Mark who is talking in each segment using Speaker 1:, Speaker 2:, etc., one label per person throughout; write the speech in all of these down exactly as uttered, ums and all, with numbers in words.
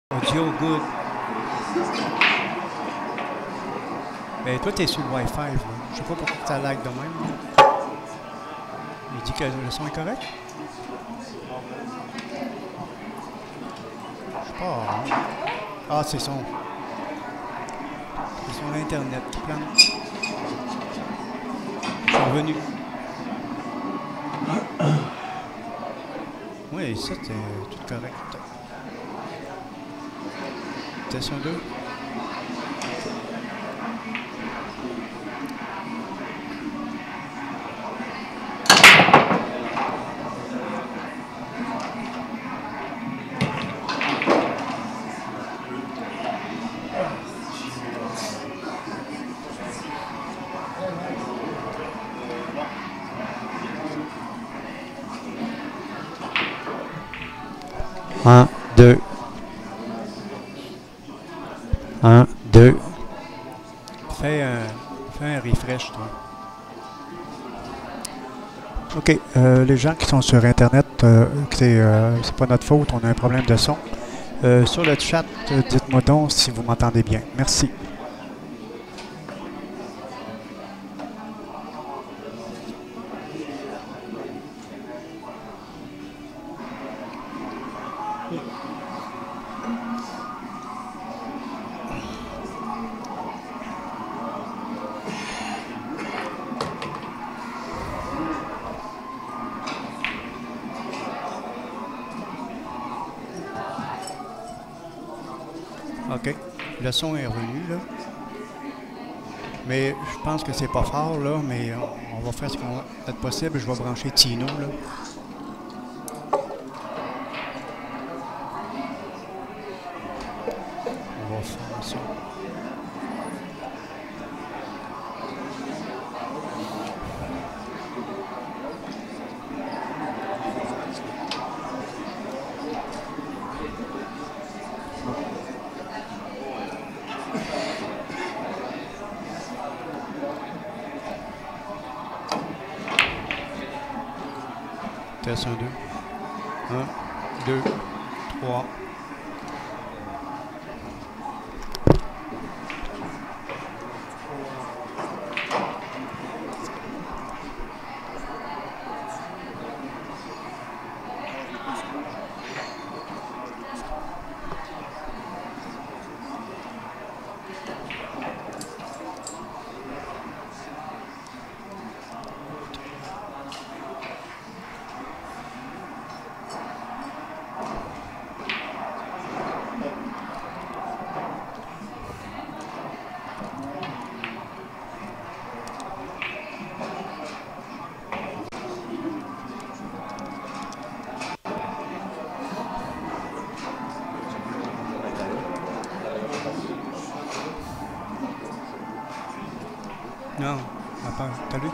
Speaker 1: Audio good. Mais toi, t'es sur le Wi-Fi, là. Je sais pas pourquoi ça lag de même. Là. Il dit que le son est correct? Je sais pas. Hein? Ah, c'est son. C'est son Internet qui plante. Je suis revenu. Oui, ça, c'est tout correct. Test un, deux. Un, deux. Un, deux. Fais un, fais un refresh, toi. OK. Euh, les gens qui sont sur Internet, euh, c'est euh, c'est pas notre faute, on a un problème de son. Euh, sur le chat, euh, dites-moi donc si vous m'entendez bien. Merci. OK. Le son est revenu, là. Mais je pense que c'est pas fort, là, mais on, on va faire ce qu'on va être possible. Je vais brancher Tino, là. On va faire ça. Test un, deux. Un, deux, trois. Non, à part. T'as lu?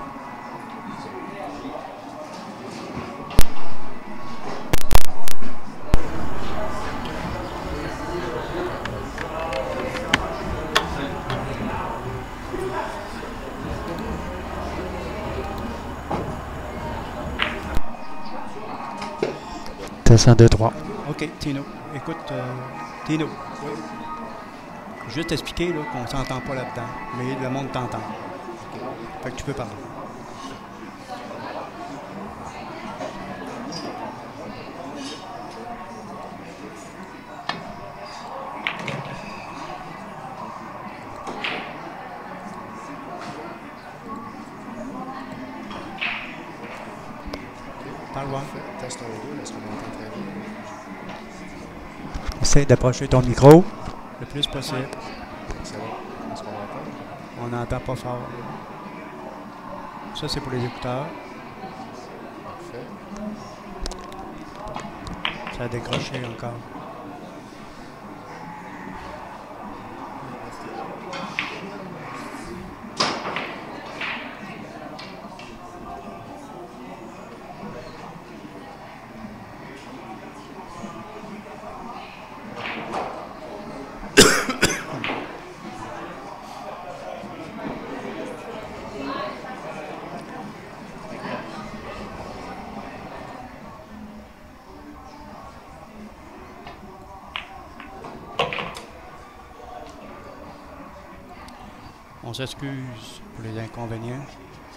Speaker 1: Test un, deux, trois. OK, Tino. Écoute, euh, Tino. Oui. Juste expliquer là, qu'on s'entend pas là-dedans, mais le monde t'entend. Fait que tu peux parler. Parle-moi.
Speaker 2: Test un, deux, est-ce qu'on entend très bien?
Speaker 1: Essaye d'approcher ton micro le plus possible.
Speaker 2: C'est bon. Est-ce qu'on entend?
Speaker 1: On n'entend pas fort. Ça, c'est pour les écouteurs.
Speaker 2: Parfait.
Speaker 1: Ça a décroché encore. On s'excuse pour les inconvénients.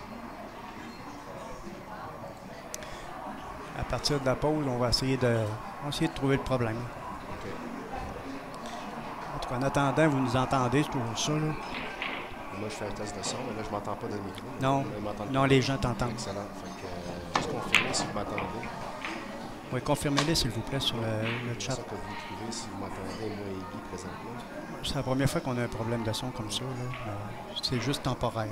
Speaker 1: À partir de la pause, on va essayer de, on va essayer de trouver le problème.
Speaker 2: OK.
Speaker 1: En tout cas, en attendant, vous nous entendez, c'est toujours ça, là?
Speaker 2: Moi, je fais un test de son, mais là, je m'entends pas dans le micro.
Speaker 1: Non, non, les gens t'entendent.
Speaker 2: Excellent. Fait que, euh, juste confirmer si vous m'entendez.
Speaker 1: Oui, confirmez-les, s'il vous plaît, sur le, le
Speaker 2: C'est
Speaker 1: chat.
Speaker 2: ça que vous trouvez si vous m'entendez, moi et Guy, présentement.
Speaker 1: C'est la première fois qu'on a un problème de son comme ça, là. C'est juste temporaire.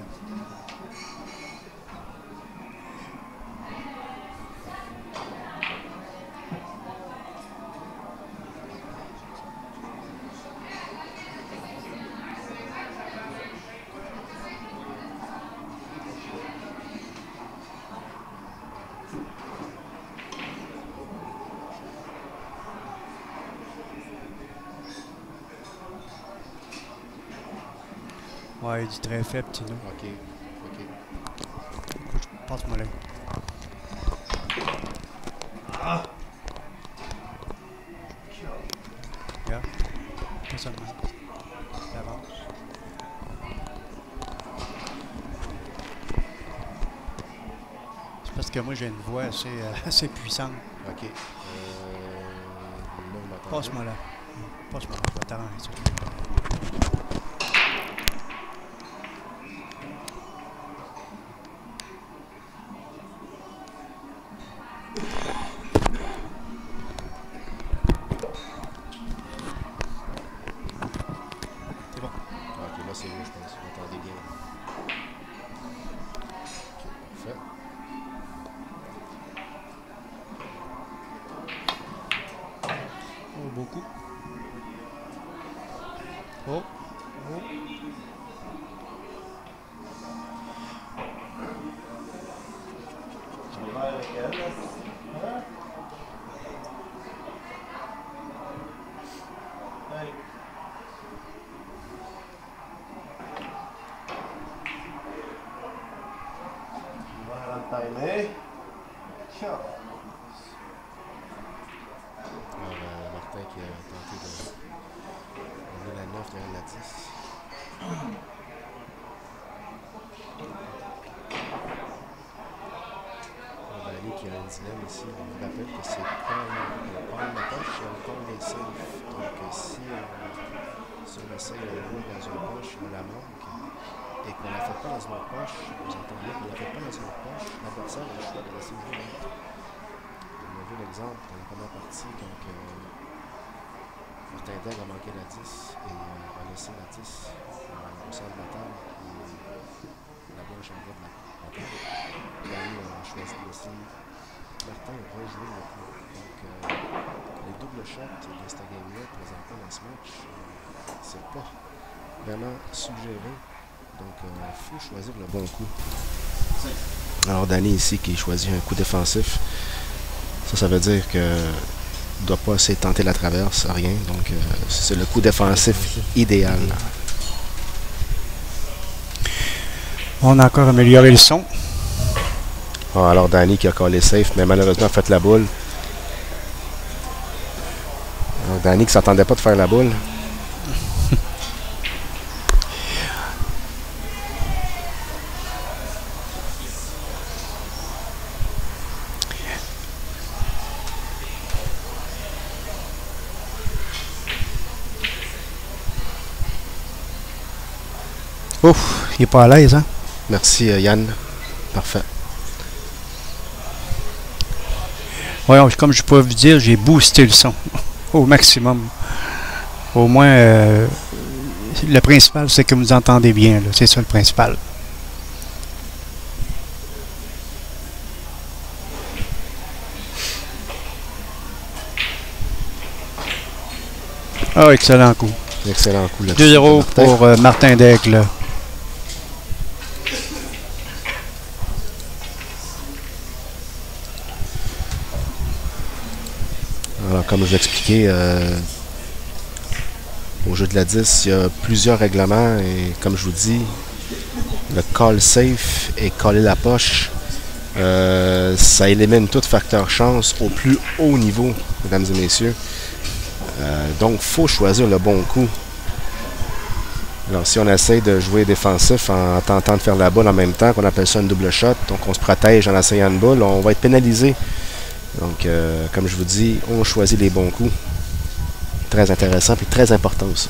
Speaker 1: Ouais, il dit très faible, Tino.
Speaker 2: OK. OK.
Speaker 1: Écoute, passe-moi là. Ah! Regarde. Pas seulement. D'avance. C'est parce que moi, j'ai une voix assez, euh, assez puissante.
Speaker 2: OK. Euh, là, vous m'entendez?
Speaker 1: Passe-moi là. Passe-moi là. Je vais t'arranger ça.
Speaker 2: C'est mieux, je pense. Vous m'entendez bien. OK, parfait.
Speaker 1: Oh, beaucoup. Oh. Oh.
Speaker 3: Timer.
Speaker 2: Alors, euh, Martin qui a tenté de donner la neuf derrière la dix. On va aller qui a un dilemme ici. On vous rappelle que c'est comme on parle la poche et on parle les safe. Donc, si on, si on essaie de jouer dans une poche, on la manque et qu'on ne la fait pas dans une autre poche, vous entendez qu'on ne la fait pas dans une autre poche, l'adversaire a le choix de laisser jouer l'autre. On a vu l'exemple dans la première partie, donc euh, Martin Daigle a manqué la dix et euh, a laissé la dix euh, au centre de la table et la blanche en bas de la, la table. Dany a choisi de laisser Martin rejouer le coup. Donc euh, les doubles shots de cette game-là présentement dans ce match, euh, c'est pas vraiment suggéré. Donc, il euh, faut choisir le bon coup. Alors, Dany ici qui choisit un coup défensif. Ça, ça veut dire que ne doit pas essayer de tenter la traverse, rien. Donc, euh, c'est le coup défensif idéal.
Speaker 1: On a encore amélioré le son.
Speaker 2: Ah, alors, Dany qui a collé safe, mais malheureusement a fait la boule. Alors, Dany qui ne s'attendait pas de faire la boule.
Speaker 1: Ouf, il n'est pas à l'aise, hein?
Speaker 2: Merci, euh, Yann. Parfait.
Speaker 1: Oui, comme je peux vous dire, j'ai boosté le son au maximum. Au moins, euh, le principal, c'est que vous entendez bien. C'est ça le principal. Ah, excellent coup.
Speaker 2: Excellent coup.
Speaker 1: deux zéro pour euh, Martin Daigle.
Speaker 2: Alors, comme je l'expliquais, euh, au jeu de la dix, il y a plusieurs règlements et comme je vous dis, le call safe et caller la poche, euh, ça élimine tout facteur chance au plus haut niveau, mesdames et messieurs. Euh, donc, il faut choisir le bon coup. Alors, si on essaye de jouer défensif en tentant de faire la boule en même temps, qu'on appelle ça une double shot, donc on se protège en essayant une boule, on va être pénalisé. Donc, euh, comme je vous dis, on choisit les bons coups. Très intéressant et très important aussi.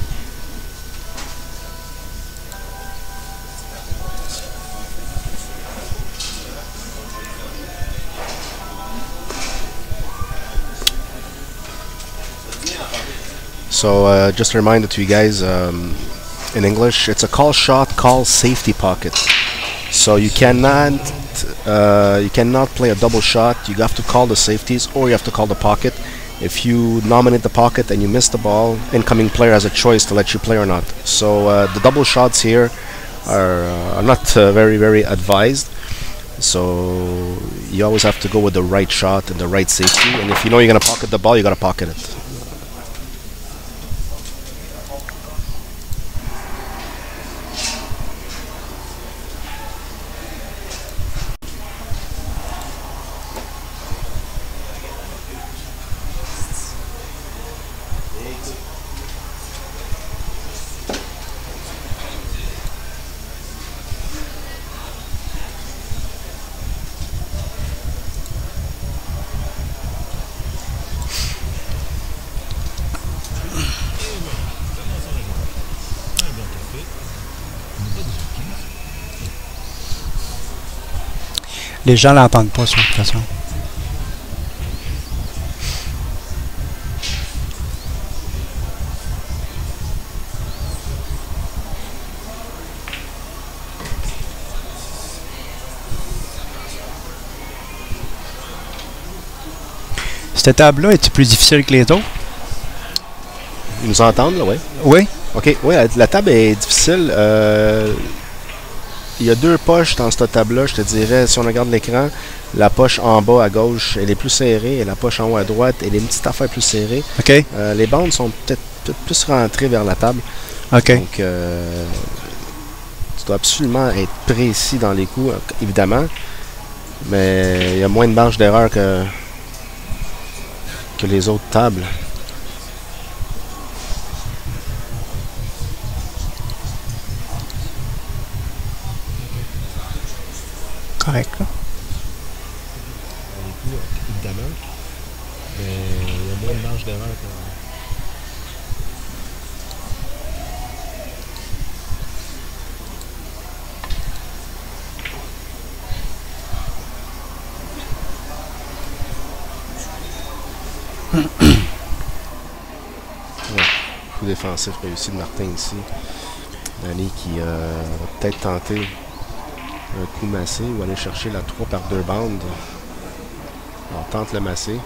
Speaker 2: So, uh, just a reminder to you guys, um, in English, it's a call shot, call safety pocket. So you cannot, uh, you cannot play a double shot. You have to call the safeties, or you have to call the pocket. If you nominate the pocket and you miss the ball, incoming player has a choice to let you play or not. So uh, the double shots here are, uh, are not uh, very, very advised. So you always have to go with the right shot and the right safety. And if you know you're going to pocket the ball, you got to pocket it.
Speaker 1: Les gens l'entendent pas, ça, de toute façon. Cette table-là est-elle plus difficile que les autres?
Speaker 2: Ils nous entendent, là, oui?
Speaker 1: Oui.
Speaker 2: OK, oui, la table est difficile. Euh, il y a deux poches dans cette table-là, je te dirais, si on regarde l'écran, la poche en bas à gauche, elle est plus serrée, et la poche en haut à droite, elle est une petite affaire plus serrée.
Speaker 1: OK.
Speaker 2: Euh, les bandes sont peut-être peut plus rentrées vers la table.
Speaker 1: OK.
Speaker 2: Donc, euh, tu dois absolument être précis dans les coups, évidemment, mais il y a moins de marge d'erreur que, que les autres tables.
Speaker 1: Correct, là.
Speaker 2: Les coups, évidemment, mais il y a moins de marge d'erreur que... Ouais, coup défensif réussi de Martin ici. Danny qui euh, va peut-être tenter un coup massé ou aller chercher la trois par deux bandes. On tente le massé.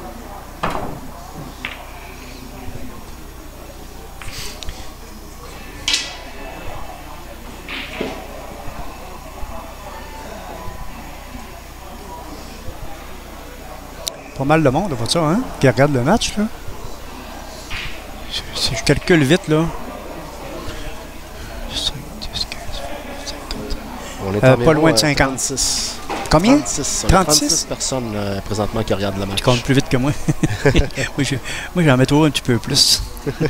Speaker 1: Pas mal de monde, pas ça, hein? Qui regarde le match, là. Si je calcule vite, là.
Speaker 2: On est
Speaker 1: Euh,
Speaker 2: environ,
Speaker 1: pas loin de
Speaker 2: euh,
Speaker 1: cinquante.
Speaker 2: trente-six.
Speaker 1: Combien?
Speaker 2: trente-six.
Speaker 1: trente-six?
Speaker 2: trente-six personnes euh, présentement qui regardent le match.
Speaker 1: Tu comptes plus vite que moi. moi, je, moi, j'en mets toujours un petit peu plus.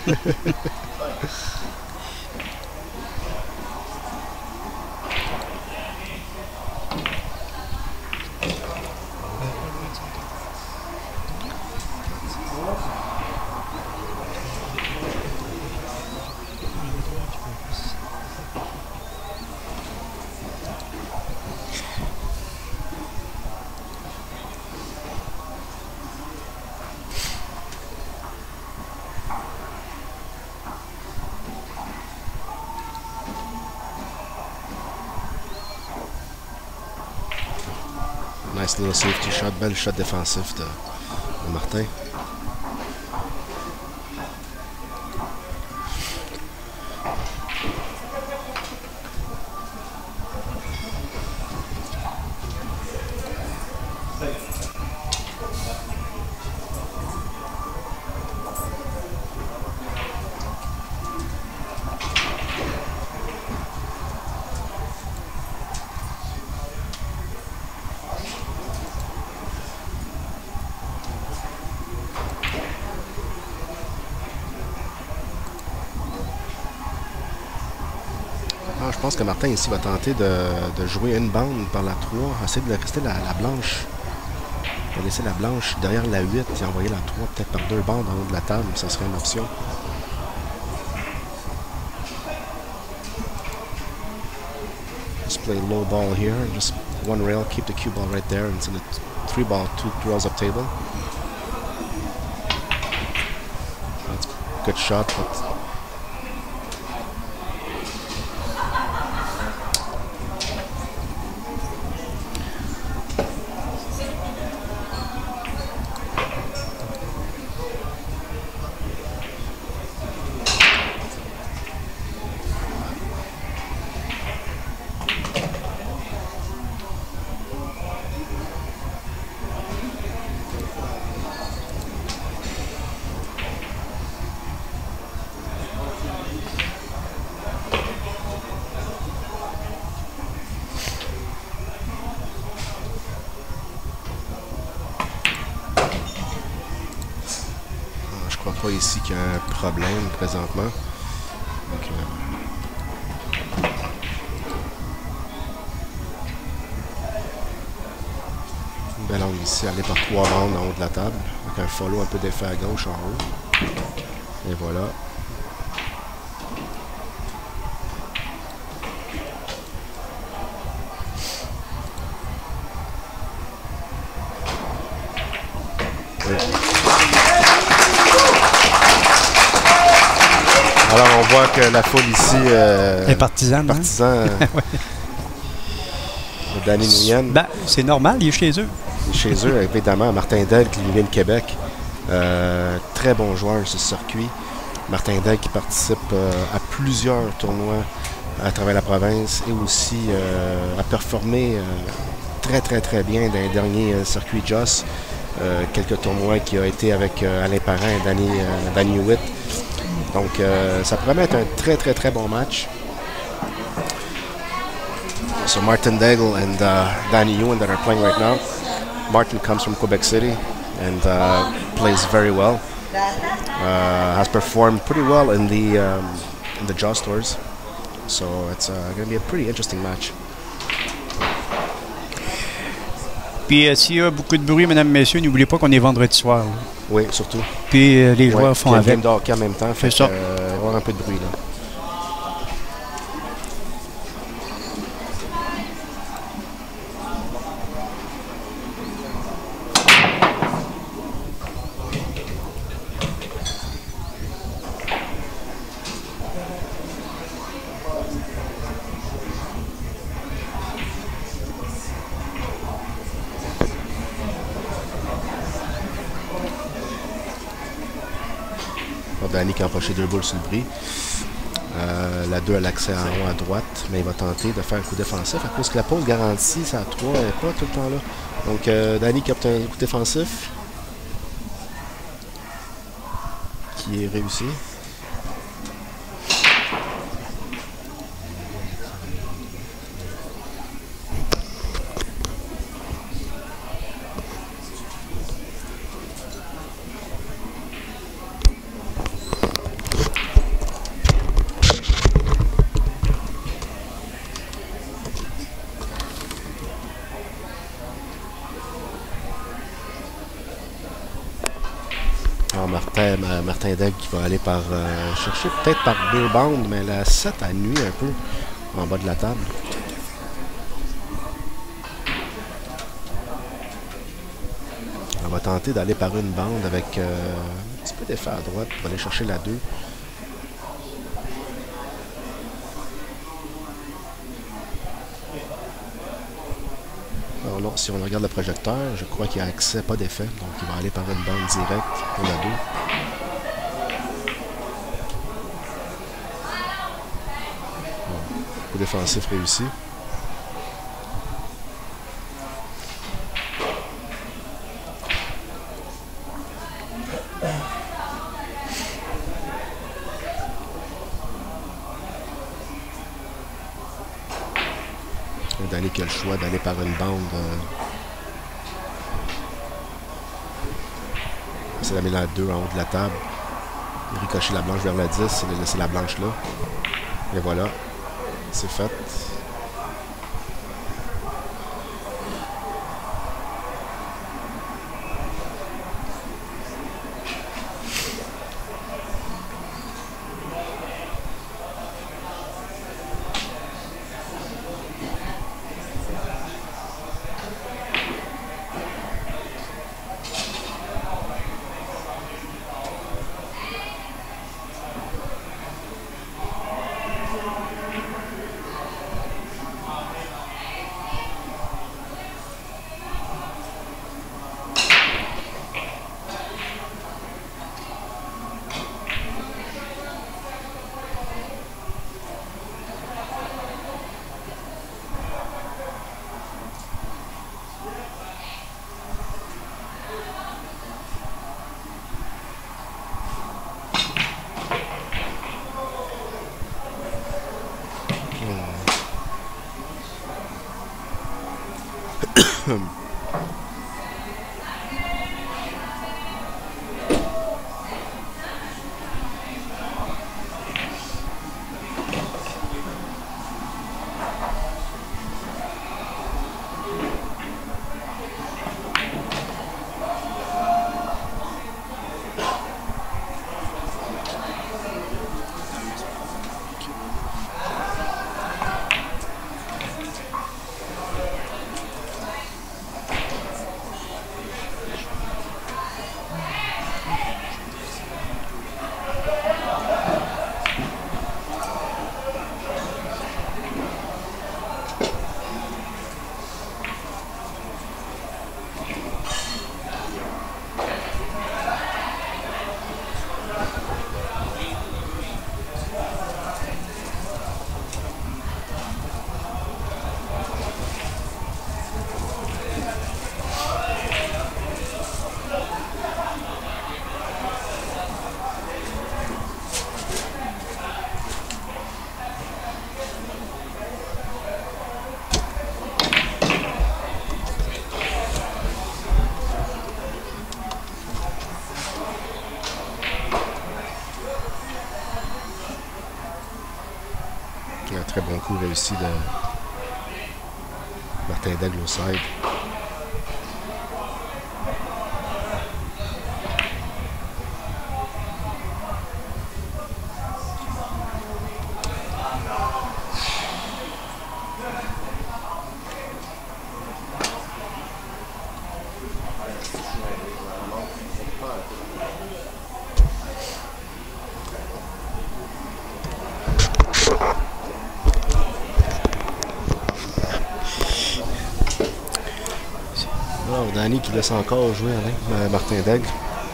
Speaker 2: Nice little safety shot, belle shot défensif de, de Martin. Ah, je pense que Martin ici va tenter de, de jouer une bande par la trois. Essayer de rester la, la blanche. Il va laisser la blanche derrière la huit et envoyer la trois peut-être par deux bandes en haut de la table. Ça serait une option. Just play low ball here. Just one rail. Keep the cue ball right there. And send it three ball, two rails up table. That's a good shot, but... Je crois pas ici qu'il y a un problème présentement. Donc, euh... une belle angle ici, aller par trois bandes en haut de la table. Avec un follow un peu d'effet à gauche en haut. Et voilà. Oui. Alors on voit que la foule ici euh,
Speaker 1: est partisane.
Speaker 2: Partisan
Speaker 1: hein?
Speaker 2: euh,
Speaker 1: ouais.
Speaker 2: de Danny Nguyen.
Speaker 1: Ben, c'est normal, il est chez eux.
Speaker 2: Il est chez eux, évidemment. Martin Daigle qui vient de Québec. Euh, très bon joueur sur ce circuit. Martin Daigle qui participe euh, à plusieurs tournois à travers la province et aussi euh, a performé euh, très très très bien dans les derniers euh, circuits Joss. Euh, quelques tournois qui ont été avec euh, Alain Parent et Danny, euh, Danny Hewitt. Donc, euh, ça promet être un très, très, très bon match. So, Martin Daigle and uh, Danny Ewan that are playing right now. Martin comes from Quebec City and uh, plays very well. Uh, has performed pretty well in the um, in the Joss tours. So, it's uh, going to be a pretty interesting match.
Speaker 1: Puis euh, s'il y a beaucoup de bruit, mesdames, messieurs, n'oubliez pas qu'on est vendredi soir. Là.
Speaker 2: Oui, surtout.
Speaker 1: Puis euh, les joueurs
Speaker 2: ouais,
Speaker 1: font
Speaker 2: puis
Speaker 1: avec.
Speaker 2: Il y a une game de hockey en même temps. Fait
Speaker 1: ça.
Speaker 2: Euh, il va y avoir un peu de bruit là. Danny qui a empoché deux boules sur le bris. Euh, la deux a l'accès en haut à droite, mais il va tenter de faire un coup défensif à cause que la pause garantie, ça à trois, elle n'est pas tout le temps là. Donc, euh, Danny qui obtient un coup défensif qui est réussi. Alors Martin, Martin Daigle qui va aller par euh, chercher peut-être par deux bandes, mais la sept a nuit un peu en bas de la table. On va tenter d'aller par une bande avec euh, un petit peu d'effet à droite pour aller chercher la deux. Alors non, si on regarde le projecteur, je crois qu'il y a accès, pas d'effet. Donc il va aller par une bande directe pour la deux. Bon, coup défensif réussi. Danny qui a le choix d'aller par une bande. Euh, c'est d'amener la deux en haut de la table. Ricocher la blanche vers la dix et de laisser la blanche là. Et voilà. C'est fait. Un très bon coup réussi de Martin Daigle au side. Danny qui laisse encore jouer Alain, Martin Daigle.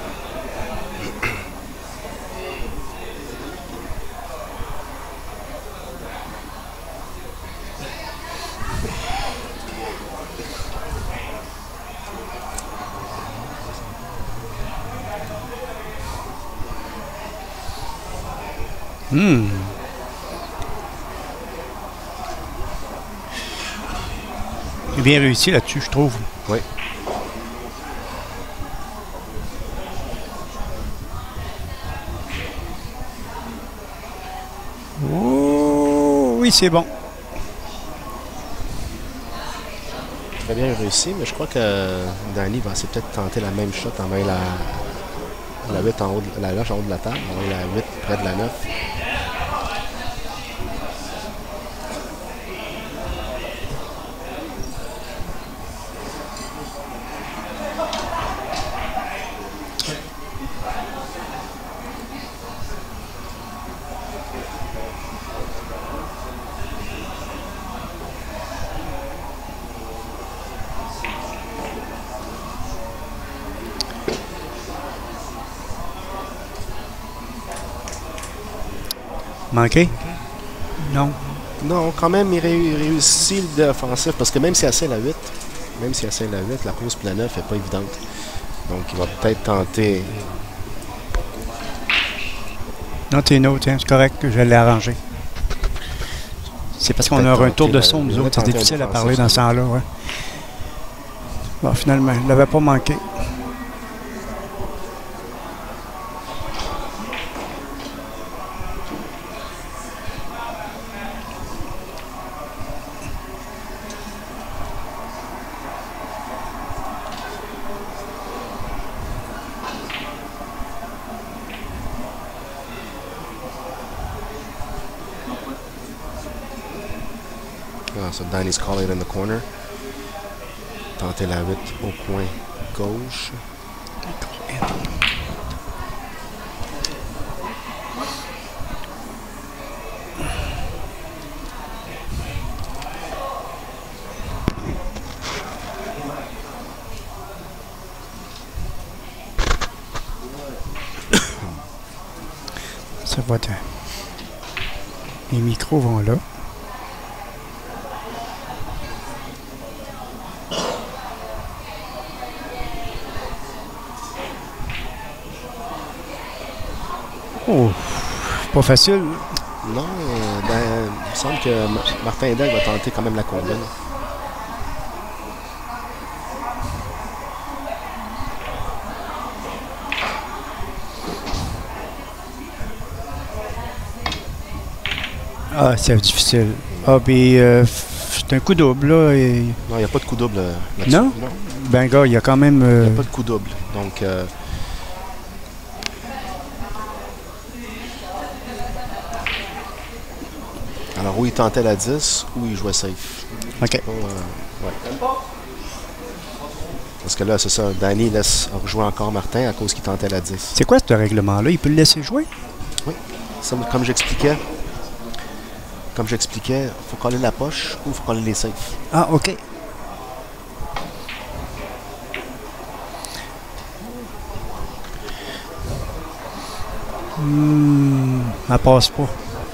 Speaker 1: Hmm. Bien réussi là-dessus, je trouve.
Speaker 2: Oui.
Speaker 1: Oh, oui, c'est bon.
Speaker 2: Très bien réussi, mais je crois que Danny va essayer peut-être tenter la même shot en main la, la huit en haut de la loge en haut de la table, en la huit près de la neuf.
Speaker 1: Manqué? Non.
Speaker 2: Non, quand même, il ré réussit le défensif, parce que même s'il essaie la huit, même s'il essaie la huit, la pause pour la neuf n'est pas évidente. Donc, il va peut-être tenter.
Speaker 1: Non, t'es no, tiens, c'est correct, je l'ai arrangé. C'est parce qu'on a un tour de son, nous autres, c'est difficile à parler dans ce temps-là, ouais. Bon, finalement, il ne l'avait pas manqué.
Speaker 2: Ah, so Danny's calling it in the corner. Tenter la huit au coin gauche.
Speaker 1: Ça va être... Les micros vont là. Oh, pas facile.
Speaker 2: Non, euh, ben, il me semble que Martin Hindel va tenter quand même la combine.
Speaker 1: Ah, c'est difficile. Ah, puis euh, c'est un coup double, là. Et...
Speaker 2: Non, il n'y a pas de coup double là-dessus.
Speaker 1: Non? Non? Ben, gars, il y a quand même... Euh...
Speaker 2: Il n'y a pas de coup double. Donc... Euh... Alors, où il tentait la dix, ou il jouait safe.
Speaker 1: OK.
Speaker 2: Pas, euh, ouais. Parce que là, c'est ça. Danny laisse rejouer encore Martin à cause qu'il tentait la dix.
Speaker 1: C'est quoi ce règlement-là? Il peut le laisser jouer?
Speaker 2: Oui. Ça, comme j'expliquais, comme j'expliquais, il faut coller la poche ou il faut coller les safes.
Speaker 1: Ah, OK. Hmm, elle passe pas.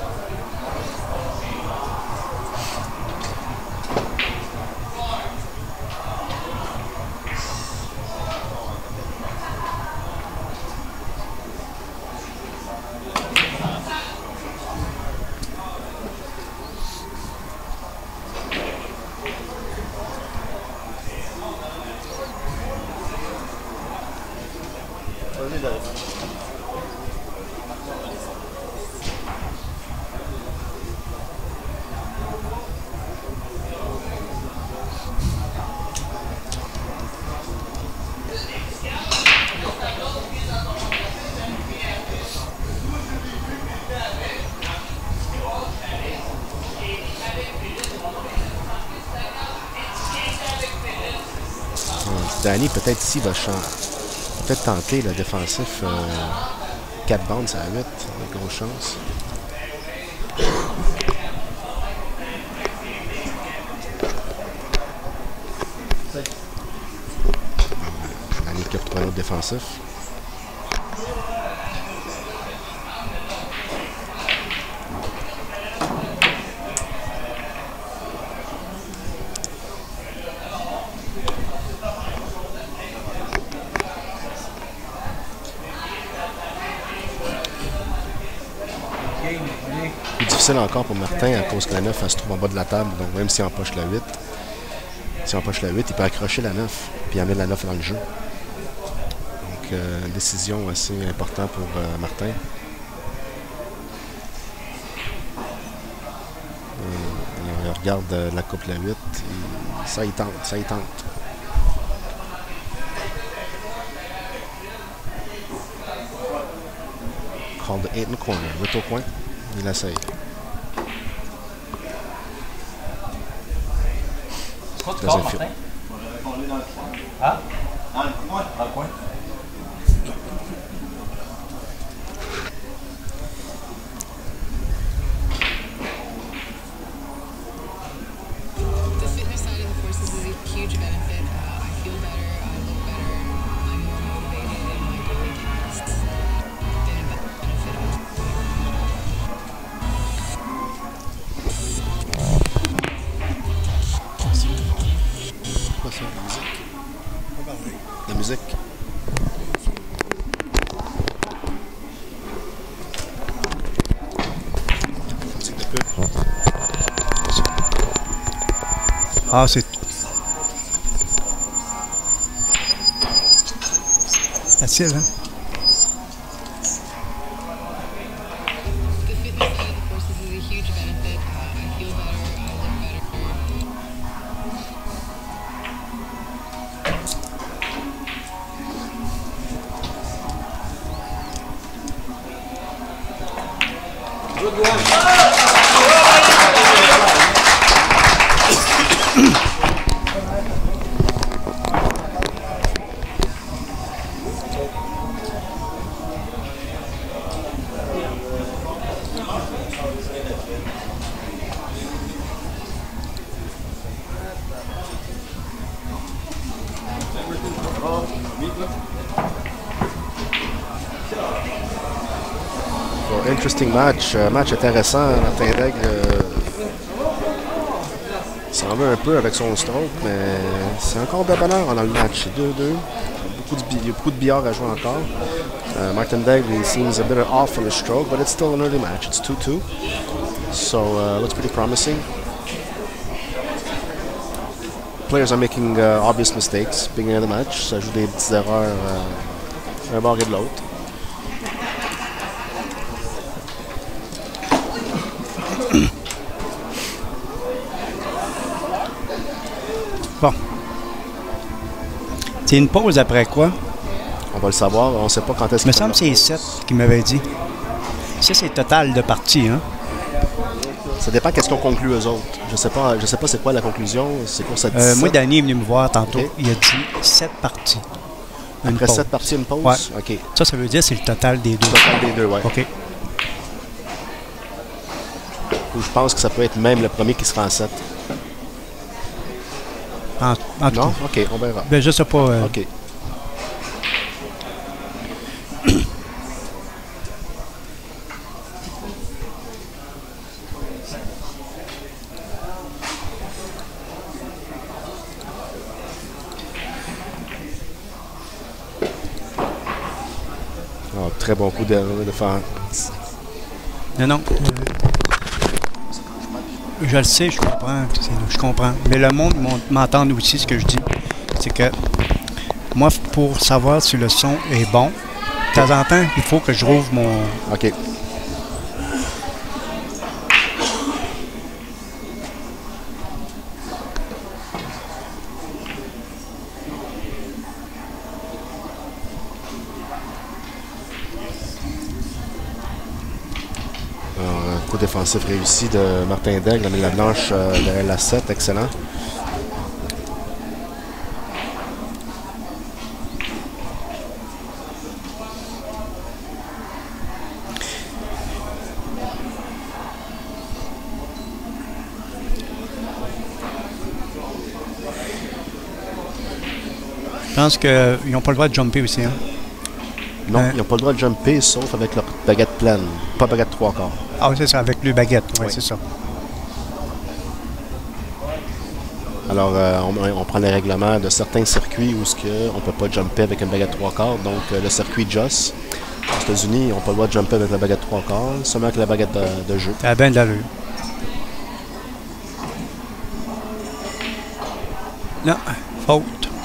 Speaker 2: Danny, peut-être ici, va peut-être tenter le défensif euh, quatre bandes à huit. Avec grosse chance. Danny qui opte pour un autre défensif. Plus difficile encore pour Martin à cause que la neuf elle se trouve en bas de la table. Donc même s'il empoche la huit, s'il empoche la huit, il peut accrocher la neuf puis amener la neuf dans le jeu. Donc euh, décision assez importante pour euh, Martin. Euh, il regarde euh, la coupe la huit. Et ça il tente, ça il tente. Call the eight in the corner, huit au coin. Il essaye.
Speaker 3: C'est quoi tu calls, Martin? Hein? Dans le coin. Dans le coin.
Speaker 4: The fitness side of the courses is a huge benefit. Uh, I feel better, I look better, I'm more motivated in my daily tasks. Been a benefit of
Speaker 2: Quoi ça, la musique? La musique. Musique de peu.
Speaker 1: Ah, c'est... facile, hein?
Speaker 4: the fitness side of the courses is a huge benefit. Uh, I feel better, I look better.
Speaker 3: Good one.
Speaker 2: interesting match. Uh, match intéressant. Martin Daigle euh, s'en va un peu avec son stroke, mais c'est encore de bonheur dans le match. deux deux. Beaucoup de, il y a beaucoup de billard à jouer encore. Uh, Martin Daigle, he seems a bit off on his stroke, but it's still an early match. It's two two. So, uh, looks pretty promising. Players are making uh, obvious mistakes beginning of the match. Ça joue des petites erreurs uh, d'un bord et de l'autre.
Speaker 1: Bon. C'est une pause après quoi?
Speaker 2: On va le savoir. On ne sait pas quand est-ce
Speaker 1: Il me
Speaker 2: qu'il
Speaker 1: semble que c'est sept qu'il m'avait dit. Ça, c'est total de parties, hein?
Speaker 2: Ça dépend qu'est-ce qu'on conclut eux autres. Je sais pas, je sais pas c'est quoi la conclusion. C'est quoi ça dit?
Speaker 1: Euh, moi, Danny est venu me voir tantôt.
Speaker 2: Okay.
Speaker 1: Il a dit sept parties. Une
Speaker 2: Après
Speaker 1: pause.
Speaker 2: sept parties, une pause?
Speaker 1: Ouais.
Speaker 2: OK.
Speaker 1: Ça, ça veut dire que c'est le total des deux.
Speaker 2: Le total des deux, ouais.
Speaker 1: OK.
Speaker 2: Ou je pense que ça peut être même le premier qui sera en sept.
Speaker 1: En, en tout
Speaker 2: Non?
Speaker 1: cas.
Speaker 2: OK, on verra.
Speaker 1: Ben, je sais pas. Euh,
Speaker 2: OK. Oh, très bon coup de, de faire.
Speaker 1: Non, non. Euh, je le sais, je comprends. c'est- Je comprends. Mais le monde m'en- m'entend aussi ce que je dis. C'est que moi, pour savoir si le son est bon, de temps en temps, il faut que je rouvre mon.
Speaker 2: OK. Alors, un coup défensif réussi de Martin Daigle. On a la blanche euh, derrière la sept. Excellent.
Speaker 1: Je pense qu'ils n'ont pas le droit de jumper aussi. Hein?
Speaker 2: Non,
Speaker 1: Euh.
Speaker 2: ils n'ont pas le droit de jumper sauf avec leur baguette pleine. Pas baguette trois quarts.
Speaker 1: Ah oui, c'est ça, avec le baguette. Oui,
Speaker 2: Oui.
Speaker 1: c'est ça.
Speaker 2: Alors, euh, on, on prend les règlements de certains circuits où ce que on ne peut pas jumper avec une baguette trois quarts. Donc, euh, le circuit Joss, aux États-Unis, ils n'ont pas le droit de jumper avec la baguette trois quarts, seulement avec la baguette de, de jeu.
Speaker 1: Ça a bien de l'allure. Non, faute.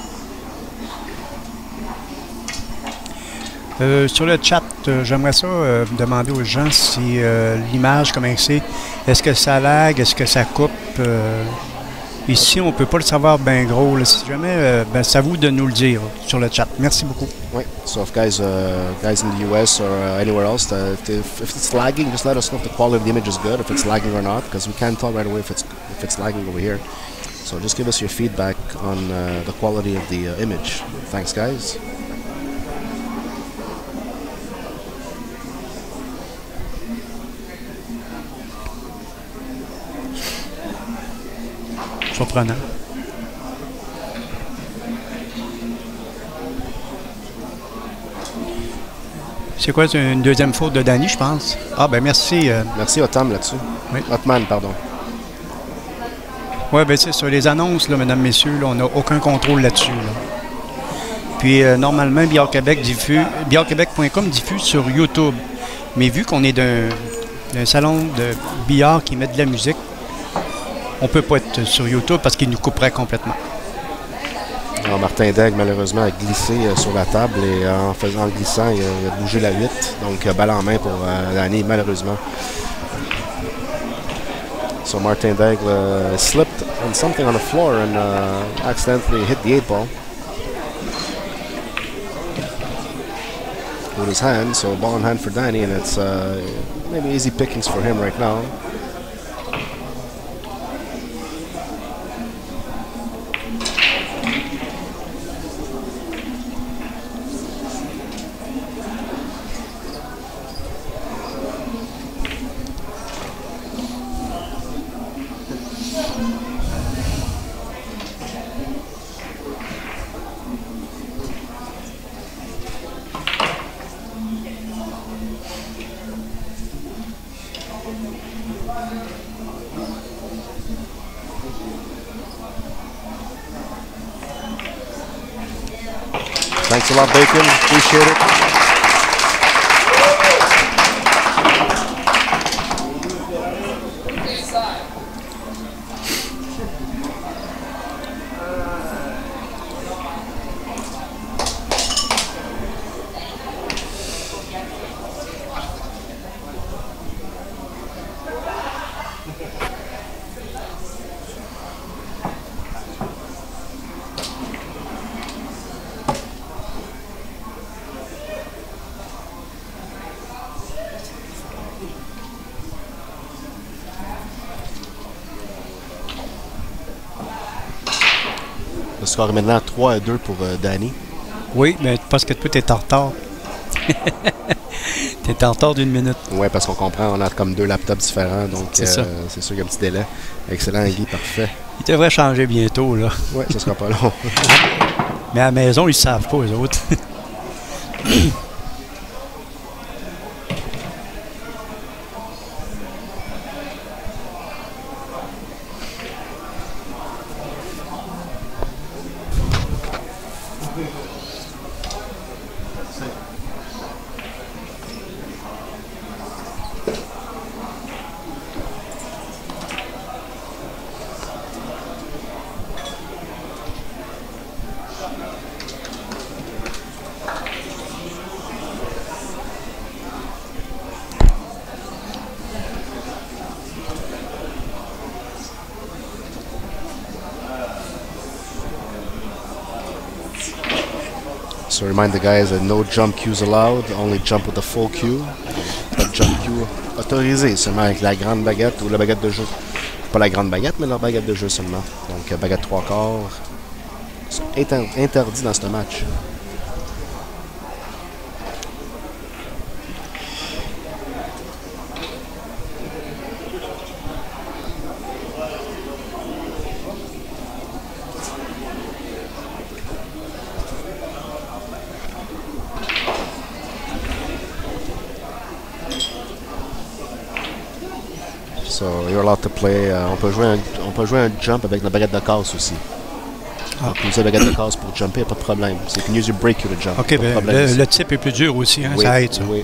Speaker 1: Euh, sur le chat, euh, j'aimerais ça euh, demander aux gens si euh, l'image, comment c'est, est-ce que ça lag, est-ce que ça coupe. euh, ici, on ne peut pas le savoir bien gros. Là. Si jamais, euh, ben, c'est à vous de nous le dire sur le chat. Merci beaucoup.
Speaker 2: Oui. So, if guys, uh, guys in the U S or uh, anywhere else, uh, if, if it's lagging, just let us know if the quality of the image is good, if it's lagging or not, because we can't tell right away if it's if it's lagging over here. So, just give us your feedback on uh, the quality of the uh, image. Thanks, guys.
Speaker 1: Surprenant. C'est quoi, c'est une deuxième faute de Danny, je pense? Ah, ben merci. euh,
Speaker 2: Merci, Otam, là-dessus.
Speaker 1: Oui.
Speaker 2: Hotman, pardon.
Speaker 1: Oui, bien c'est sur les annonces, là, mesdames, messieurs, là, on n'a aucun contrôle là-dessus. Là. Puis, euh, normalement, Billard Québec diffuse, billard québec point com diffuse sur YouTube. Mais vu qu'on est d'un d'un salon de billard qui met de la musique, on ne peut pas être sur YouTube parce qu'il nous couperait complètement.
Speaker 2: Alors, Martin Daigle, malheureusement, a glissé euh, sur la table et euh, en faisant le glissant, il a, il a bougé la huit. Donc, euh, balle en main pour euh, Danny, malheureusement. So, Martin Daigle uh, slipped on something on the floor and uh, accidentally hit the eight ball with his hand. So, ball in hand for Danny, and it's uh, maybe easy pickings for him right now. Thanks a lot, Bacon. Appreciate it. Le score est maintenant trois à deux pour euh, Danny.
Speaker 1: Oui, mais parce que toi, t'es en retard. T'es en retard d'une minute.
Speaker 2: Oui, parce qu'on comprend, on a comme deux laptops différents, donc c'est euh, sûr qu'il y a un petit délai. Excellent, Guy, parfait.
Speaker 1: Il devrait changer bientôt, là.
Speaker 2: Oui, ça sera pas long.
Speaker 1: Mais à la maison, ils ne savent pas, eux autres.
Speaker 2: So remind the guys that no jump cues allowed, only jump with the full cue. Pas de jump cue autorisé, seulement avec la grande baguette ou la baguette de jeu. Pas la grande baguette, mais la baguette de jeu seulement. Donc baguette trois quarts. C'est interdit dans ce match. So you're allowed to play. Uh, on peut jouer un, on peut jouer un jump avec la baguette de casse aussi. Ah. Donc, utiliser la baguette de casse pour jumper, pas de problème. C'est can use your break to jump.
Speaker 1: OK, ben, le, le type est plus dur aussi, hein,
Speaker 2: oui,
Speaker 1: ça aide ça.
Speaker 2: Oui.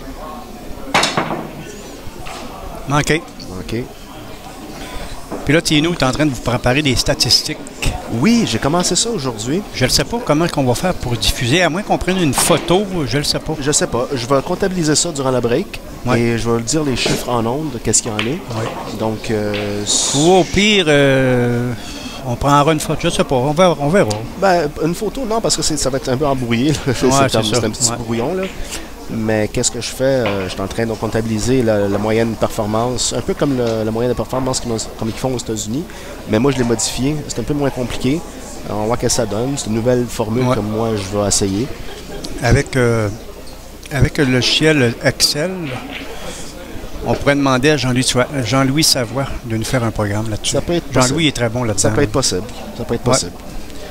Speaker 1: Manqué.
Speaker 2: OK.
Speaker 1: Puis là, Tino est en train de vous préparer des statistiques.
Speaker 2: Oui, j'ai commencé ça aujourd'hui.
Speaker 1: Je ne sais pas comment on va faire pour diffuser, à moins qu'on prenne une photo, je ne le sais pas.
Speaker 2: Je sais pas. Je vais comptabiliser ça durant la break. Ouais. Et je vais dire les chiffres en ondes de qu'est-ce qu'il y en est.
Speaker 1: Ouais.
Speaker 2: Donc, euh,
Speaker 1: ou au pire, euh, on prendra une photo. Je ne sais pas, on verra. On verra.
Speaker 2: Ben, une photo, non, parce que ça va être un peu embrouillé. Ouais, c'est un petit ouais. brouillon, là. Mais qu'est-ce que je fais? Euh, je suis en train de comptabiliser la, la moyenne performance, un peu comme le, la moyenne de performance qu'ils, comme ils font aux États-Unis. Mais moi, je l'ai modifié. C'est un peu moins compliqué. Alors, on voit que ça donne. C'est une nouvelle formule ouais. que moi, je vais essayer.
Speaker 1: Avec, euh, avec le logiciel Excel, on pourrait demander à Jean-Louis, Jean-Louis Savoie de nous faire un programme là-dessus. Jean-Louis est très bon là-dedans.
Speaker 2: Ça peut être possible. Ça peut être possible. Ouais.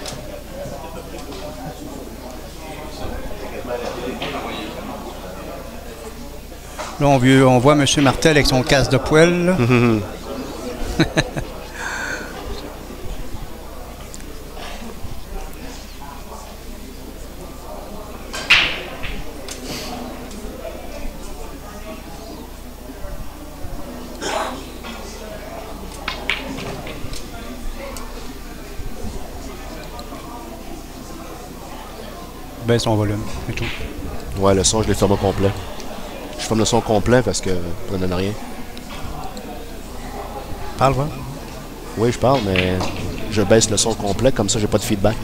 Speaker 1: Là, on, veut, on voit M. Martel avec son casse de poêle.
Speaker 2: Mm-hmm.
Speaker 1: Baisse son volume et tout.
Speaker 2: Ouais, le son, je l'ai fermé au complet. Je ferme le son complet parce que ça ne donne rien.
Speaker 1: Parle, va.
Speaker 2: Oui, je parle, mais je baisse le son complet, comme ça, j'ai pas de feedback.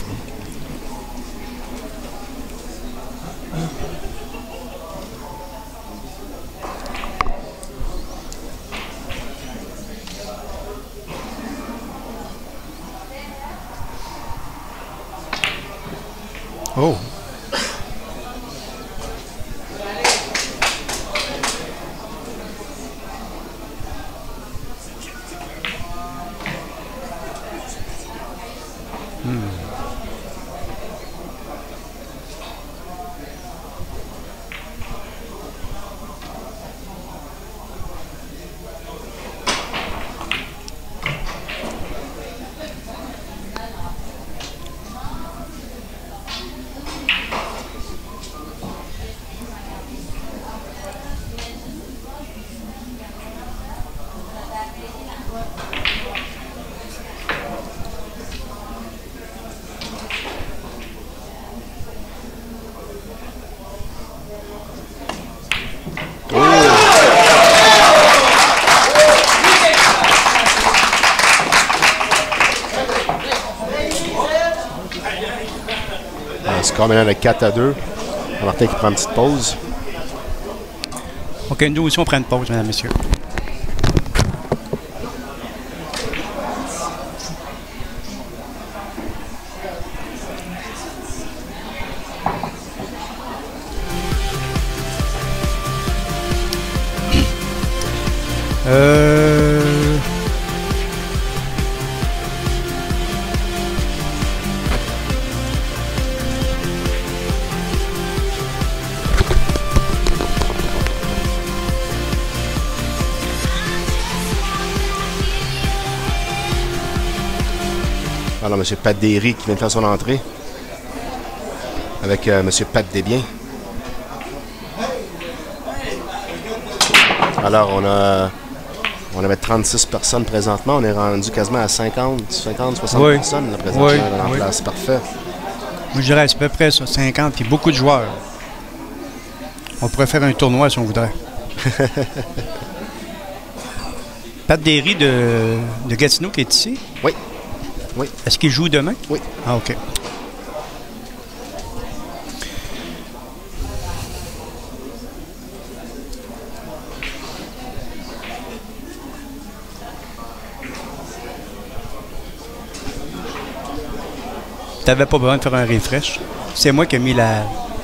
Speaker 1: Oh!
Speaker 2: Encore maintenant avec quatre à deux. Martin qui prend une petite pause.
Speaker 1: OK, nous aussi, on prend une pause, mesdames et messieurs. Euh...
Speaker 2: Alors, M. Pat Derry qui vient de faire son entrée avec euh, M. Pat Desbiens. Alors, on a, on avait trente-six personnes présentement. On est rendu quasiment à cinquante, cinquante, soixante
Speaker 1: oui.
Speaker 2: personnes là, présentement
Speaker 1: oui.
Speaker 2: dans la
Speaker 1: oui.
Speaker 2: place. C'est parfait.
Speaker 1: Moi, je dirais c'est à peu près ça, cinquante, puis beaucoup de joueurs. On pourrait faire un tournoi si on voudrait. Pat Derry de, de Gatineau qui est ici.
Speaker 2: Oui. Oui.
Speaker 1: Est-ce qu'il joue demain?
Speaker 2: Oui.
Speaker 1: Ah, OK. T'avais pas besoin de faire un refresh. C'est moi qui ai mis la...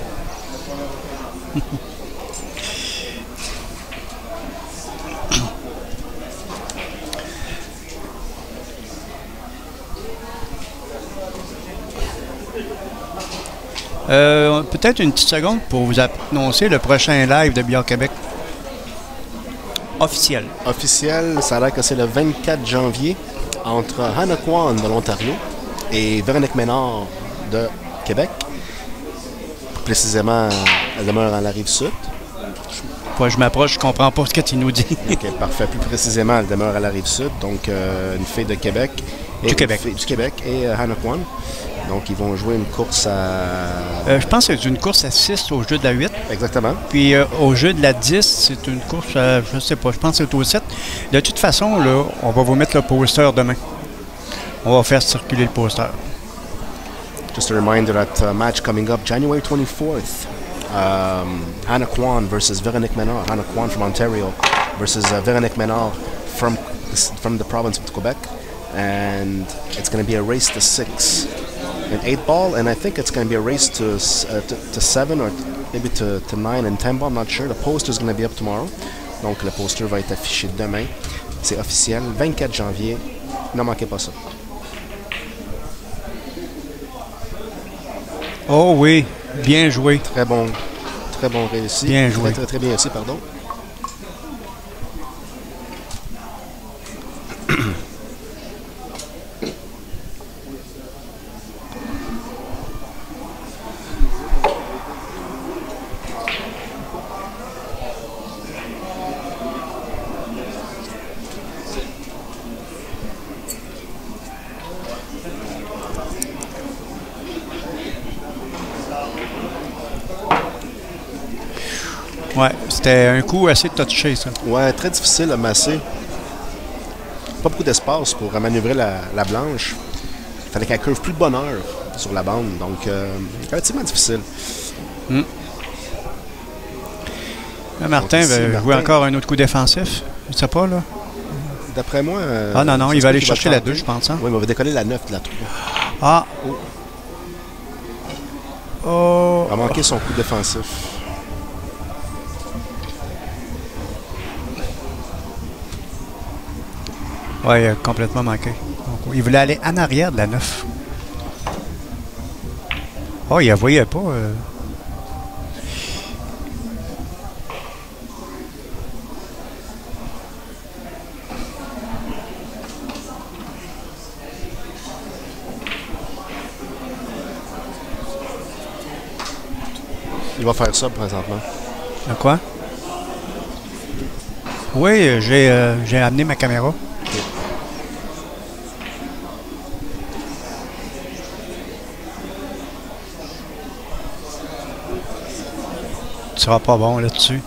Speaker 1: Euh, peut-être une petite seconde pour vous annoncer le prochain live de Billard Québec. Officiel.
Speaker 2: Officiel, ça a l'air que c'est le vingt-quatre janvier entre Hannah Kwan de l'Ontario et Véronique Ménard de Québec. Précisément, elle demeure à la Rive-Sud.
Speaker 1: Moi, je m'approche, je comprends pas ce que tu nous dis.
Speaker 2: OK, parfait. Plus précisément, elle demeure à la Rive-Sud, donc euh, une fille de Québec. Et
Speaker 1: Du Québec.
Speaker 2: Fille, du Québec et euh, Hannah Kwan. Donc, ils vont jouer une course à...
Speaker 1: Euh, je pense que c'est une course à six au jeu de la huit.
Speaker 2: Exactement.
Speaker 1: Puis euh, au jeu de la dix, c'est une course à, je sais pas, je pense que c'est au sept. De toute façon, là, on va vous mettre le poster demain. On va faire circuler le poster.
Speaker 2: Just a reminder that uh, match coming up January twenty-fourth. Um, Hannah Kwan versus Véronique Ménard. Hannah Kwan from Ontario versus uh, Véronique Ménard from, from the province of Quebec. And it's going to be a race to six. An eight ball, and I think it's going to be a race to, uh, to to seven or maybe to, to nine and ten ball. I'm not sure. The poster is going to be up tomorrow. Donc le poster va être affiché demain. C'est officiel, vingt-quatre janvier. Ne manquez pas ça.
Speaker 1: Oh oui, bien joué.
Speaker 2: Très bon, très bon réussi.
Speaker 1: Bien joué.
Speaker 2: Très très très bien réussi, pardon.
Speaker 1: Ouais, c'était un coup assez touché, ça.
Speaker 2: Ouais, très difficile à masser. Pas beaucoup d'espace pour manœuvrer la, la blanche. Il fallait qu'elle curve plus de bonne heure sur la bande, donc euh, relativement difficile.
Speaker 1: Mm. Là, Martin
Speaker 2: Donc, ici,
Speaker 1: va
Speaker 2: Martin,
Speaker 1: jouer encore un autre coup défensif. Je sais pas, là.
Speaker 2: D'après moi... euh,
Speaker 1: Ah non, non,
Speaker 2: ça
Speaker 1: il
Speaker 2: se
Speaker 1: va
Speaker 2: peut
Speaker 1: aller
Speaker 2: qu'il
Speaker 1: chercher la
Speaker 2: tenter.
Speaker 1: deux, je pense. Hein?
Speaker 2: Oui, mais il va décoller la neuf de la trois.
Speaker 1: Ah! Oh!
Speaker 2: Il va manquer son coup défensif.
Speaker 1: Ouais, il a complètement manqué. Donc, il voulait aller en arrière de la neuf. Oh, il ne voyait pas. Euh...
Speaker 2: Il va faire ça présentement.
Speaker 1: De quoi? Oui, j'ai euh, j'ai amené ma caméra.
Speaker 2: Okay.
Speaker 1: Tu seras pas bon là-dessus.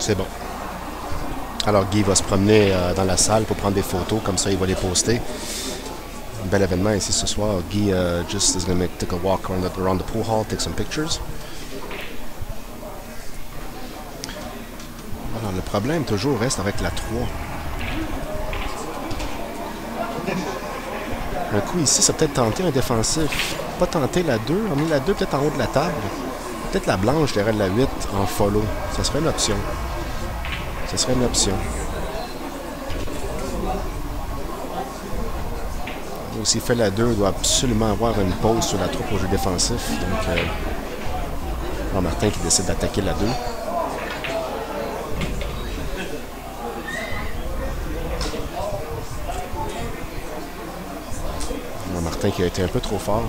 Speaker 2: C'est bon. Alors Guy va se promener euh, dans la salle pour prendre des photos, comme ça il va les poster. Un bel événement ici ce soir. Guy uh, just is going to take a walk around the, around the pool hall, take some pictures. Alors le problème toujours reste avec la trois. Un coup ici, ça peut-être tenter un défensif. Pas tenter la deux, on met la deux peut-être en haut de la table. Peut-être la blanche derrière la huit en follow. Ça serait une option. Ce serait une option. S'il fait la deux, il doit absolument avoir une pause sur la trois pour jeu défensif. Donc, euh, alors Martin qui décide d'attaquer la deux. Alors Martin qui a été un peu trop fort.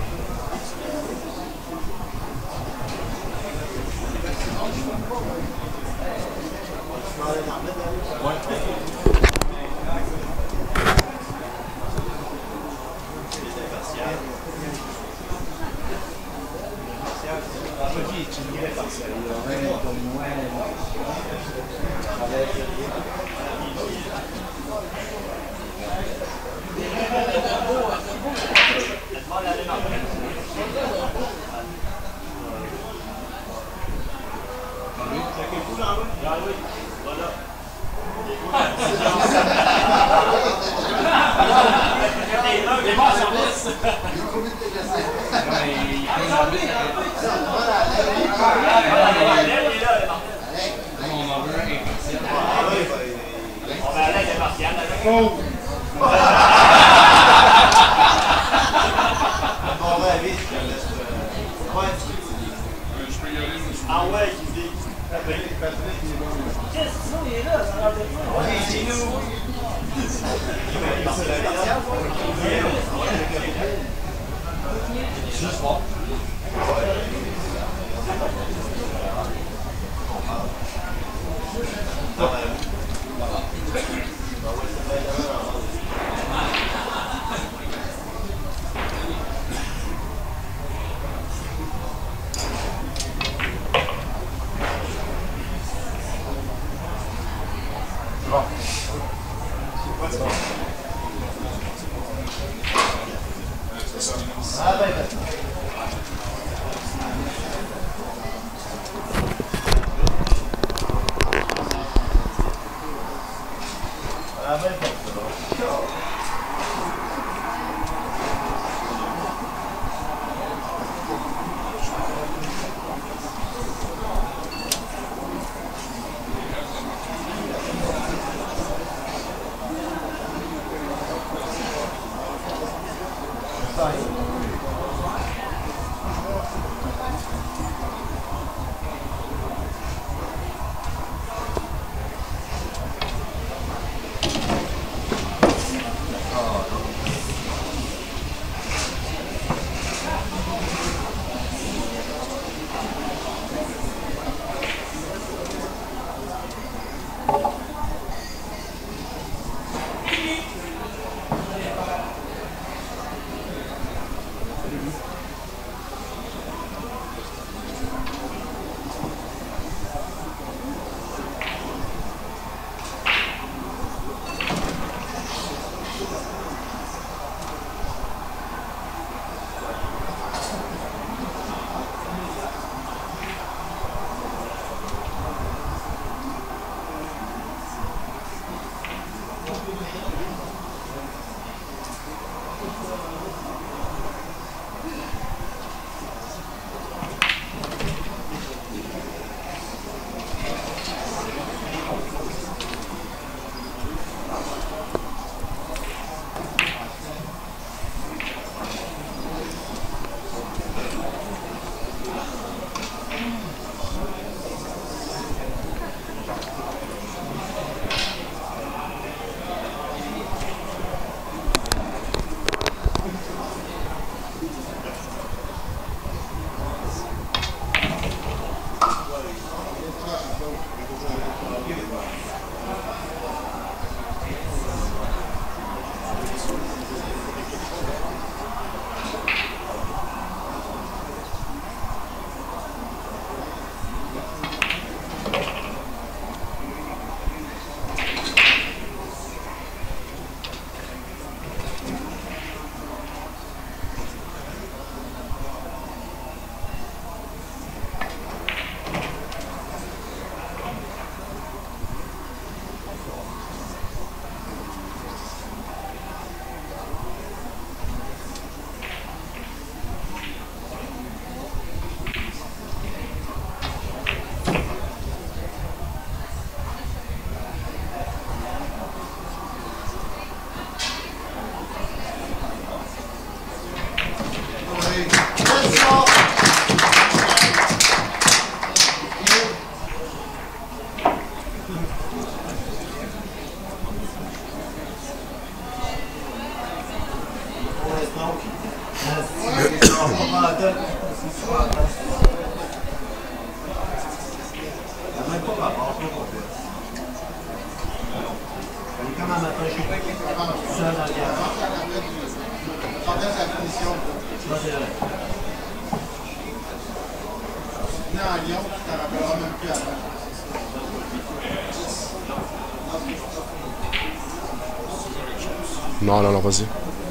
Speaker 2: Non, non, non, vas-y.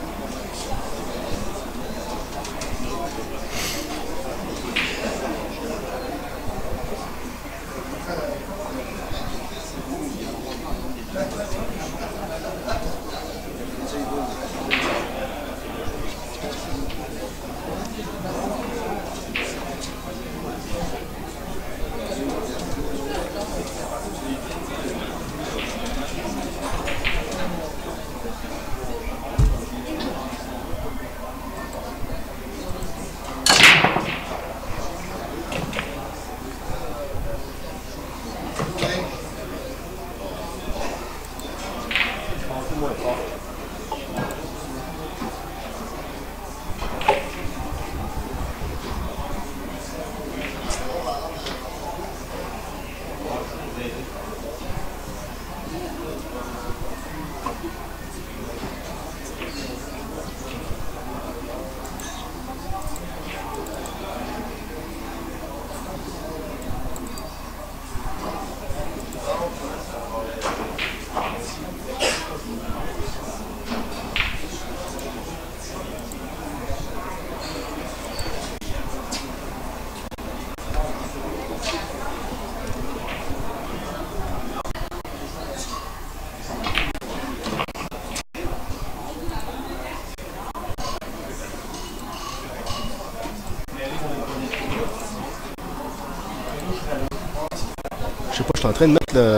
Speaker 2: Je sais pas, je suis en train de mettre le...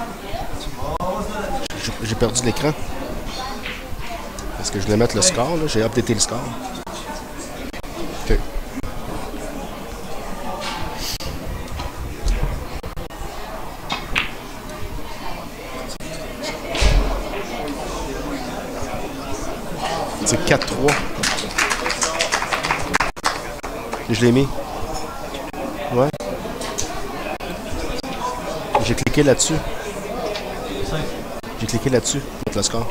Speaker 2: J'ai perdu l'écran. Parce que je voulais mettre le score, là. J'ai updaté le score. Ok. C'est quatre trois. Je l'ai mis. Ouais. J'ai cliqué là-dessus. J'ai cliqué là-dessus pour mettre le score.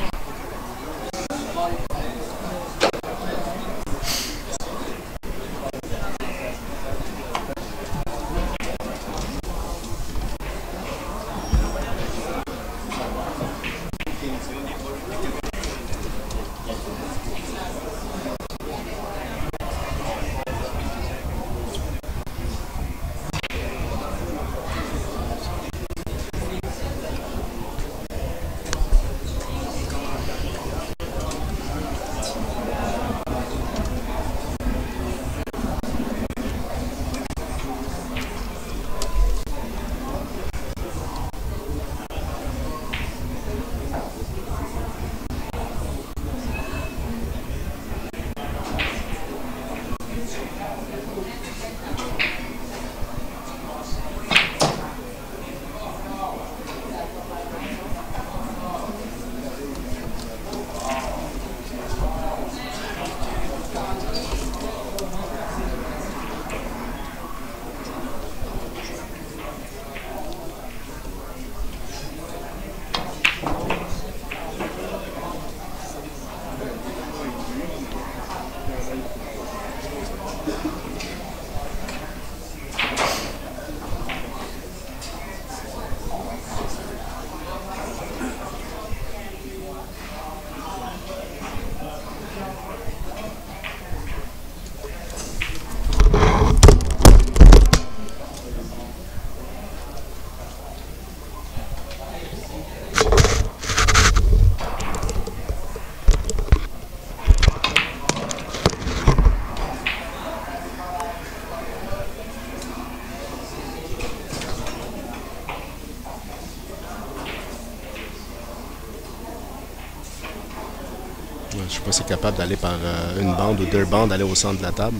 Speaker 2: Je sais pas si c'est capable d'aller par euh, une bande ou deux bandes, aller au centre de la table.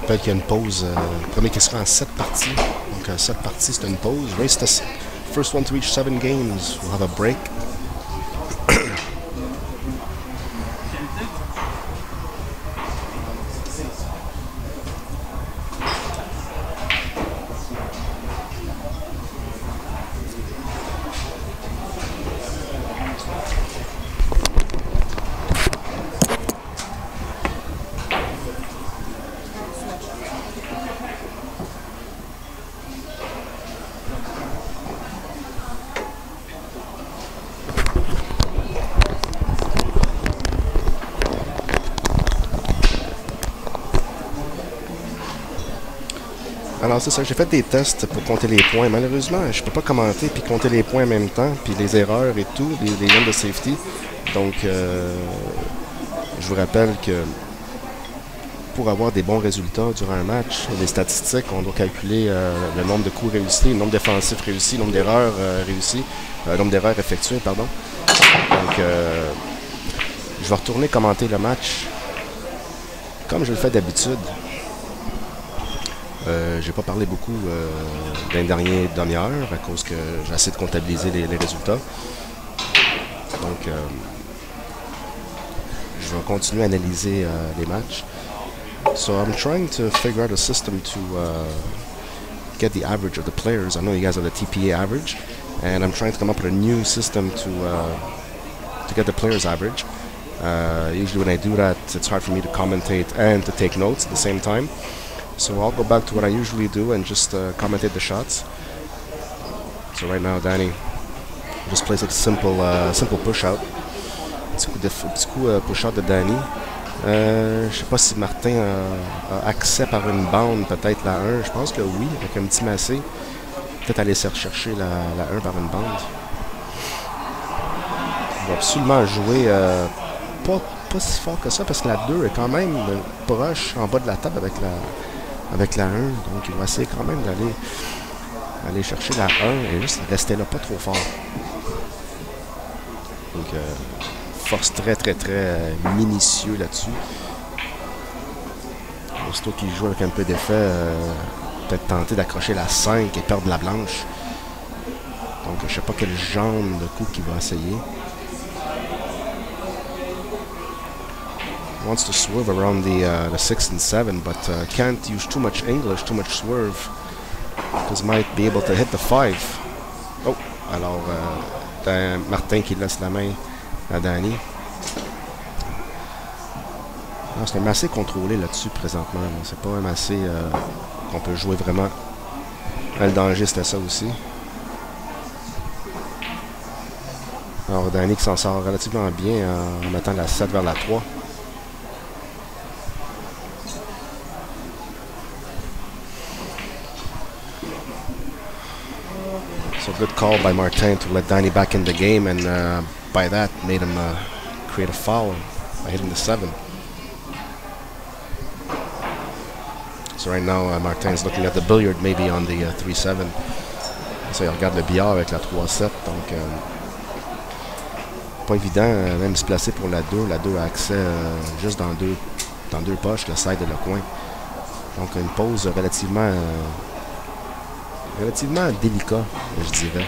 Speaker 2: rappelle qu'il y a une pause. Euh, le premier qui sera en sept parties. Donc, euh, sept parties, c'est une pause. Race to first one to reach seven games. We'll have a break. Alors c'est ça, j'ai fait des tests pour compter les points. Malheureusement, je ne peux pas commenter puis compter les points en même temps, puis les erreurs et tout, les, les lignes de safety. Donc, euh, je vous rappelle que pour avoir des bons résultats durant un match, les statistiques, on doit calculer euh, le nombre de coups réussis, le nombre défensifs réussis, le nombre d'erreurs euh, réussies, euh, le nombre d'erreurs effectuées, pardon. Donc, euh, je vais retourner commenter le match comme je le fais d'habitude. Euh, j'ai pas parlé beaucoup euh, d'un dernier demi-heure à cause que j'essaie de comptabiliser les, les résultats. Donc, euh, je vais continuer à analyser euh, les matchs. So I'm trying to figure out a system to uh, get the average of the players. I know you guys have the T P A average, and I'm trying to come up with a new system to uh, to get the players average. Uh, usually when I do that, it's hard for me to commentate and to take notes at the same time. So I'll go back to what I usually do and just uh, commentate the shots. So right now, Danny just plays a simple, uh, simple push-out. Petit coup, de, petit coup uh, push-out de Danny. Euh, je sais pas si Martin a, a accès par une bande, peut-être la un. Je pense que oui, avec un petit massé. Peut-être aller chercher la, la un par une bande. Il va absolument jouer euh, pas, pas si fort que ça parce que la deux est quand même proche en bas de la table avec la, avec la un. Donc il va essayer quand même d'aller aller chercher la un et juste rester là pas trop fort. Donc euh, force très très très euh, minutieux là-dessus. Aussitôt qu'il joue avec un peu d'effet, euh, peut-être tenter d'accrocher la cinq et perdre la blanche. Donc je sais pas quel genre de coup qu'il va essayer. Wants to swerve around the uh, the six and seven, but uh, can't use too much English, too much swerve, because might be able to hit the five. Oh, alors euh, Martin qui laisse la main à Danny. C'est un massé contrôlé là-dessus présentement. C'est pas un massé euh, qu'on peut jouer vraiment. Le danger, c'était ça aussi. Alors Danny qui s'en sort relativement bien en mettant la sept vers la trois. So good call by Martin to let Danny back in the game, and uh, by that made him uh, create a foul by hitting the seven. So right now uh, Martin's looking at the billiard maybe on the uh, three seven. So il regarde le billard avec la trois sept, donc euh, pas évident, euh, même se placer pour la deux. La deux a accès euh, juste dans deux, dans deux poches, le side et le coin. Donc une pause relativement... Euh, relativement délicat, je dirais.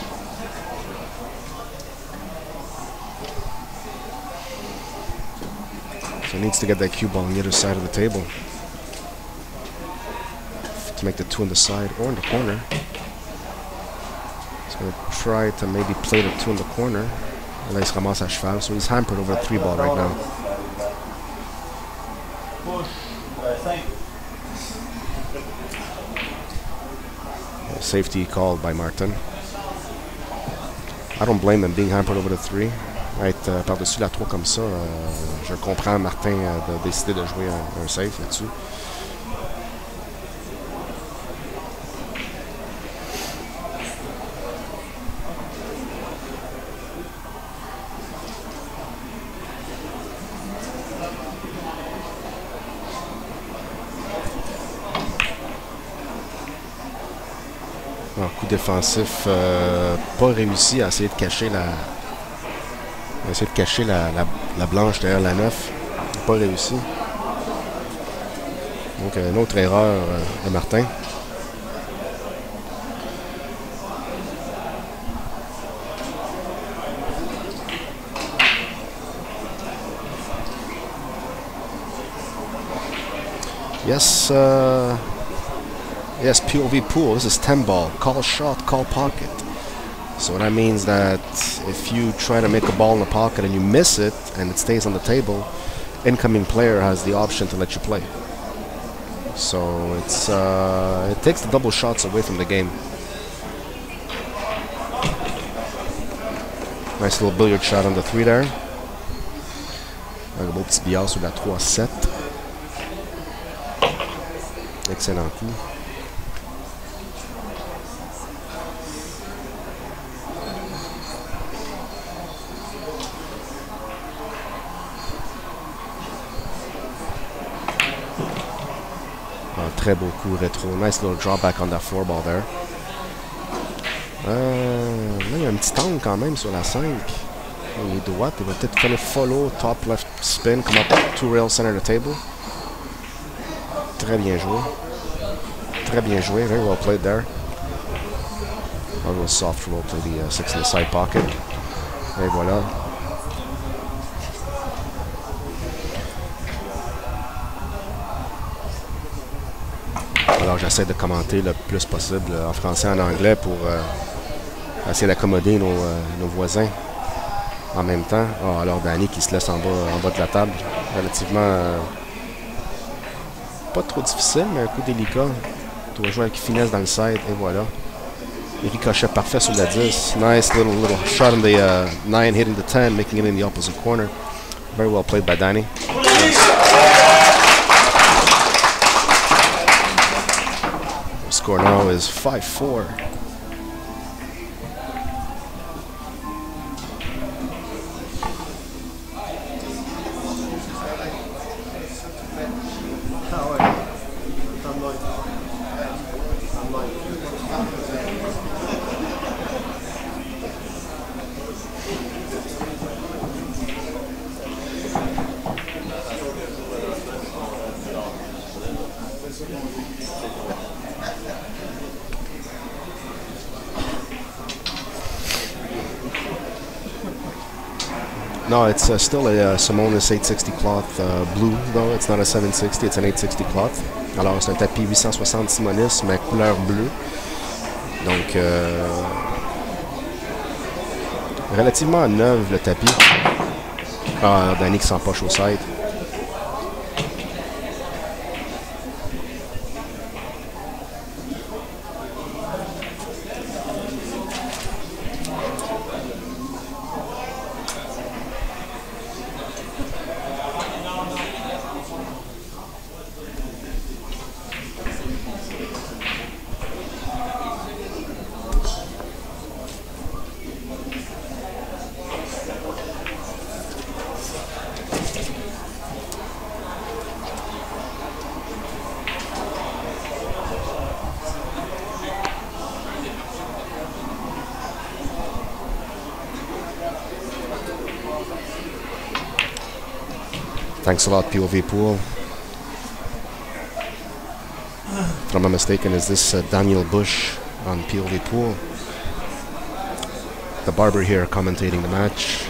Speaker 2: So he needs to get that cue ball on the other side of the table to make the two on the side or in the corner. He's going to try to maybe play the two in the corner. Là, il se ramasse à cheval, so he's hampered over the three ball right now. Safety called by Martin. I don't blame him being hampered over the three. Être euh, par-dessus la trois comme ça, euh, je comprends Martin euh, de décider de jouer un, un safe là-dessus. Un coup défensif euh, pas réussi à essayer de cacher la à essayer de cacher la, la, la blanche derrière la neuf. Pas réussi. Donc, une autre erreur euh, de Martin. Yes, uh, yes, P O V pool. This is ten ball. Call shot, call pocket. So that means that if you try to make a ball in the pocket and you miss it and it stays on the table, incoming player has the option to let you play. So it's uh, it takes the double shots away from the game. Nice little billiard shot on the three there. Un beau petit billard sur la trois sept. Excellent coup. Un très beau coup rétro. Nice little drawback on that four ball there. Euh, là, il y a un petit angle quand même sur la cinq. Il est droite. Il va peut-être faire le follow, top left spin, come up two rails center of the table. Très bien joué. Très bien joué. Very well played there. A little soft roll to the uh, six in the side pocket. Et voilà. Alors j'essaie de commenter le plus possible en français et en anglais pour euh, essayer d'accommoder nos, euh, nos voisins en même temps. Oh, alors Danny qui se laisse en bas, en bas de la table. Relativement euh, pas trop difficile, mais un coup délicat. Tu dois jouer avec finesse dans le side et voilà. Et ricochet parfait sur la dix. Nice little little shot on the uh, nine, hitting the ten, making it in the opposite corner. Very well played by Danny. The score now is five four. No, it's uh, still a uh, Simonis eight sixty cloth uh, blue, though. It's not a seven sixty, it's an eight sixty cloth. Alors, c'est un tapis huit cent soixante Simonis, mais couleur bleue. Donc, euh, relativement neuf le tapis. Ah, Danny qui s'empoche au side. Thanks a lot, P O V Pool. If I'm not mistaken, is this uh, Daniel Bush on P O V Pool? The barber here commentating the match.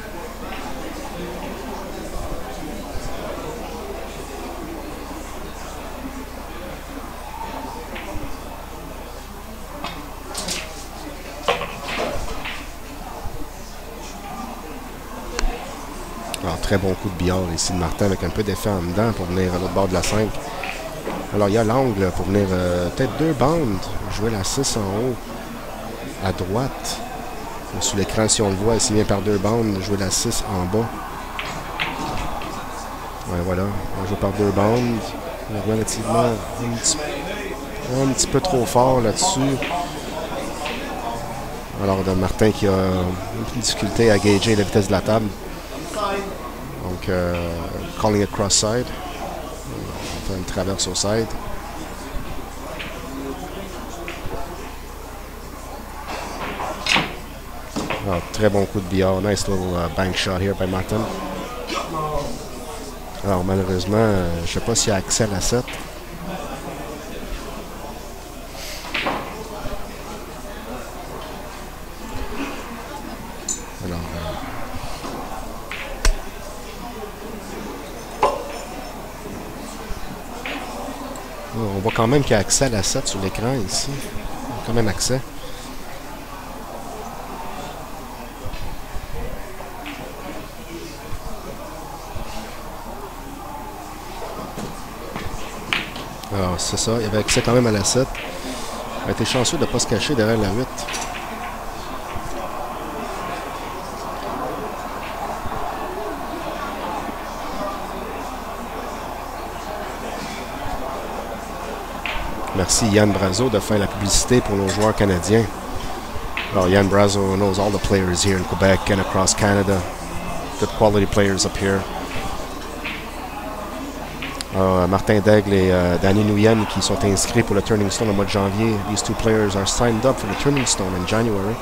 Speaker 2: Alors, très bon coup de billard ici de Martin avec un peu d'effet en dedans pour venir à l'autre bord de la cinq. Alors, il y a l'angle pour venir euh, peut-être deux bandes, jouer la six en haut, à droite. Sous l'écran, si on le voit, ici vient par deux bandes, jouer la six en bas. Ouais, voilà, on joue par deux bandes. Relativement un petit, un petit peu trop fort là-dessus. Alors, de Martin qui a une difficulté à gager la vitesse de la table. Donc, euh, calling it cross-side. On fait une traverse au side. Oh, très bon coup de billard. Nice little uh, bank shot here by Martin. Alors, malheureusement, euh, je ne sais pas s'il y a accès à la sept. voit quand même qu'il y a accès à la sept sur l'écran ici. Il y a quand même accès. Alors, c'est ça. Il y avait accès quand même à la sept. Il a été chanceux de ne pas se cacher derrière la huit. Merci Yann Brazo de faire la publicité pour nos joueurs canadiens. Alors Yann Brazo knows all the players here in Quebec and across Canada. Good quality players up here. Alors, Martin Daigle et uh, Danny Nguyen qui sont inscrits pour le Turning Stone au mois de janvier. These two players are signed up for the Turning Stone in January.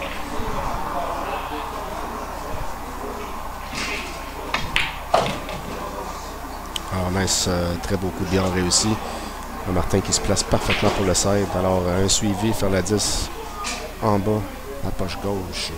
Speaker 2: Alors, nice, uh, très beau coup de bien réussi. Martin qui se place parfaitement pour le side. Alors, un suivi, faire la dix en bas, la poche gauche.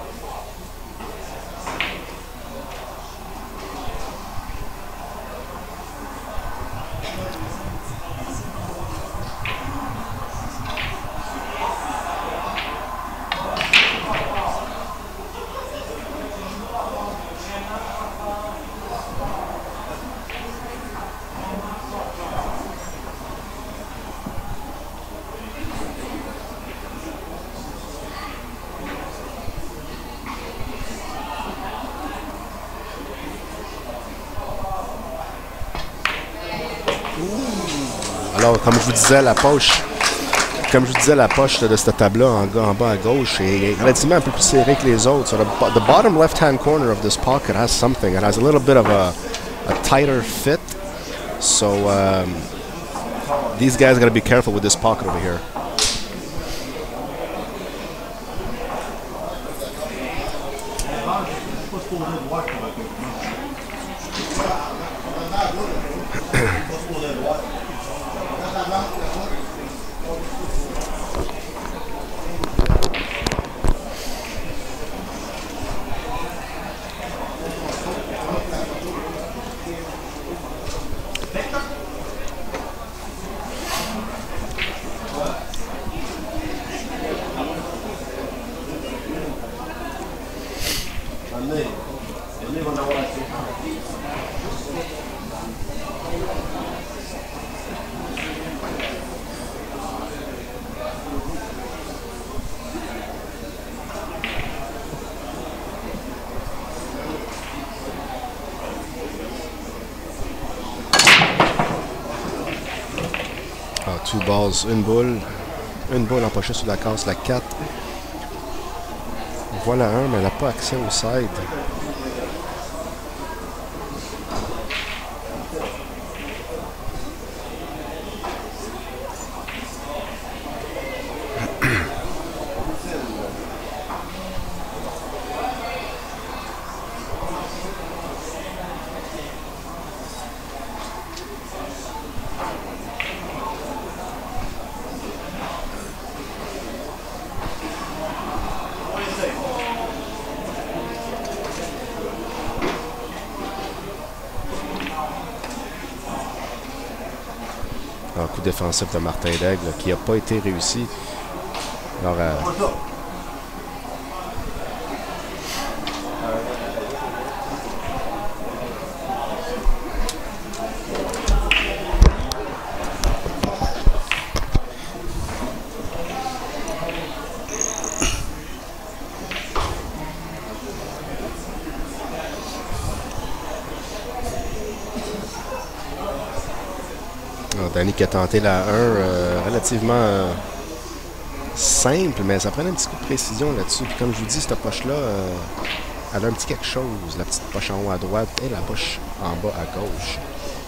Speaker 2: Alors, comme je vous disais, la poche, comme je vous disais, la poche de cette table-là en, en bas à gauche est relativement un peu plus serrée que les autres. So the, the bottom left-hand corner of this pocket has something. It has a little bit of a, a tighter fit. So um, these guys got to be careful with this pocket over here. Two balls, une boule. Une boule empochée sur la case, la quatre. Voilà un, mais elle n'a pas accès au side. Un coup défensif de Martin Daigle qui n'a pas été réussi. Alors, euh, Danny qui a tenté la un euh, relativement euh, simple, mais ça prenait un petit coup de précision là-dessus. Puis comme je vous dis, cette poche-là, euh, elle a un petit quelque chose. La petite poche en haut à droite et la poche en bas à gauche.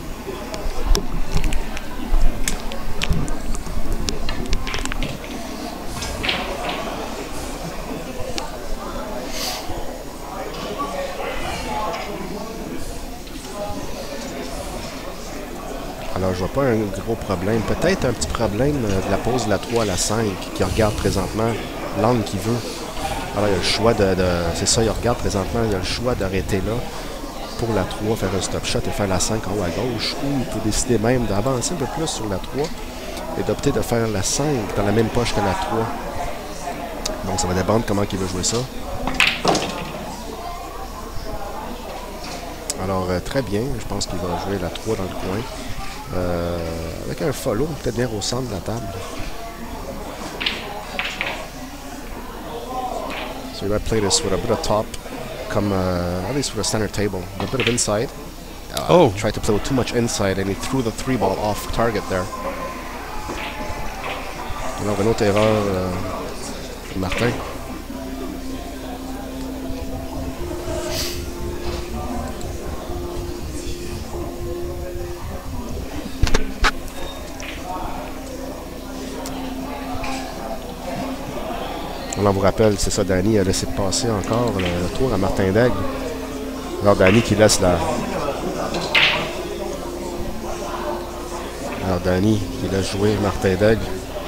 Speaker 2: Alors, je vois pas un gros problème. Peut-être un petit problème de la pose de la trois à la cinq qui regarde présentement l'angle qu'il veut. Alors, il y a le choix de... de c'est ça, il regarde présentement. Il y a le choix d'arrêter là pour la trois, faire un stop shot et faire la cinq en haut à gauche. Ou il peut décider même d'avancer un peu plus sur la trois et d'opter de faire la cinq dans la même poche que la trois. Donc ça va dépendre comment il veut jouer ça. Alors euh, très bien, je pense qu'il va jouer la trois dans le coin. Euh, avec un follow, peut-être bien au centre de la table. So you might play this with a bit of top, come uh, at least with a center table, a bit of inside. Uh,
Speaker 1: oh.
Speaker 2: Tried to play with too much inside and he threw the three ball off target there. Alors une autre erreur euh, de Martin. On vous rappelle, c'est ça, Danny a laissé passer encore le, le tour à Martin Daigle. Alors Danny qui laisse la... Alors Danny qui laisse jouer Martin Daigle.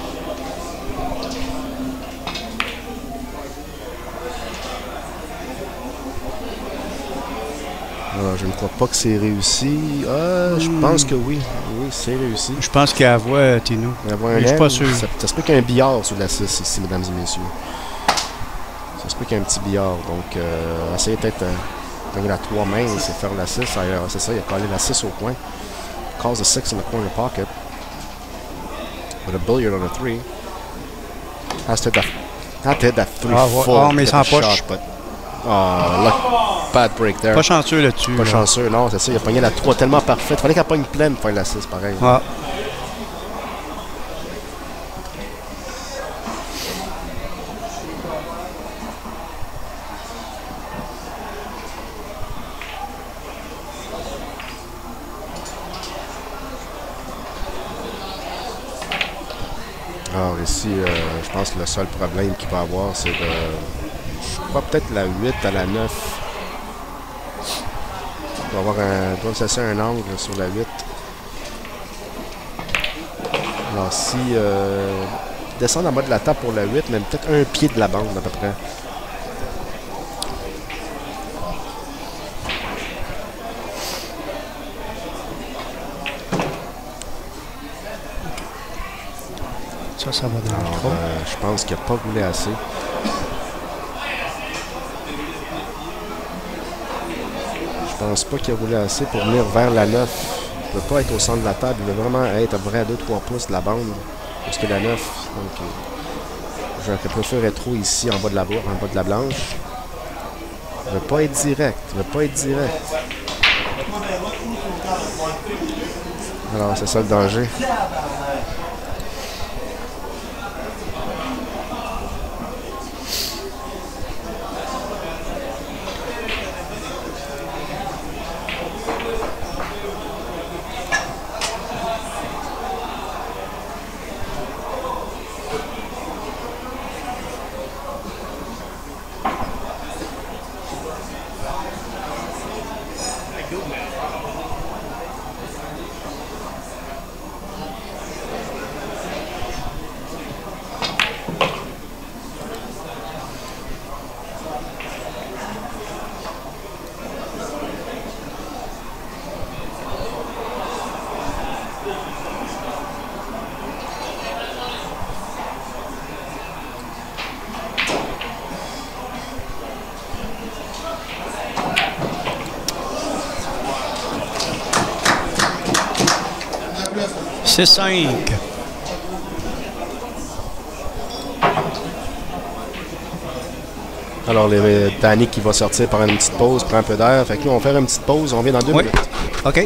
Speaker 2: Alors je ne crois pas que c'est réussi. Ah, je
Speaker 1: Hmm.
Speaker 2: pense que oui. Oui, c'est réussi.
Speaker 1: Je pense qu'il y a la voix, Tino.
Speaker 2: Il y a un
Speaker 1: Mais je suis pas sûr.
Speaker 2: Ça, ça se peut qu'il y ait un billard sur la six ici, mesdames et messieurs. Ça se peut qu'il y ait un petit billard. Donc, euh, essayez peut-être de donner la trois mince et faire la six. C'est ça, il a collé la six au coin. Calls the six in the corner pocket. With a billiard on a three. Has to hit that, had to hit that three
Speaker 1: Ah, ouais.
Speaker 2: full.
Speaker 1: Ah, mais
Speaker 2: get
Speaker 1: sans
Speaker 2: the
Speaker 1: poche.
Speaker 2: shot, but, oh, look, bad break there.
Speaker 1: Pas chanceux là-dessus.
Speaker 2: Pas
Speaker 1: là.
Speaker 2: chanceux, non, c'est ça. Il a pogné la trois tellement parfaite. Fallait qu'elle pogne pleine pour faire la six, pareil.
Speaker 1: Ah.
Speaker 2: Alors ici, euh, je pense que le seul problème qu'il va avoir, c'est de... Je crois peut-être la huit à la neuf. Il doit avoir un... Il doit se laisser un angle sur la huit. Alors si... Euh, descendre en bas de la table pour la huit, même peut-être un pied de la bande à peu près.
Speaker 1: Ça, ça va dans le
Speaker 2: Alors,
Speaker 1: trou.
Speaker 2: euh, je pense qu'il n'a pas roulé assez. Je pense pas qu'il a roulé assez pour venir vers la neuf. Il ne peut pas être au centre de la table. Il veut vraiment être à peu près à deux trois pouces de la bande. Parce que la neuf. Donc, euh, j'aurais préféré trop ici en bas de la bourre, en bas de la blanche. Il ne veut pas être direct. Il ne veut pas être direct. Alors, c'est ça le danger.
Speaker 1: six cinq.
Speaker 2: Alors, les, Danny qui va sortir par une petite pause, prend un peu d'air. Fait que nous, on va faire une petite pause. On vient dans deux
Speaker 1: Oui.
Speaker 2: minutes.
Speaker 1: OK.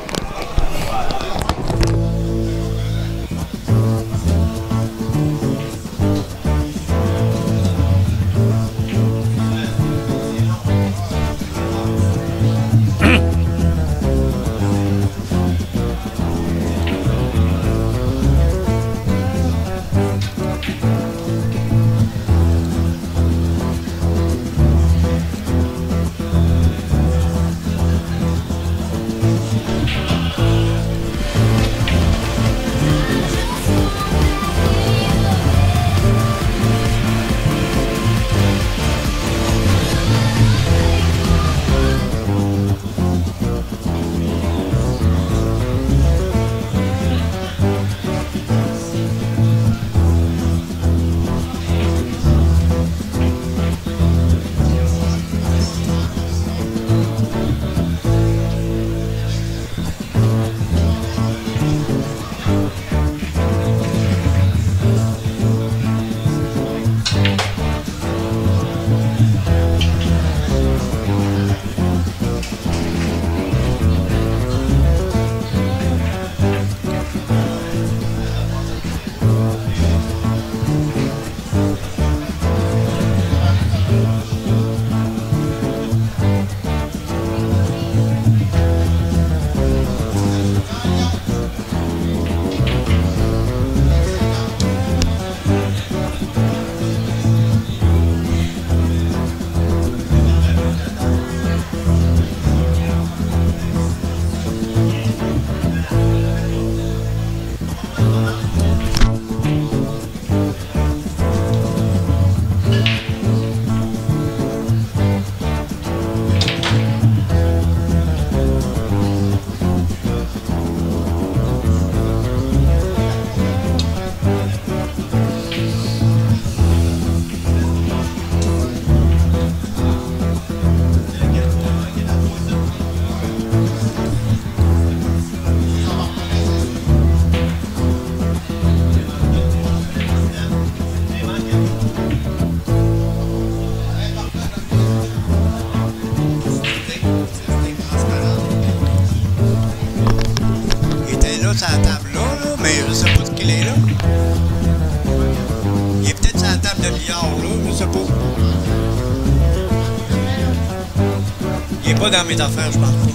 Speaker 1: pas dans mes affaires, je pense pas.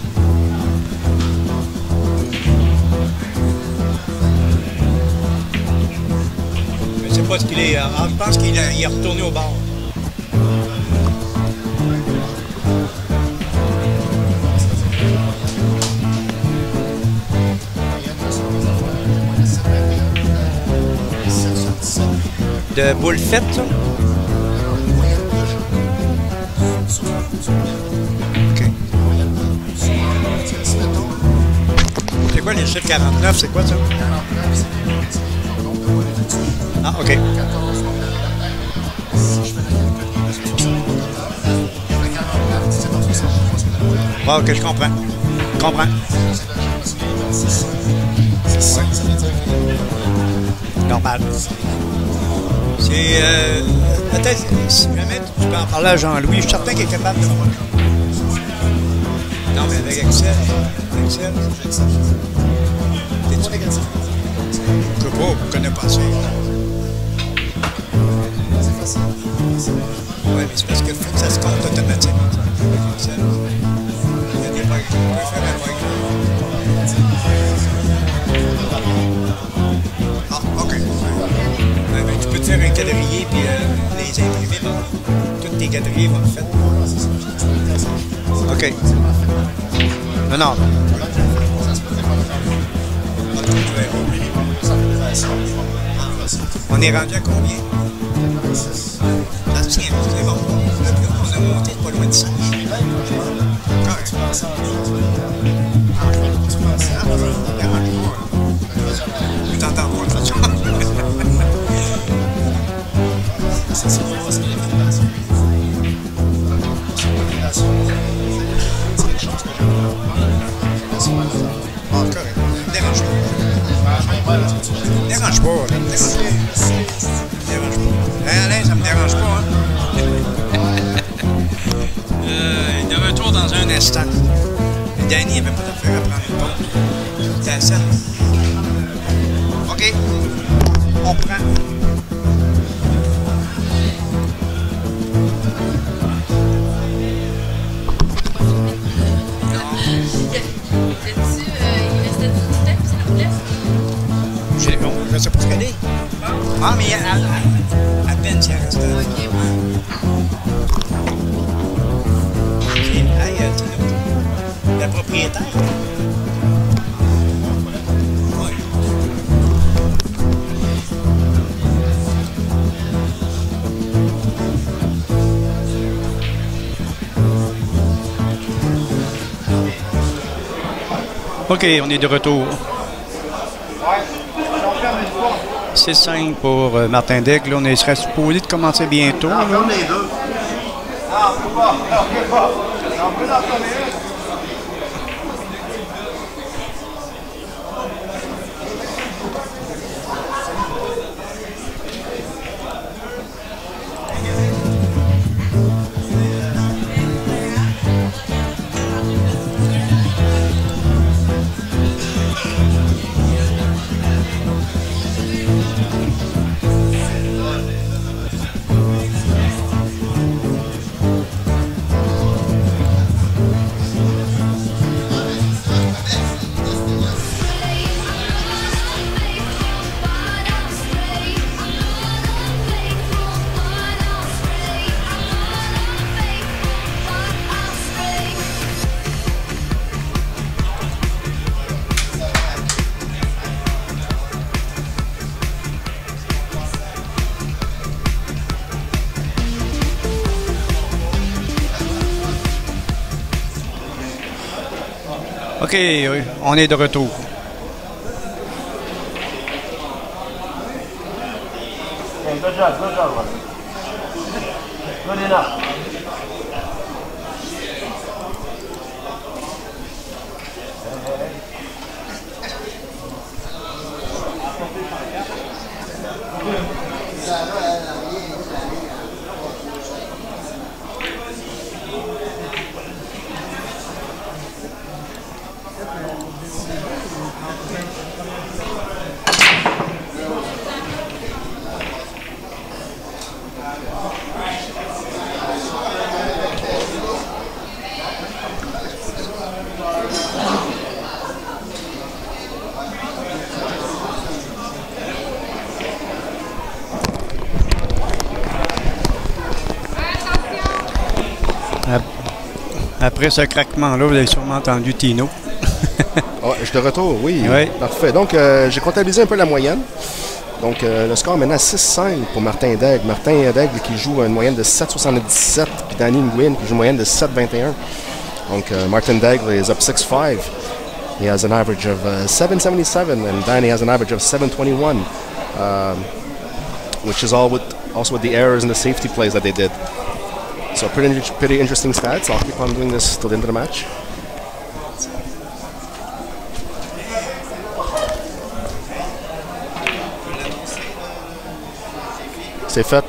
Speaker 1: Je sais pas ce qu'il est. Ah, je pense qu'il est retourné au bar. De boule faite, ça? OK. C'est quoi les chiffres quarante-neuf? C'est quoi ça? Ah, OK. Ah, OK, je comprends. Je comprends. Normal. C'est... Euh, peut-être, si jamais tu peux en parler à Jean-Louis, je suis certain qu'il est capable de voir. Non, mais avec Excel. Excel. T'es-tu négatif? Je sais pas, je connais pas ça. Oui, mais c'est parce qu'il faut que ça se compte automatiquement. Avec Excel. Il y a des bugs. Tu peux faire un bug. Ah, OK. Ouais, ben, tu peux te faire un quadrillé puis euh, les imprimer. Ben, toutes tes quadrillés vont être faites. OK. Non, non. On est rendu à combien? Ça se tient, c'est bon. On a monté pas loin de ça. Correct. Je t'entends pas, de toute façon. Ah, correct. Dérange pas. Dérange pas, là. Dérange pas. Alain, ça me dérange pas, hein? euh, de retour dans un instant. Danny n'avait pas d'affaire à prendre une pause. C'était ça. OK. On prend. Je ne sais pas ce qu'elle est. Ah, mais à, à, à peine si elle reste là. OK, ouais. Hey, euh, le propriétaire. Oui. OK, on est de retour. six cinq pour euh, Martin Daigle. Là, on serait supposé de commencer bientôt. Là. OK, on est de retour.
Speaker 5: Okay, good job, good job. Good enough.
Speaker 1: Après ce craquement-là, vous avez sûrement entendu Tino.
Speaker 2: Oh, je te retourne, oui.
Speaker 1: Oui.
Speaker 2: Parfait. Donc, euh, j'ai comptabilisé un peu la moyenne. Donc, euh, le score maintenant six cinq pour Martin Daigle. Martin Daigle qui joue une moyenne de sept soixante-dix-sept, puis Danny Nguyen qui joue une moyenne de sept vingt et un. Donc, uh, Martin Daigle is up six five. He has an average of uh, seven seventy-seven, and Danny has an average of seven twenty-one, um, which is all with also with the errors and the safety plays that they did. So, pretty, pretty interesting stats. I'll keep on doing this till the end of the match. C'est fait.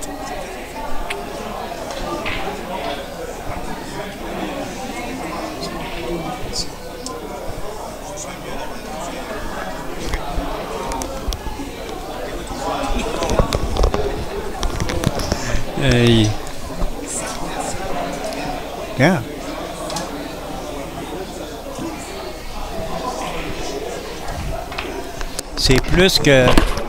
Speaker 1: Hey. Yeah. C'est plus que...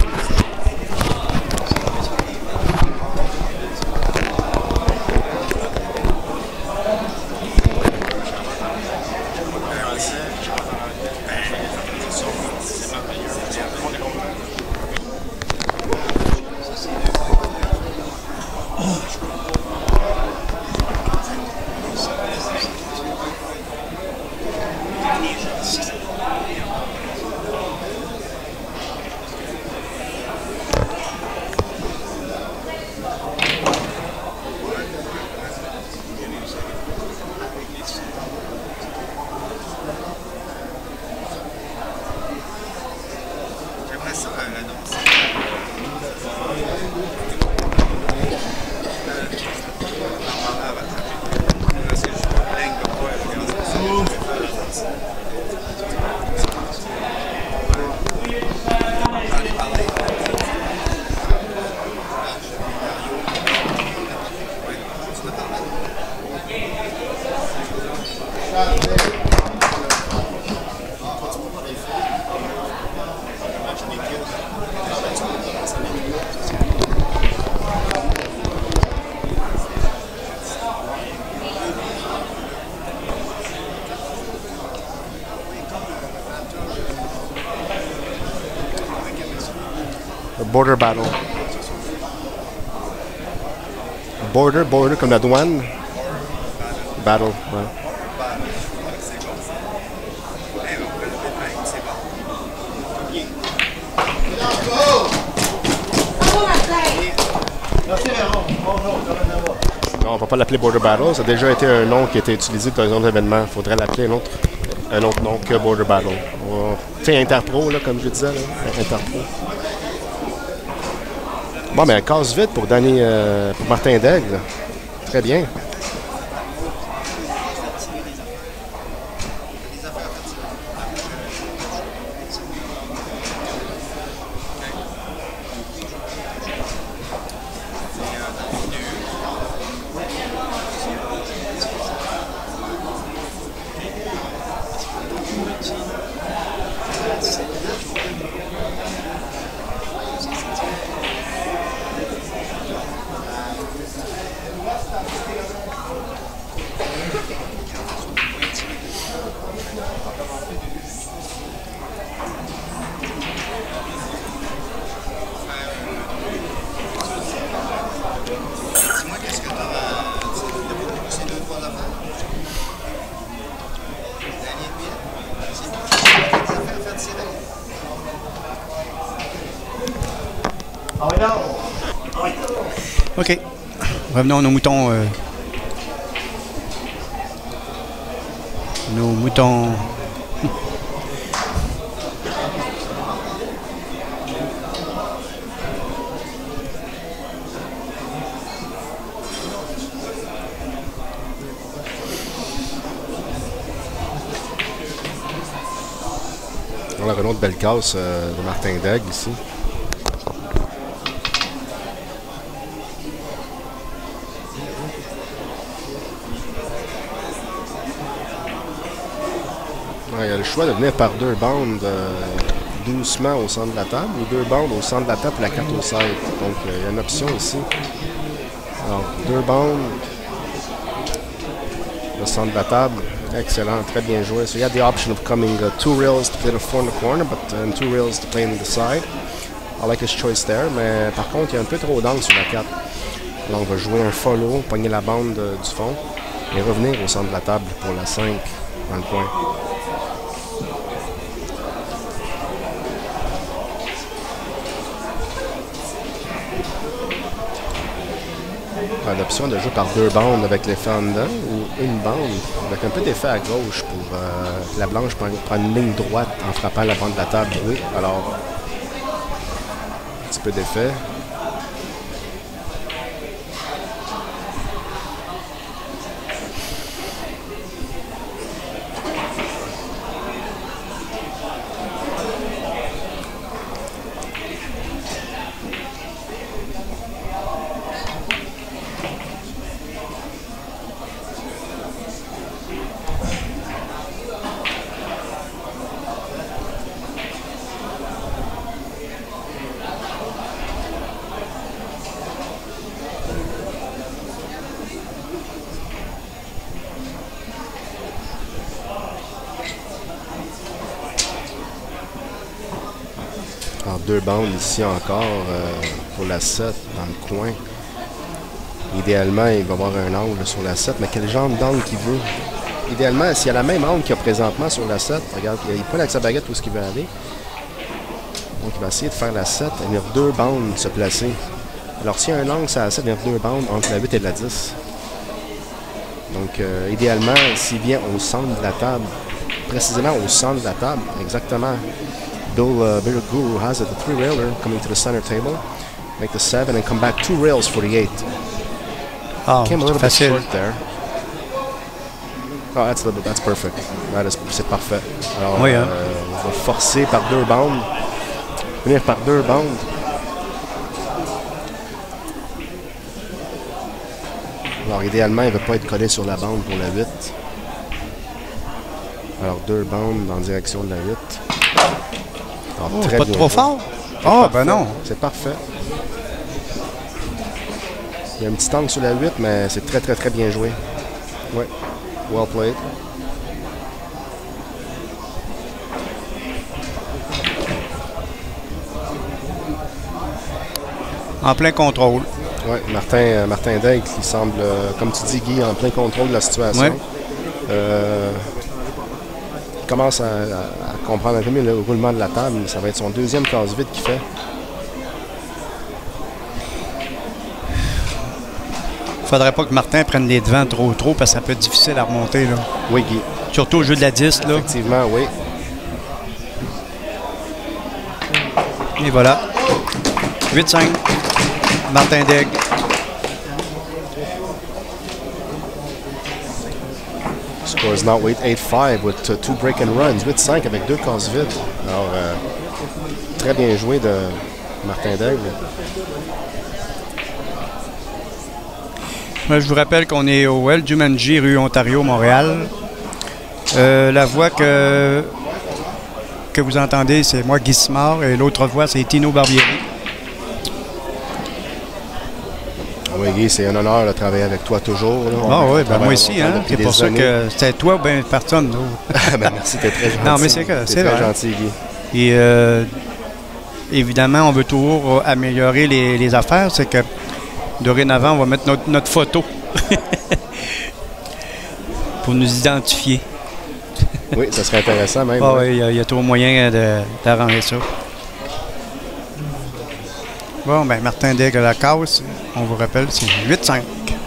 Speaker 2: Border battle. Border, border, comme la douane. Battle, ouais. Non, on va pas l'appeler Border Battle. Ça a déjà été un nom qui a été utilisé dans un autre événement. Il faudrait l'appeler un autre, un autre nom que Border Battle. Tu sais, Interpro, là, comme je disais. Là. Interpro. Bon, mais casse vite pour Danny, euh, pour Martin Daigle. Très bien.
Speaker 1: OK. Revenons à nos moutons. Euh, nos moutons.
Speaker 2: On a une autre belle casse euh, de Martin Daigle ici. Il y a le choix de venir par deux bandes euh, doucement au centre de la table ou deux bandes au centre de la table et la carte au side. Donc, euh, il y a une option ici. Alors, deux bandes. le centre de la table. Excellent, très bien joué. So you had the option of coming uh, two reels to play the four in the corner, but uh, two reels to play in the side. I like his choice there, mais par contre, il y a un peu trop d'angle sur la quatre. Là, on va jouer un follow, pogner la bande euh, du fond et revenir au centre de la table pour la cinq dans le coin. Ah, l'option de jouer par deux bandes avec l'effet en dedans ou une bande avec un peu d'effet à gauche pour euh, que la blanche prenne une ligne droite en frappant la bande de la table. Oui, alors un petit peu d'effet. Alors, deux bandes ici encore euh, pour la sept dans le coin. Idéalement, il va avoir un angle sur la sept, mais quel genre d'angle qu'il veut? Idéalement, s'il y a la même angle qu'il y a présentement sur la sept, regarde, il prend avec sa baguette où est-ce qu'il veut aller. Donc, il va essayer de faire la sept et venir deux bandes se placer. Alors, s'il y a un angle sur la sept, il vient deux bandes entre la huit et la dix. Donc, euh, idéalement, s'il vient au centre de la table, précisément au centre de la table, exactement. Bill, uh, Bill Guru has it, the three railer coming to the center table, make the seven and come back two rails for the eight.
Speaker 1: Oh,
Speaker 2: Came a little bit
Speaker 1: facile.
Speaker 2: short there. Oh, that's a little bit, that's perfect. That is, c'est parfait. Alors,
Speaker 1: oui, hein?
Speaker 2: euh, on va forcer par deux bandes, venir par deux bandes. Alors, idéalement, il ne veut pas être collé sur la bande pour la huit. Alors, deux bandes en direction de la huit. Alors,
Speaker 1: Oh,
Speaker 2: très
Speaker 1: pas
Speaker 2: bien
Speaker 1: trop
Speaker 2: joué.
Speaker 1: fort? Ah, ben non.
Speaker 2: C'est parfait. Il y a un petit angle sur la huit, mais c'est très, très, très bien joué. Oui. Well played.
Speaker 1: En plein contrôle.
Speaker 2: Oui, Martin, euh, Martin Daigle, qui semble, euh, comme tu dis, Guy, en plein contrôle de la situation.
Speaker 1: Ouais.
Speaker 2: Euh, il commence à, à- à comprendre un peu mieux le roulement de la table. Ça va être son deuxième case vide qu'il fait.
Speaker 1: Faudrait pas que Martin prenne les devants trop trop parce que ça peut être difficile à remonter. Là.
Speaker 2: Oui, Guy.
Speaker 1: Surtout au jeu de la dix. Là.
Speaker 2: Effectivement, oui.
Speaker 1: Et voilà. huit cinq. Martin Daigle.
Speaker 2: Score is now eight five with uh, two break and runs. huit cinq avec deux cases vides. Alors, euh, très bien joué de Martin Daigle.
Speaker 1: Je vous rappelle qu'on est au L. Jumanji, rue Ontario, Montréal. Euh, la voix que, que vous entendez, c'est moi, Guy Simard, et l'autre voix, c'est Tino Barbieri.
Speaker 2: Oui, Guy, c'est un honneur de travailler avec toi toujours. Là.
Speaker 1: Ah oui, ben
Speaker 2: travaille
Speaker 1: moi aussi, hein.
Speaker 2: depuis
Speaker 1: C'est pour
Speaker 2: des
Speaker 1: ça
Speaker 2: années.
Speaker 1: que c'était toi ou bien personne. là.
Speaker 2: Ben, merci, t'es très gentil.
Speaker 1: Non, mais c'est que-
Speaker 2: T'es
Speaker 1: c'est
Speaker 2: très
Speaker 1: vrai.
Speaker 2: gentil, Guy.
Speaker 1: Et euh, évidemment, on veut toujours améliorer les, les affaires. C'est que dorénavant, on va mettre notre, notre photo pour nous identifier.
Speaker 2: Oui, ça serait intéressant même.
Speaker 1: Ah
Speaker 2: ouais.
Speaker 1: oui, il y a- il y, a toujours moyen de- d'arranger ça. Bon, ben Martin Daigle à la casse, on vous rappelle, c'est huit cinq.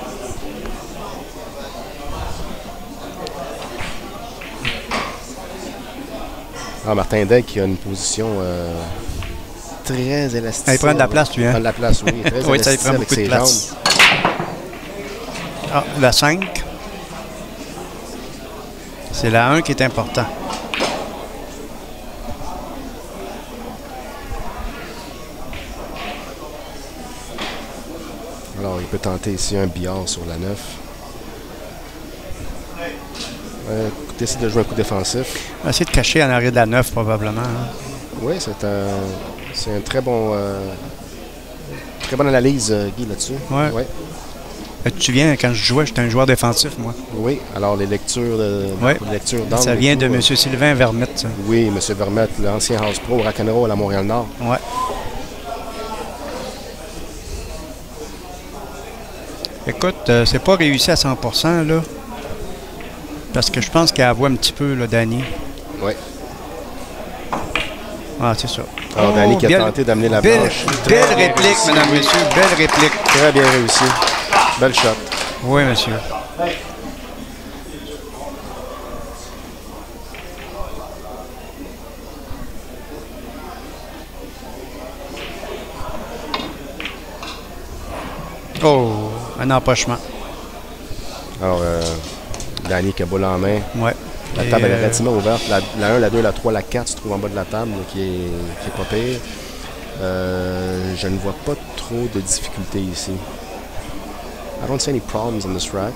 Speaker 2: Ah, Martin Daigle qui a une position euh, très élastique.
Speaker 1: Ah, il prend de la place, lui, hein?
Speaker 2: Il prend de la place, oui. Très
Speaker 1: Oui, ça, il
Speaker 2: élastique
Speaker 1: prend
Speaker 2: avec
Speaker 1: beaucoup de
Speaker 2: ses
Speaker 1: place.
Speaker 2: jambes.
Speaker 1: Ah, la cinq. C'est la un qui est important.
Speaker 2: Alors, il peut tenter ici un billard sur la neuf. Euh, écoutez, essayer de jouer un coup défensif.
Speaker 1: On va essayer de cacher en arrière de la neuf, probablement. hein.
Speaker 2: Oui, c'est un, c'est un très bon, euh, très bonne analyse, euh, Guy, là-dessus.
Speaker 1: Ouais.
Speaker 2: Ouais.
Speaker 1: Tu te souviens, quand je jouais, j'étais un joueur défensif, moi.
Speaker 2: Oui, alors les lectures de,
Speaker 1: Ouais.
Speaker 2: les lectures d'angle.
Speaker 1: Ça vient de M. Sylvain Vermette, ça.
Speaker 2: Oui, M. Vermette, l'ancien House Pro Rock'n'Roll à Montréal-Nord.
Speaker 1: Ouais. Écoute, euh, c'est pas réussi à cent pour cent, là. Parce que je pense qu'elle voit un petit peu, là, Danny.
Speaker 2: Oui.
Speaker 1: Ah, c'est ça.
Speaker 2: Alors,
Speaker 1: Oh,
Speaker 2: Danny qui a
Speaker 1: belle-
Speaker 2: tenté d'amener la
Speaker 1: Belle,
Speaker 2: branche.
Speaker 1: belle
Speaker 2: Très
Speaker 1: réplique,
Speaker 2: réussi.
Speaker 1: mesdames, messieurs. Belle réplique.
Speaker 2: Très bien réussi. Belle shot.
Speaker 1: Oui, monsieur. Oh, un empochement.
Speaker 2: Alors, euh, Danny qui a boule en main.
Speaker 1: Ouais.
Speaker 2: La
Speaker 1: Et,
Speaker 2: table elle est
Speaker 1: euh,
Speaker 2: relativement ouverte. La, la un, la deux, la trois, la quatre se trouve en bas de la table, là, qui, est, qui est pas pire. Euh, je ne vois pas trop de difficultés ici. I don't see any problems in this rack.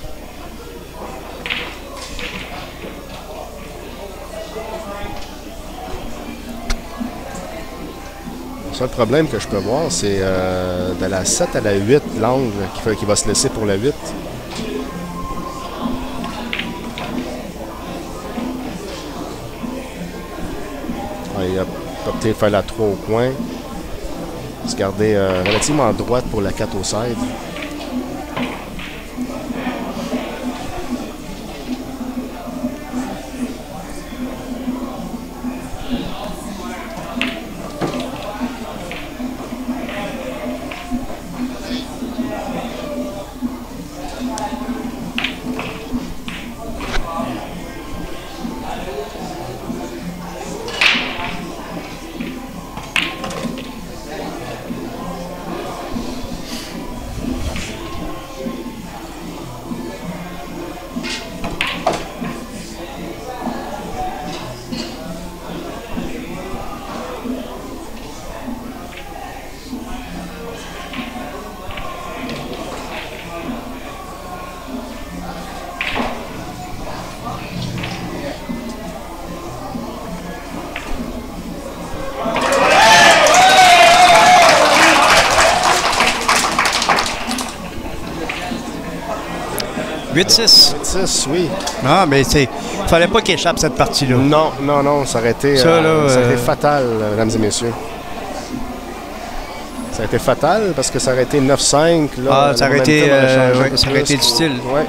Speaker 2: Le seul problème que je peux voir, c'est euh, de la sept à la huit, l'angle qui, fait- qui va se laisser pour la huit. Ah, il a opté de faire la trois au coin. Se garder euh, relativement à droite pour la quatre au side.
Speaker 1: huit six.
Speaker 2: six, oui.
Speaker 1: Ah, mais c'est. Fallait pas qu'il échappe cette partie-là.
Speaker 2: Non, non, non, ça aurait été,
Speaker 1: Ça,
Speaker 2: euh,
Speaker 1: là,
Speaker 2: ça aurait été
Speaker 1: euh,
Speaker 2: fatal, euh, mesdames et messieurs. Ça aurait été fatal parce que ça aurait été neuf cinq. Là,
Speaker 1: Ah,
Speaker 2: le
Speaker 1: ça aurait
Speaker 2: momentum
Speaker 1: été,
Speaker 2: aurait
Speaker 1: euh,
Speaker 2: changé un
Speaker 1: ouais,
Speaker 2: peu
Speaker 1: ça aurait
Speaker 2: plus
Speaker 1: été
Speaker 2: pour-
Speaker 1: difficile.
Speaker 2: Ouais.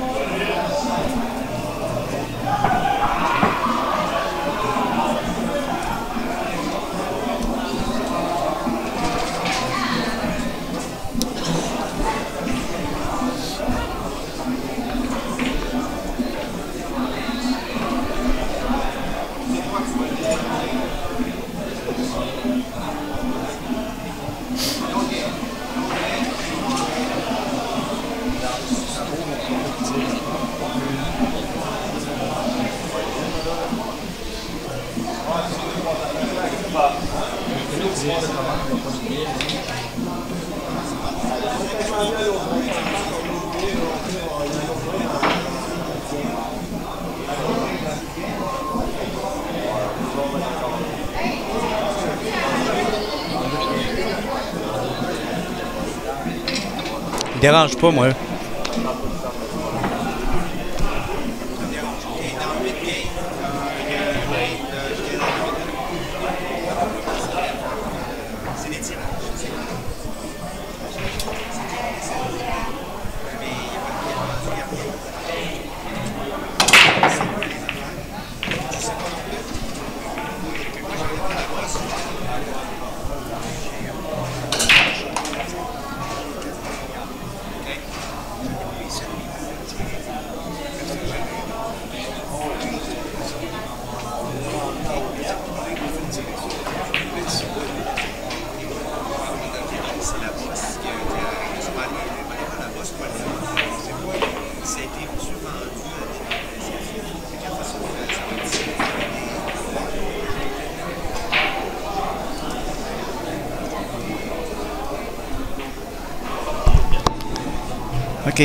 Speaker 1: Il dérange pas, moi. OK.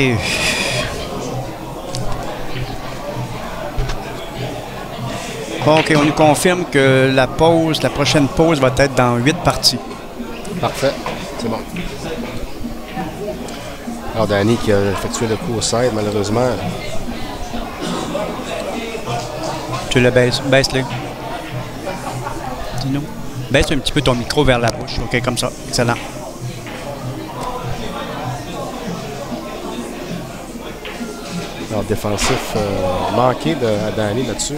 Speaker 1: Bon, OK, on nous confirme que la pause, la prochaine pause va être dans huit parties.
Speaker 2: Parfait. C'est bon. Alors, Danny qui a effectué le coup au side, malheureusement.
Speaker 1: Tu le baisses, baisse-le. Dis-nous. Baisse un petit peu ton micro vers la bouche. OK, comme ça. Excellent.
Speaker 2: Alors, défensif euh, manqué de, à Danny là-dessus.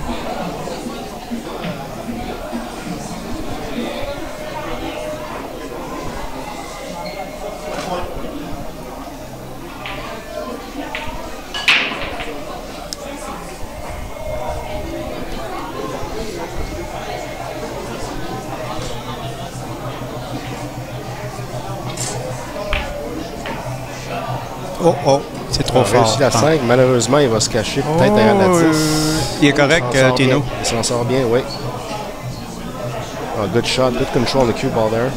Speaker 1: Oh, oh, c'est trop
Speaker 2: Il a
Speaker 1: fort.
Speaker 2: réussi la cinq. Malheureusement, il va se cacher peut-être
Speaker 1: Oh,
Speaker 2: derrière la dix.
Speaker 1: euh, il est correct,
Speaker 2: Il s'en
Speaker 1: euh,
Speaker 2: sort
Speaker 1: Tino.
Speaker 2: bien. Il s'en sort bien, oui. Oh, good shot, good control, the cue ball there.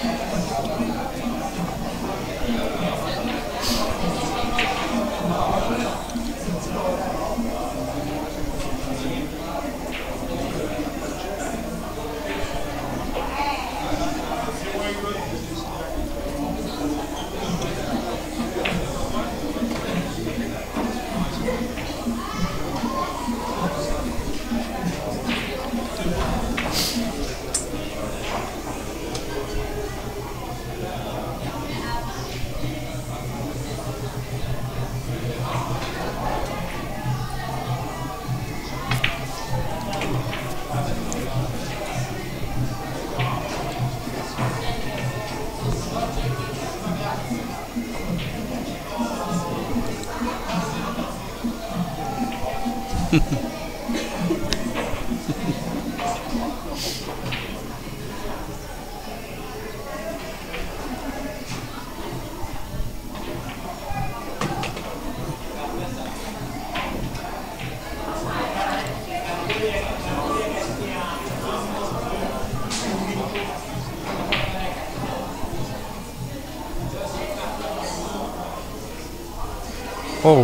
Speaker 1: Oh.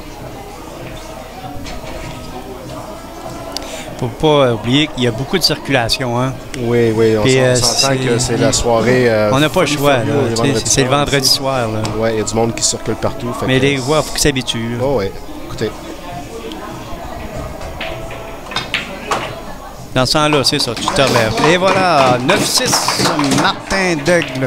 Speaker 1: Faut pas oublier qu'il y a beaucoup de circulation, hein.
Speaker 2: Oui, oui, on
Speaker 1: Puis,
Speaker 2: s'en-
Speaker 1: euh,
Speaker 2: s'entend
Speaker 1: c'est-
Speaker 2: que c'est la soirée. euh,
Speaker 1: On n'a pas le
Speaker 2: folie
Speaker 1: choix, là.
Speaker 2: furieuse
Speaker 1: Tu sais,
Speaker 2: vendredi
Speaker 1: C'est le
Speaker 2: soir,
Speaker 1: vendredi
Speaker 2: aussi.
Speaker 1: soir, là.
Speaker 2: Oui, il y a du monde qui circule partout. fait
Speaker 1: Mais
Speaker 2: que-
Speaker 1: les voix, il faut qu'ils s'habituent. là.
Speaker 2: Oh, oui. Écoutez,
Speaker 1: Dans ce temps-là, c'est ça, tu te relèves. Et voilà, neuf six, Martin Daigle.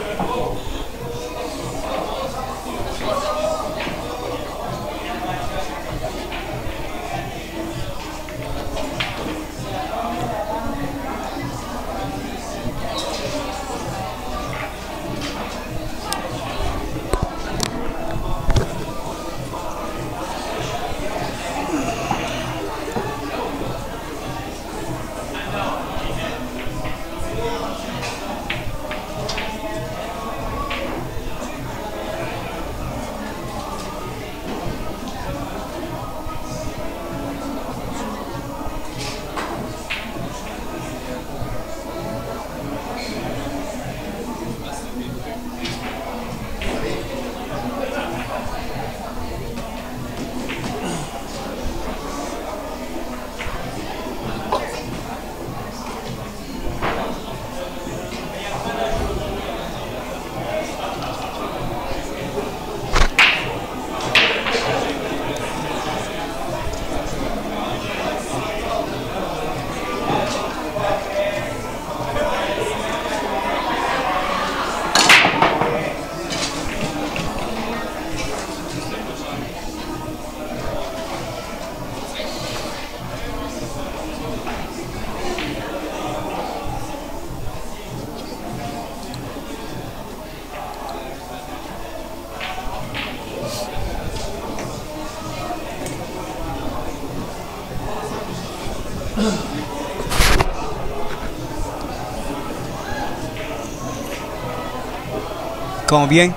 Speaker 1: Combien?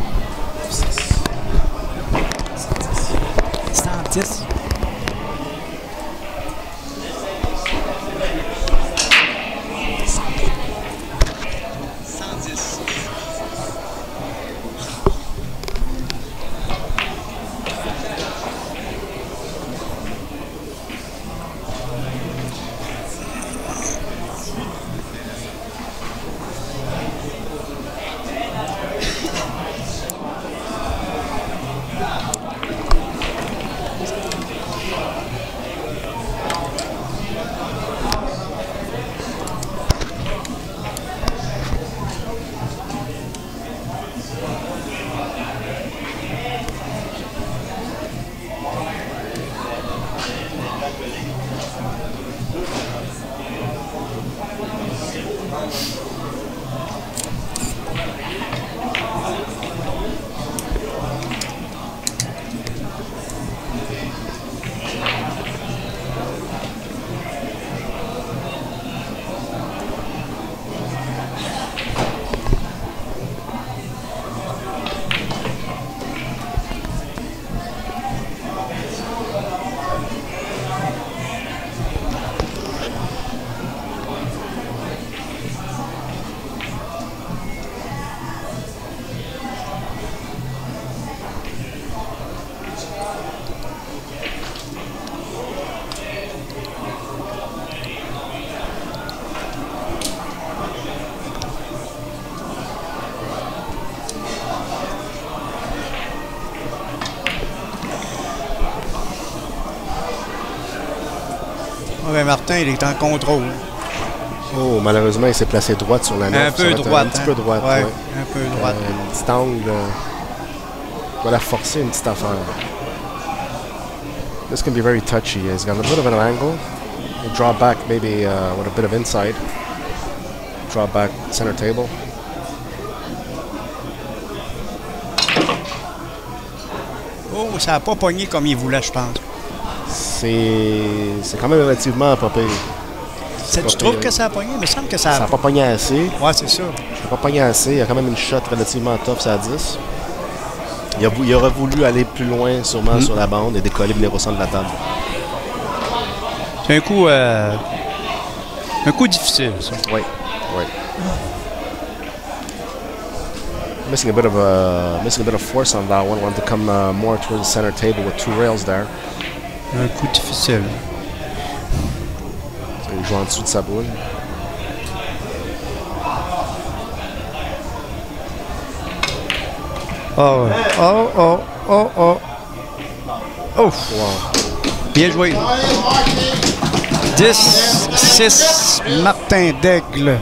Speaker 1: cent dix. Ouais, Martin, il est en contrôle.
Speaker 2: Oh, malheureusement, il s'est placé droite sur la neuf.
Speaker 1: Un peu droite.
Speaker 2: Un petit
Speaker 1: hein?
Speaker 2: peu droite,
Speaker 1: ouais.
Speaker 2: ouais.
Speaker 1: Un peu droite.
Speaker 2: Euh, un petit angle. Euh, il va la forcer une petite affaire. This can be very touchy. He's got a bit of an angle. He'll draw back maybe uh, with a bit of inside. Draw back center table.
Speaker 1: Oh, ça n'a pas pogné comme il voulait, je pense.
Speaker 2: C'est quand même relativement pas pire.
Speaker 1: Tu
Speaker 2: pas
Speaker 1: trouves
Speaker 2: pire.
Speaker 1: que ça a pogné? Il me semble que ça a...
Speaker 2: Ça n'a pas pogné assez.
Speaker 1: Ouais, c'est ça.
Speaker 2: Ça n'a pas pogné assez. Il y a quand même une shot relativement top, ça à dix. Il, a, il aurait voulu aller plus loin, sûrement, mm. sur la bande et décoller venir au centre de la table.
Speaker 1: C'est un coup... Euh, un coup difficile, ça.
Speaker 2: Oui, oui. Missing a bit of a missing a bit of force on that one. Want to come uh, more towards the center table with two rails there.
Speaker 1: Un coup difficile.
Speaker 2: Il joue en dessous de sa boule.
Speaker 1: Oh, oh, oh, oh, oh. Oh!
Speaker 2: Wow.
Speaker 1: Bien joué. dix six, Martin Daigle.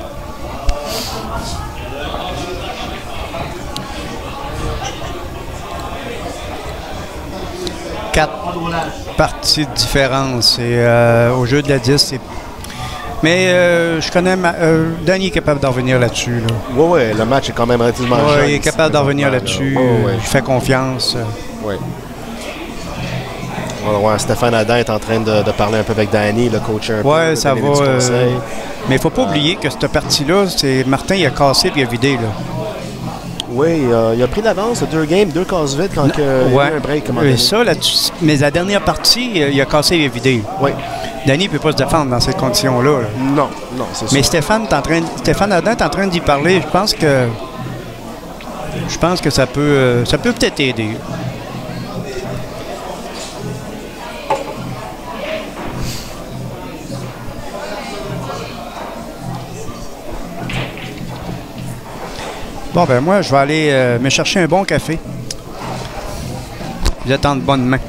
Speaker 1: Quatre parties de différence. Et euh, au jeu de la dix, c'est... Mais euh, je connais... Ma... Euh, Danny est capable d'en revenir là-dessus. Là.
Speaker 2: Oui, oui, le match est quand même relativement
Speaker 1: ouais,
Speaker 2: jeune.
Speaker 1: il est capable d'en revenir là-dessus.
Speaker 2: Ouais, ouais.
Speaker 1: Je fais confiance.
Speaker 2: Oui. On va voir, Stéphane Adam est en train de, de parler un peu avec Danny, le coach un
Speaker 1: ouais,
Speaker 2: peu.
Speaker 1: ça va. Euh, mais il ne faut pas euh, oublier que cette partie-là, c'est Martin, il a cassé et il a vidé. Là.
Speaker 2: Oui, euh, il a pris l'avance de deux games, deux cases vides quand euh, il y a eu un break.
Speaker 1: Mais ça, là, mais la dernière partie, il a cassé et il a vidé.
Speaker 2: Oui.
Speaker 1: Danny ne peut pas se défendre dans ces conditions-là. Là.
Speaker 2: Non, non, c'est ça.
Speaker 1: Mais Stéphane, est en train, Stéphane Adam est en train d'y parler. Je pense que je pense que ça peut euh, ça peut peut-être aider. Bon, ben moi, je vais aller euh, me chercher un bon café. Vous êtes en de bonnes mains.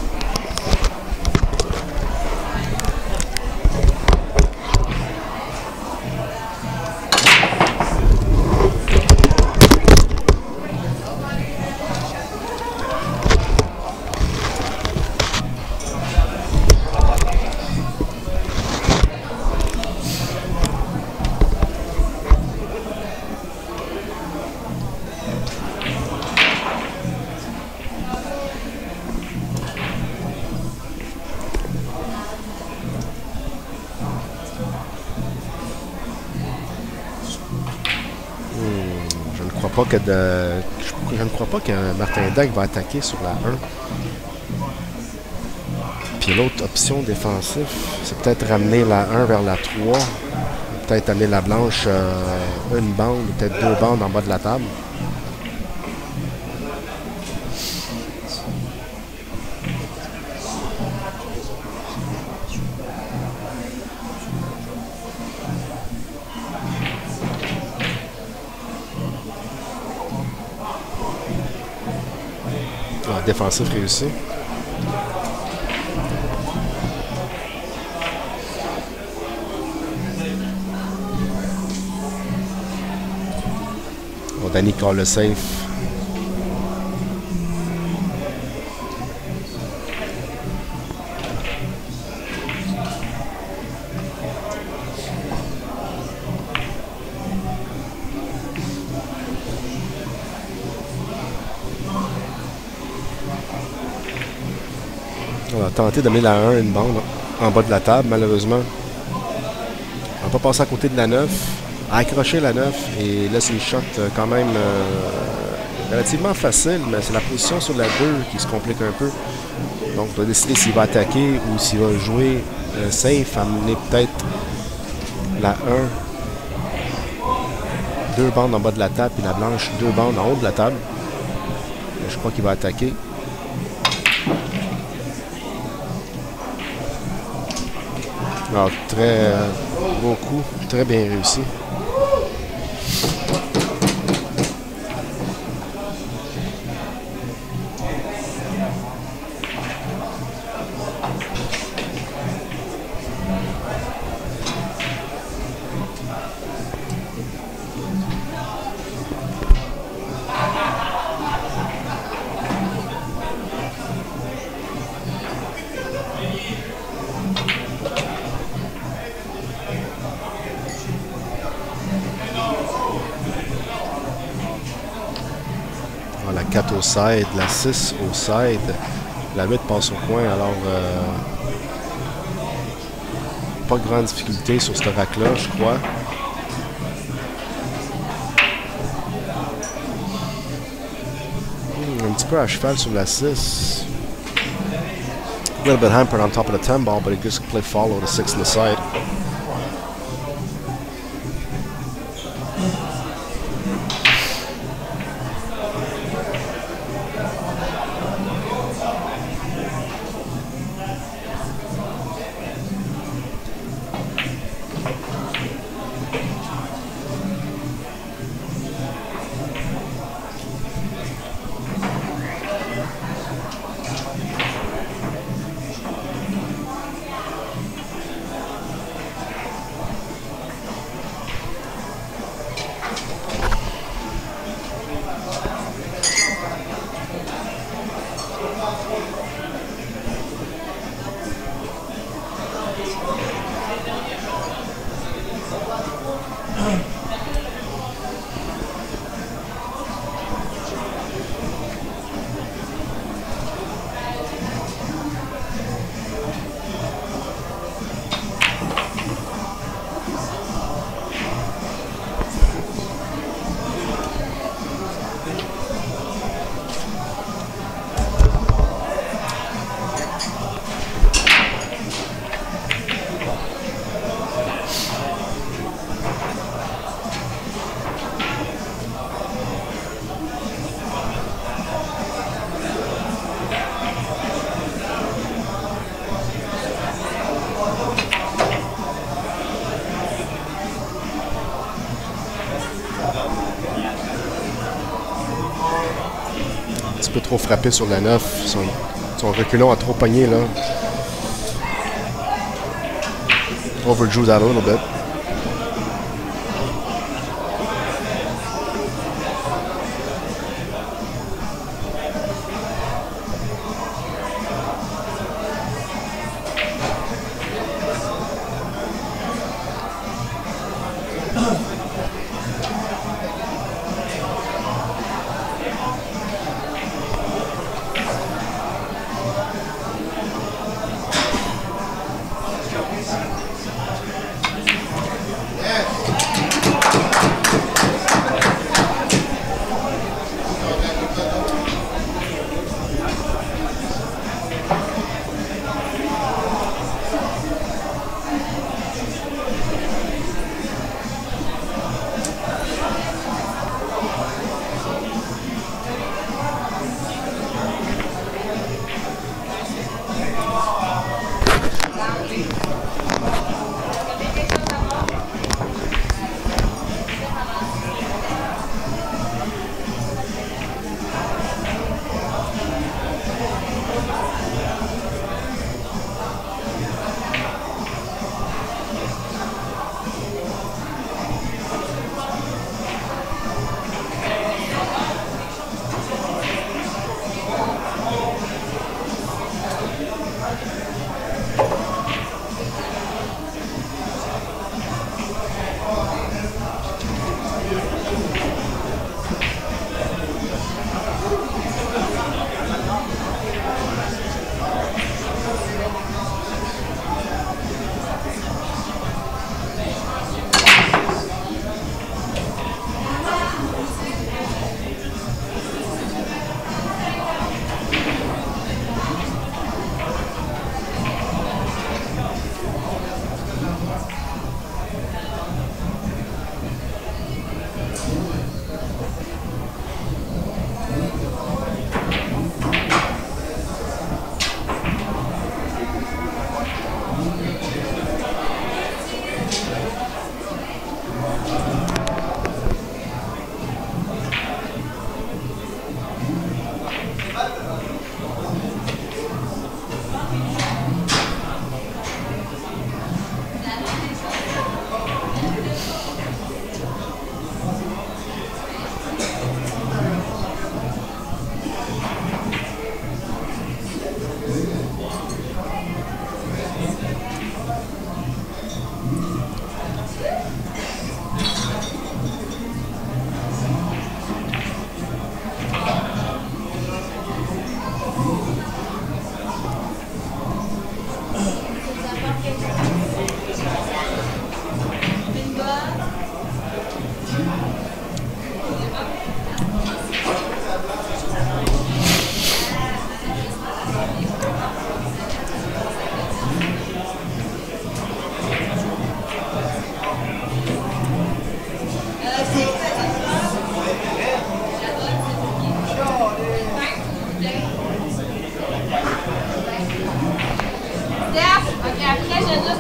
Speaker 2: Que de, je, je ne crois pas que Martin Daigle va attaquer sur la un. Puis l'autre option défensive, c'est peut-être ramener la un vers la trois. Peut-être amener la blanche euh, une bande, peut-être deux bandes en bas de la table. Défensif réussi. Bon, Danny call le safe. On va tenter d'amener la un une bande en bas de la table, malheureusement. On va pas passer à côté de la neuf. Accrocher la neuf et laisser une shot quand même euh, relativement facile, mais c'est la position sur la deux qui se complique un peu. Donc, on doit décider s'il va attaquer ou s'il va jouer euh, safe, amener peut-être la un. Deux bandes en bas de la table, puis la blanche, deux bandes en haut de la table. Je crois qu'il va attaquer. Alors, très euh, beau coup, très bien réussi. Ah, la quatre au side, la six au side. La huit passe au coin, alors euh, pas de grande difficulté sur ce rack-là, je crois. Hmm, un petit peu à cheval sur la six. A little bit hampered on top of the ten ball, but he just play follow the six on the side. Un peu trop frappé sur la neuf. Son, son reculon a trop pogné là. Overdrew that a little bit.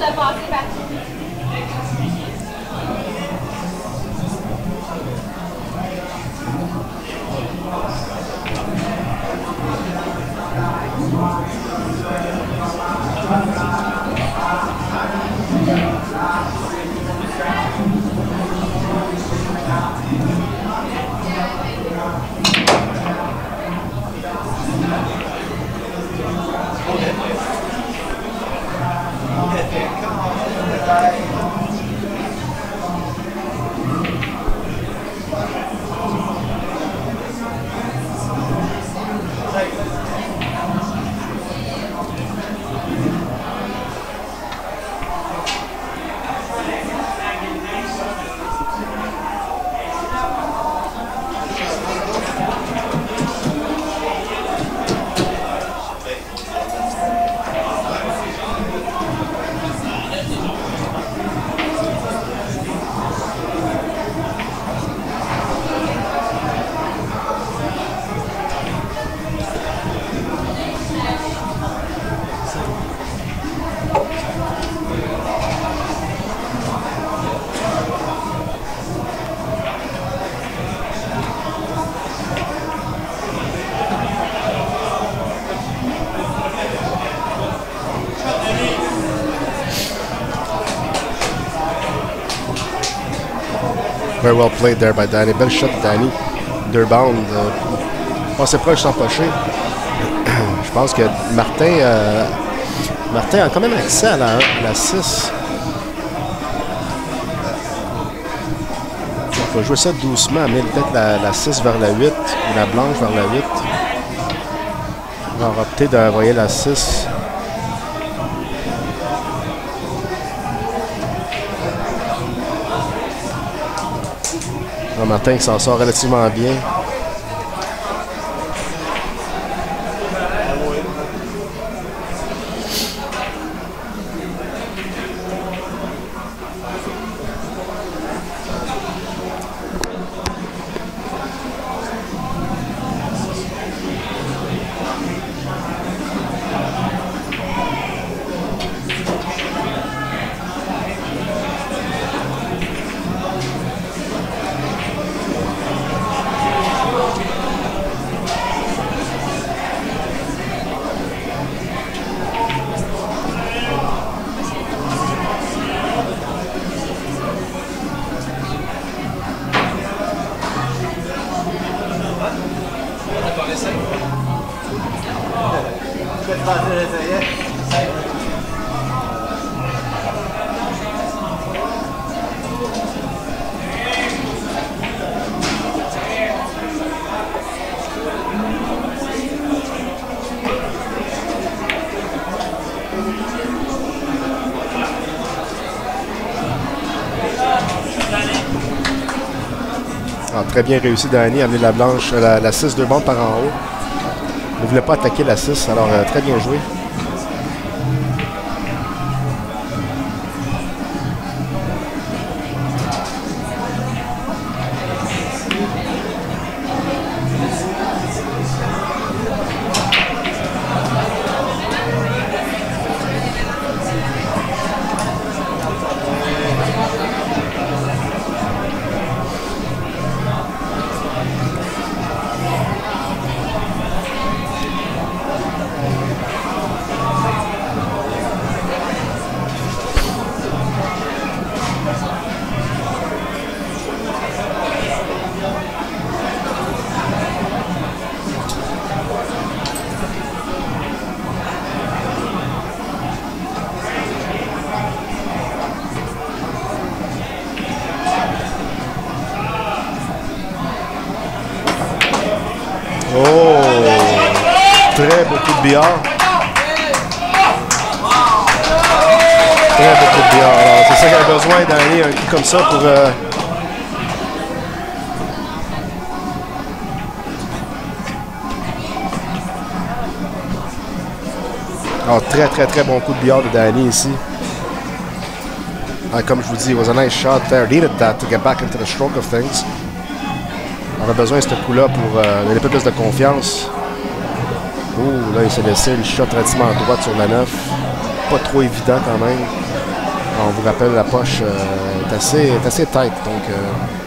Speaker 2: Very well played there by Danny. Belle shot de Danny. Deux bounds. Euh, passé proche sans pocher. Je pense que Martin, euh, Martin a quand même accès à la, à la six. Il faut jouer ça doucement, mais peut-être la, la six vers la huit ou la blanche vers la huit. On va opter d'envoyer la six. Martin qui s'en sort relativement bien. Ah, très bien réussi Danny à amener la blanche, la, la six deux bandes par en haut. Il ne voulait pas attaquer la six, alors euh, très bien joué. Très beau coup de billard. Très beau coup de billard. Alors, c'est ça qu'il a besoin d'aller un coup comme ça pour... Euh... Alors, très, très, très bon coup de billard de Danny ici. Ah, comme je vous dis, it was a nice shot there. Needed that to get back into the stroke of things. On a besoin de ce coup-là pour euh, donner un peu plus de confiance. Oh, là, il s'est laissé une shot relativement droite sur la neuf. Pas trop évident quand même. On vous rappelle, la poche euh, est, assez, est assez tight. Donc, euh,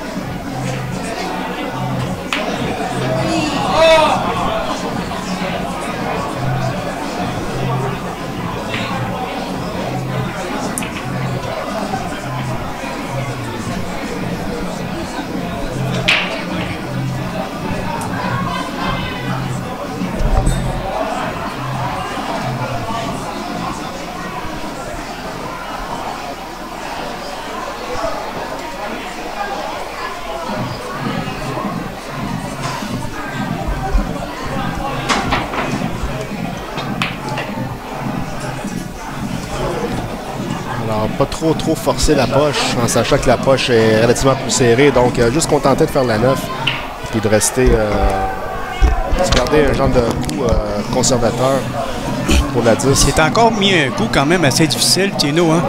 Speaker 2: pas trop trop forcer la poche en sachant que la poche est relativement plus serrée. Donc, euh, juste contenter de faire la neuf et de rester, euh, de garder un genre de coup euh, conservateur pour la dix.
Speaker 1: C'est encore mis un coup quand même assez difficile, Tino, hein?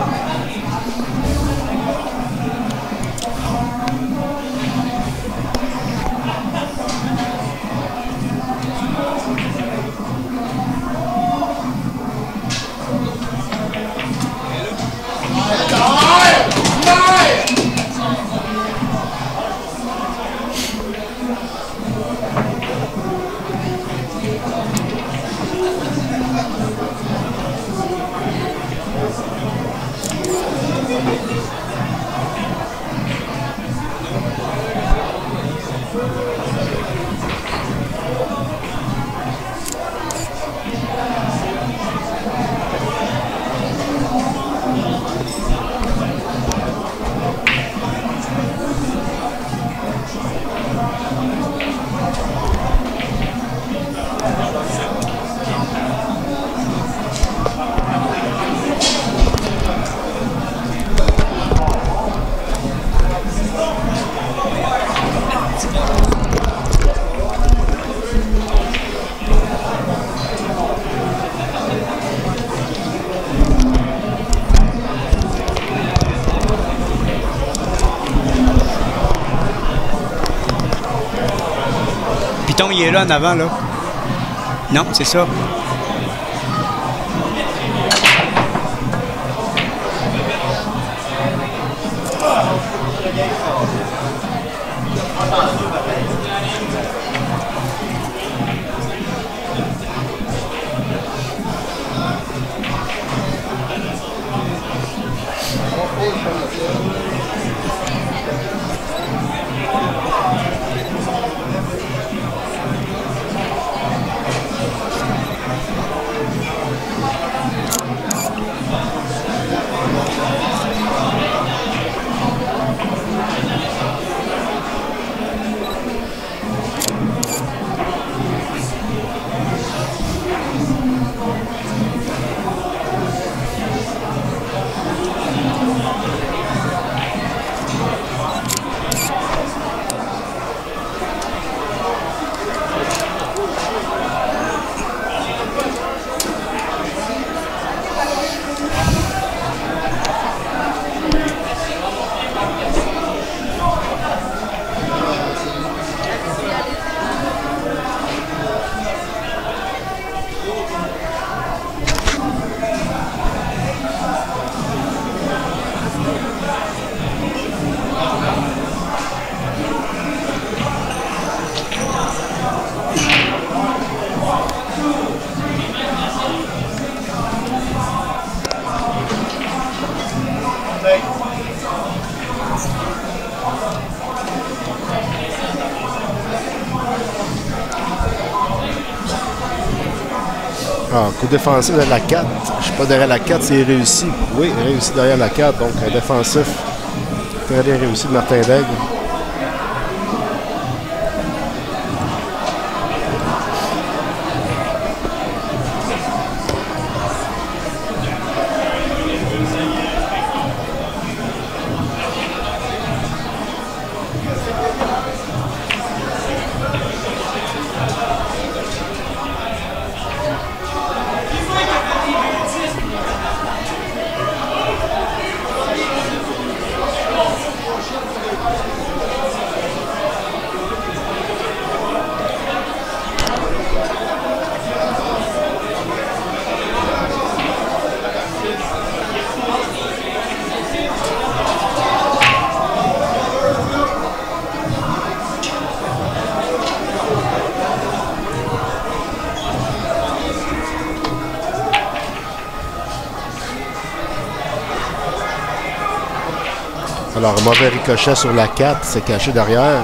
Speaker 1: Piton, il est là en avant, là. Non, c'est ça.
Speaker 2: Ah, coup défensif de la quatre. Je ne suis pas derrière la quatre, c'est réussi. Oui, réussi derrière la quatre. Donc, un défensif très bien réussi de Martin Daigle. Alors, mauvais ricochet sur la quatre, c'est caché derrière.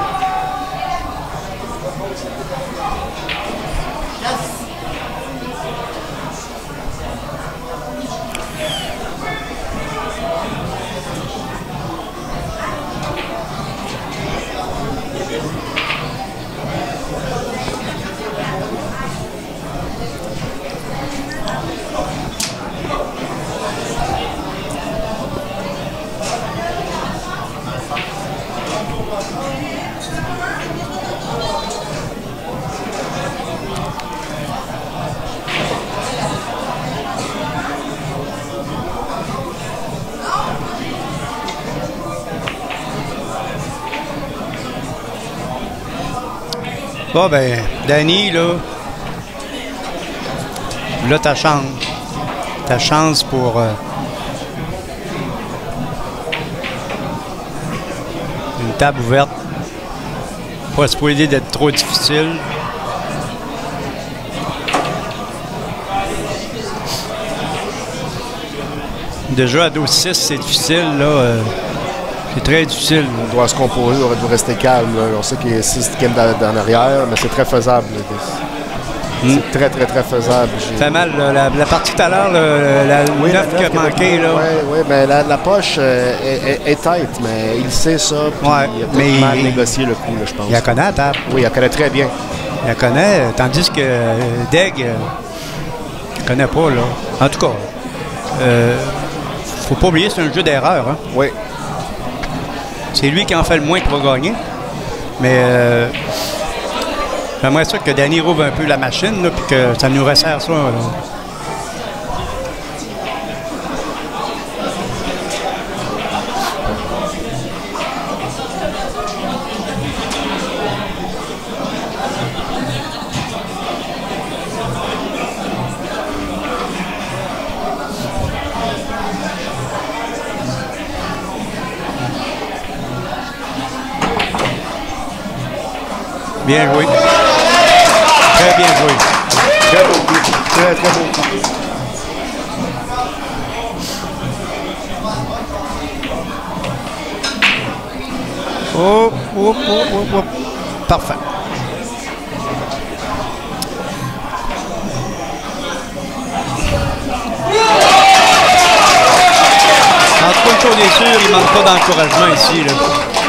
Speaker 1: Bon, ben, Danny, là, là, ta chance. Ta chance pour... Euh, une table ouverte. Pas supposé d'être trop difficile. Déjà, à douze six, c'est difficile, là. Euh, c'est très difficile.
Speaker 2: On doit se composer, on doit rester calme. Là. On sait qu'il y a six games en arrière, mais c'est très faisable. Mm. C'est très, très, très faisable.
Speaker 1: Ça fait mal. Là, la, la partie tout à l'heure, la
Speaker 2: oui,
Speaker 1: neuf qui a manqué. Là.
Speaker 2: Oui, oui, mais la, la poche euh, est, est, est tête, mais il sait ça.
Speaker 1: Ouais,
Speaker 2: il a
Speaker 1: mais
Speaker 2: mal
Speaker 1: il,
Speaker 2: négocié le coup, là, je pense.
Speaker 1: Il la connaît à table.
Speaker 2: Oui, il la connaît très bien.
Speaker 1: Il la connaît, tandis que euh, Deg, euh, il ne connaît pas. Là. En tout cas, euh, faut pas oublier, c'est un jeu d'erreur. Hein?
Speaker 2: Oui.
Speaker 1: C'est lui qui en fait le moins qui va gagner. Mais euh, j'aimerais ça que Danny rouvre un peu la machine, là, puis que ça nous resserre ça. Là. Bien joué. Très bien joué.
Speaker 2: Très beau coup. Très, très beau coup.
Speaker 1: Oh, oh, oh, oh, oh. Parfait. En tout cas, une chose est sûre, il ne manque pas d'encouragement ici. Là.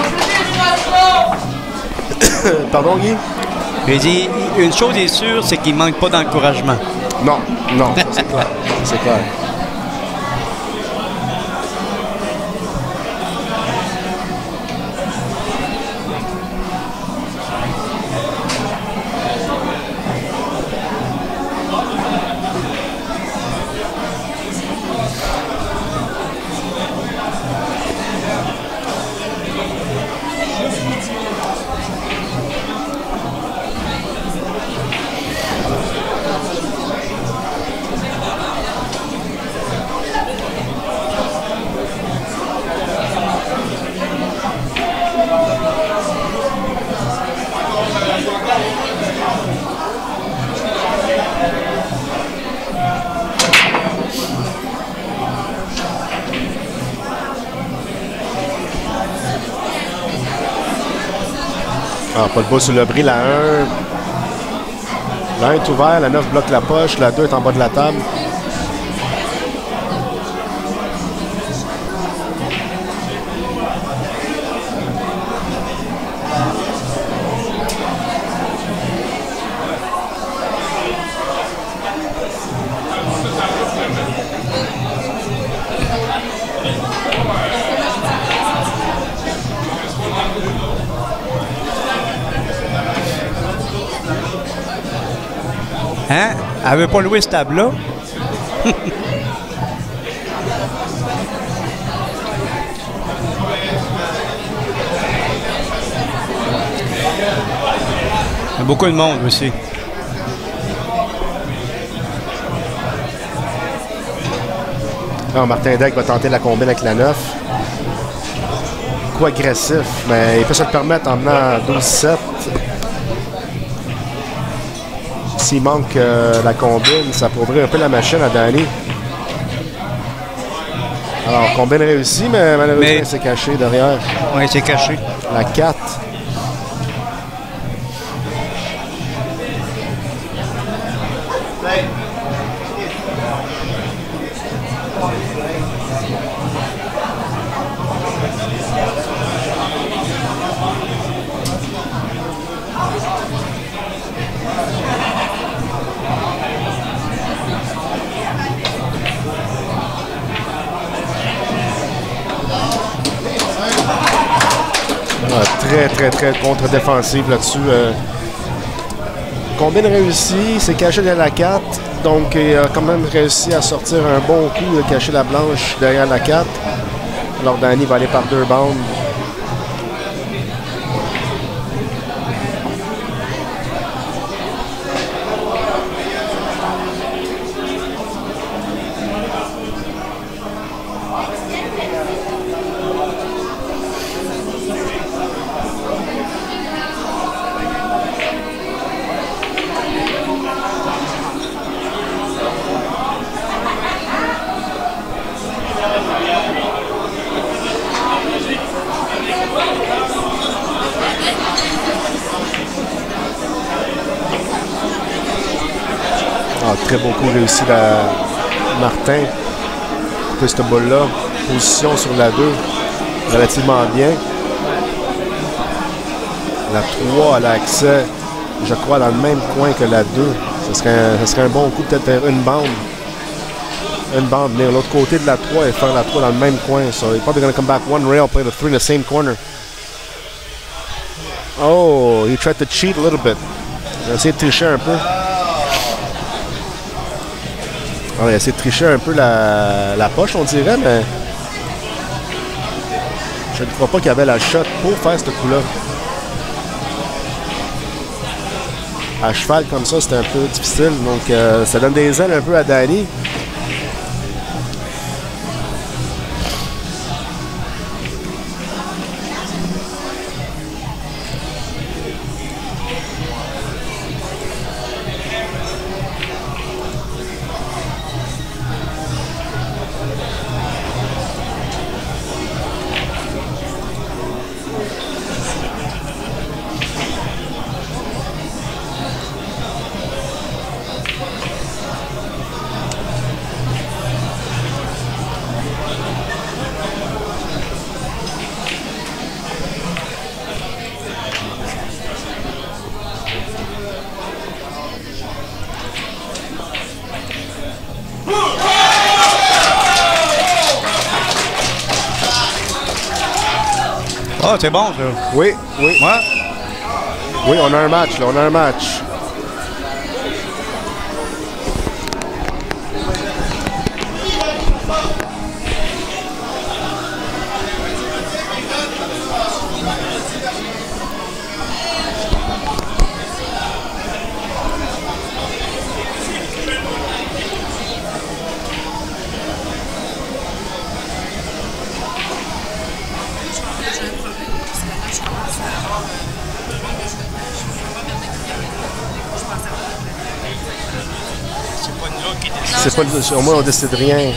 Speaker 2: Pardon, Guy?
Speaker 1: J'ai dit, une chose est sûre, c'est qu'il ne manque pas d'encouragement.
Speaker 2: Non, non, c'est clair. C'est clair. Ah, pas de bas sur le bris, la un. La un est ouvert, la neuf bloque la poche, la deux est en bas de la table.
Speaker 1: Hein? Elle veut pas louer ce table-là? Il y a beaucoup de monde aussi.
Speaker 2: Alors, Martin Deg va tenter la combine avec la neuf. Coup agressif, mais il peut se le permettre en menant douze sept. S'il manque euh, la combine, ça pourrait un peu la machine à Danny. Alors, combien réussi, mais malheureusement,
Speaker 1: Mais-
Speaker 2: c'est caché derrière.
Speaker 1: Oui, c'est caché.
Speaker 2: La quatre. Ah, très, très, très contre-défensive là-dessus. Euh, combien réussi, c'est caché derrière la quatre. Donc, il a quand même réussi à sortir un bon coup de cacher la blanche derrière la quatre. Alors, Danny va aller par deux bandes. Ah, très beau coup réussi de Martin. Pour cette balle-là. Position sur la deux. Relativement bien. La trois, elle a accès, je crois, dans le même coin que la deux. Ce serait un, ce serait un bon coup, peut-être une bande. Une bande, venir de l'autre côté de la trois et faire la trois dans le même coin. So he's probably going to come back one rail, play the three in the same corner. Oh, he tried to cheat a little bit. Il a essayé de tricher un peu. Alors, il a essayé de tricher un peu la, la poche, on dirait, mais je ne crois pas qu'il y avait la shot pour faire ce coup-là. À cheval comme ça, c'était un peu difficile. Donc, euh, ça donne des ailes un peu à Danny.
Speaker 1: Ah, c'est bon, ça.
Speaker 2: Oui, oui.
Speaker 1: Ouais.
Speaker 2: Oui, on a un match, là. On a un match. C'est pas le, au moins on décide rien.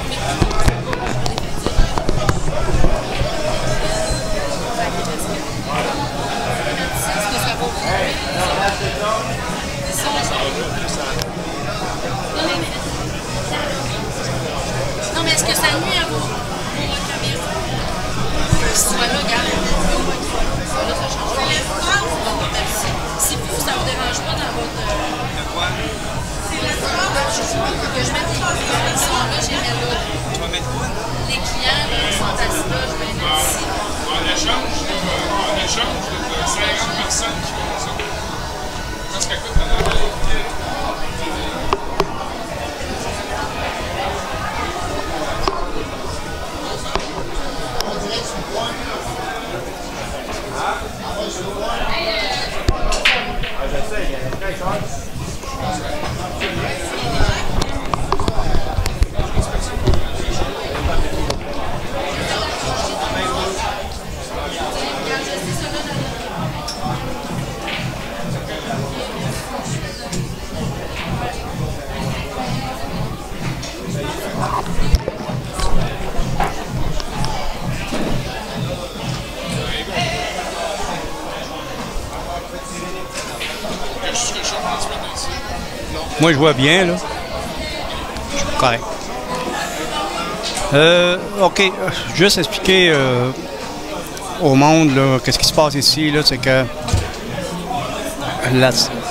Speaker 6: Non, mais est-ce que ça nuit à vos caméras? Si tu vas là, regarde. Là, ça change. Bon, merci. Si vous, ça vous dérange pas dans votre... Que je mette les clients, ils sont là, j'ai mis là.
Speaker 3: Tu vas mettre quoi?
Speaker 6: Les clients, là, ils sont assis là, je vais les mettre ici.
Speaker 3: En échange, en échange de cinquante personnes qui font ça. Parce que, écoute, maintenant,
Speaker 1: Moi, je vois bien, là. Je suis correct. Euh, OK. Juste expliquer euh, au monde, là, qu'est-ce qui se passe ici, là, c'est que la,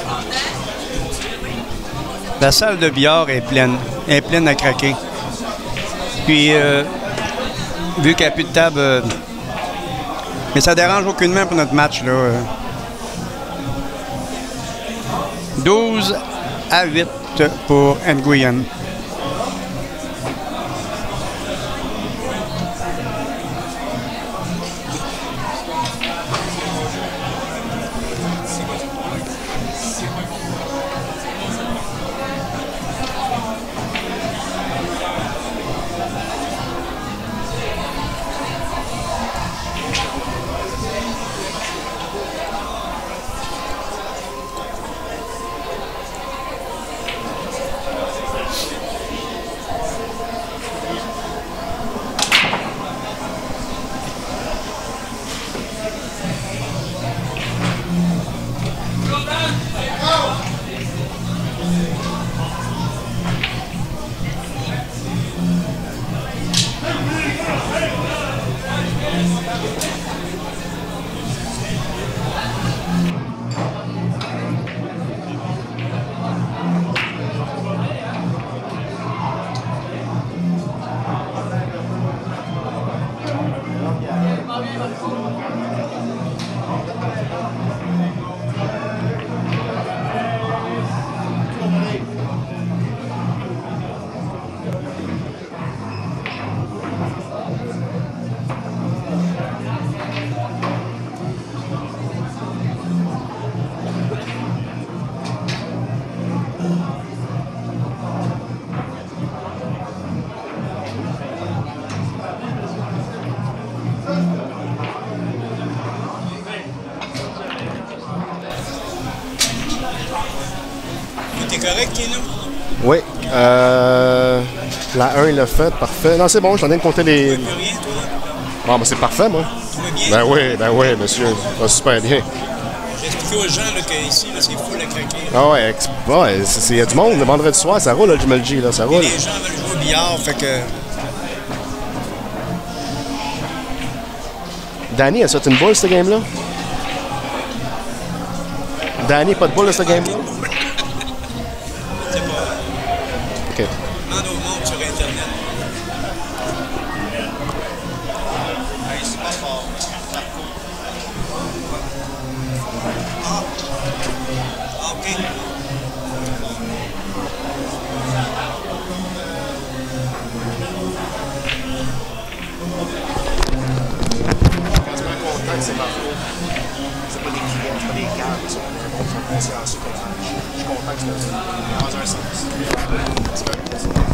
Speaker 1: la salle de billard est pleine. Elle est pleine à craquer. Puis, euh, vu qu'il n'y a plus de table, euh, mais ça dérange aucunement pour notre match, là. Euh, douze à huit pour Nguyen. T'es correct, Kino?
Speaker 2: Oui. Euh, la un, il l'a fait. Parfait. Non, c'est bon, je suis en train de compter les...
Speaker 1: Tu veux rien, toi?
Speaker 2: Bon, ben c'est parfait, moi.
Speaker 1: Tu vas bien?
Speaker 2: Ben oui, ben oui, monsieur. Ça va super bien.
Speaker 1: J'ai expliqué aux gens là, qu'ici, là, c'est fou le craquer.
Speaker 2: Ah ouais, ex... ouais il y a du monde. Le vendredi soir, ça roule, le Jumel G, là. Ça roule.
Speaker 1: Les gens veulent jouer au billard, fait que...
Speaker 2: Danny, est-ce que c'est une boule, ce game-là? Danny, pas de boule, ce game-là?
Speaker 1: C'est pas...
Speaker 2: OK.
Speaker 1: Demande au monde sur Internet. Hey, c'est pas fort. Ah. Ah, OK.
Speaker 2: Quand tu mets un contact, c'est parfait. C'est pas des clients, c'est pas des câbles. C'est consciencieux comme ça. Je suis content que tu l'as dit. Dans un sens. C'est pas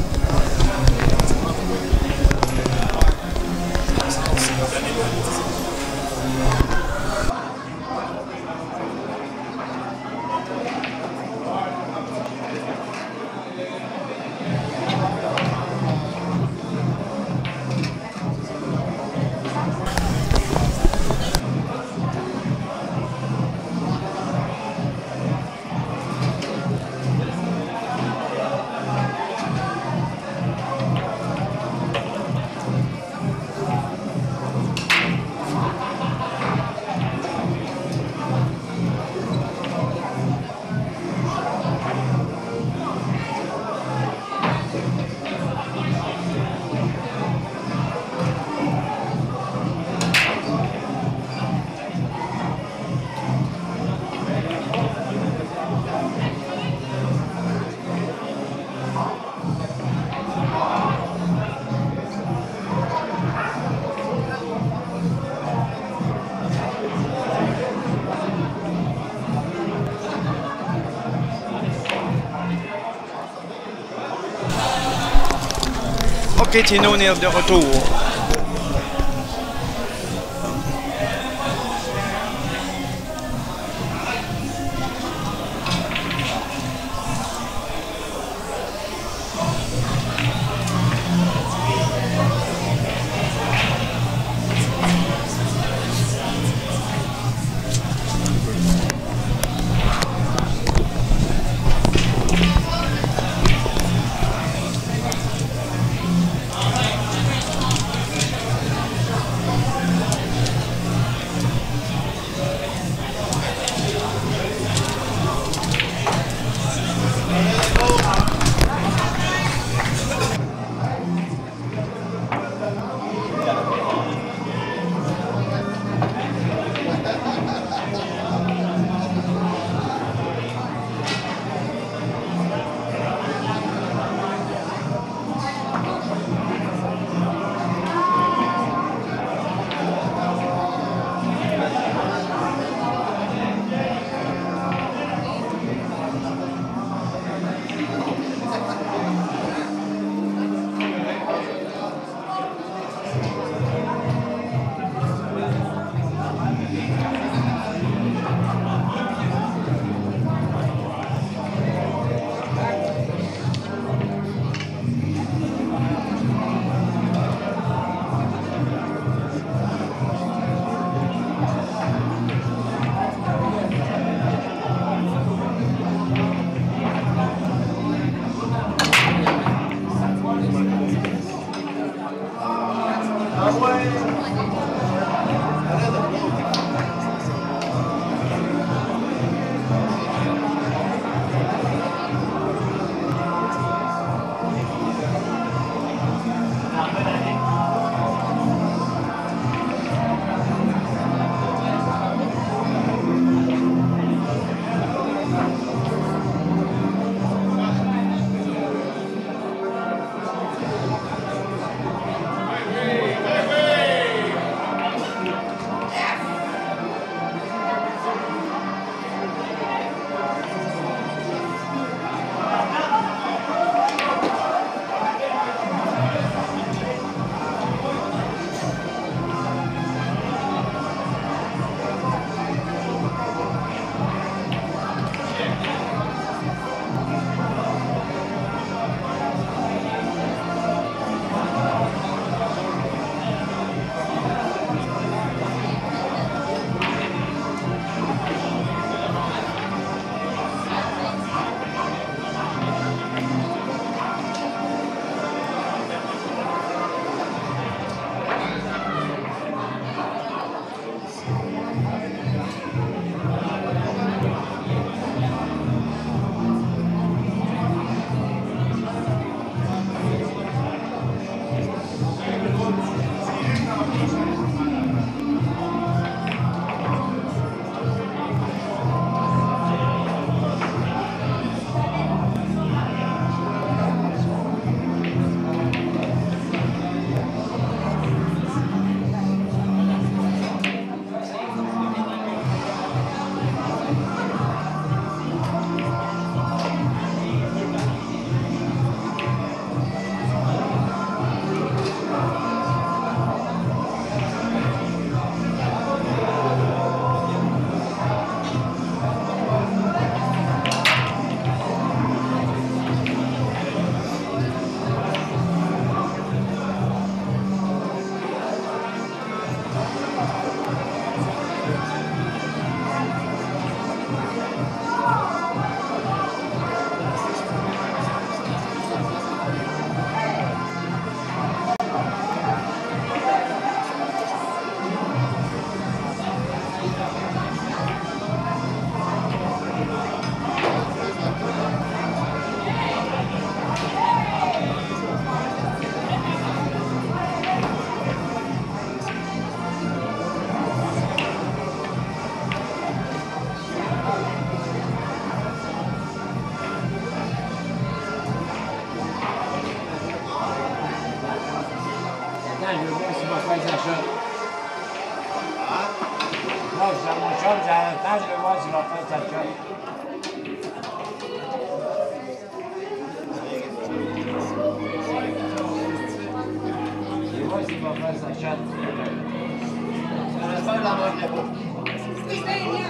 Speaker 1: OK, Tino, on est de retour.
Speaker 5: faire sa shot. Là, je suis à mon chum, j'ai un temps, je vais voir s'il va faire sa shot. Je vais voir s'il va faire sa shot. Je vais faire la manche de bout.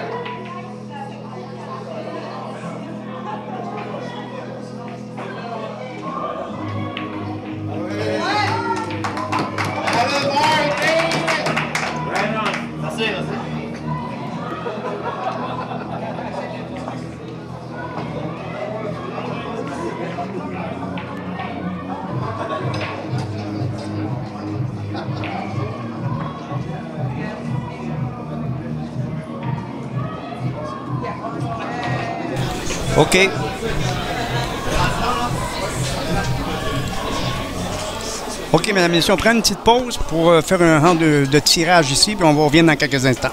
Speaker 1: OK. OK, mesdames et messieurs, on prend une petite pause pour euh, faire un rang de, de tirage ici, puis on va revenir dans quelques instants.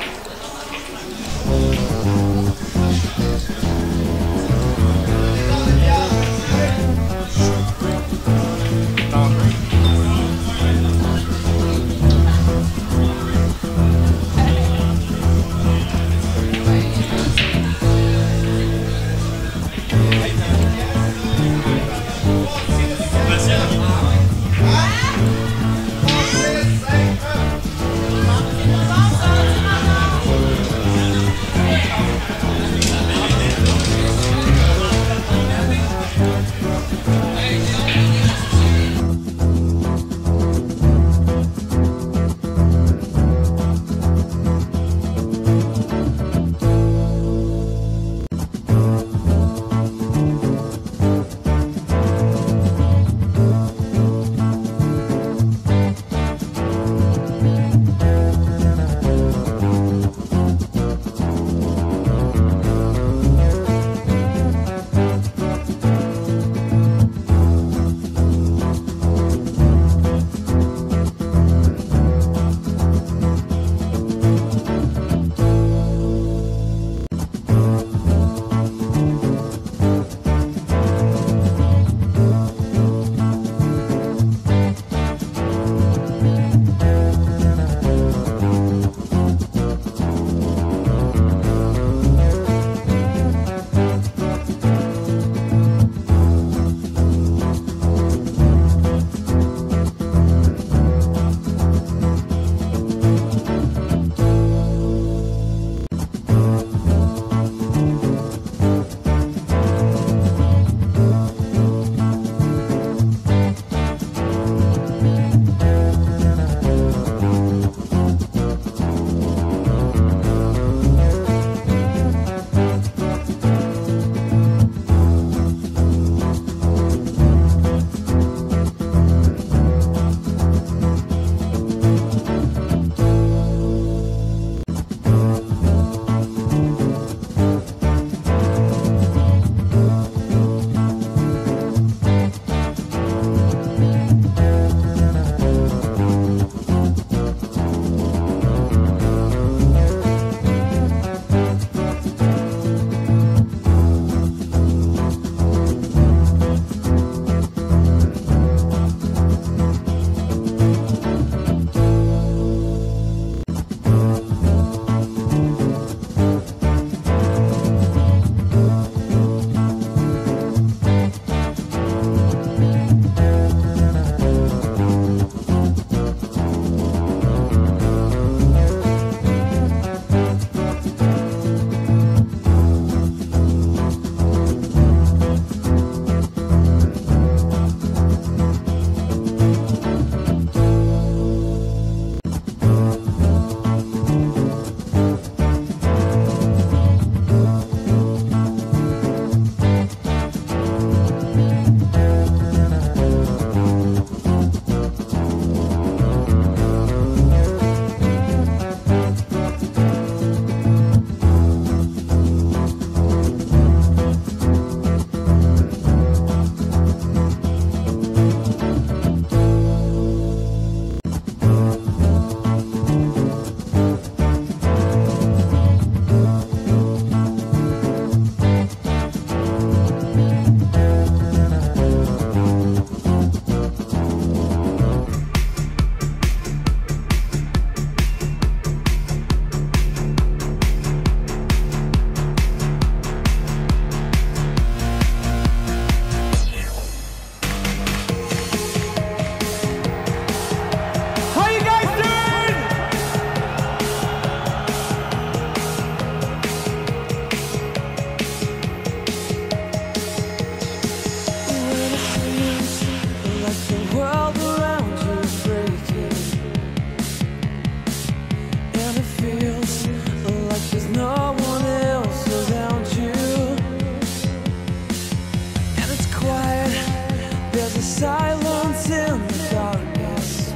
Speaker 7: quiet, there's a silence in the darkness,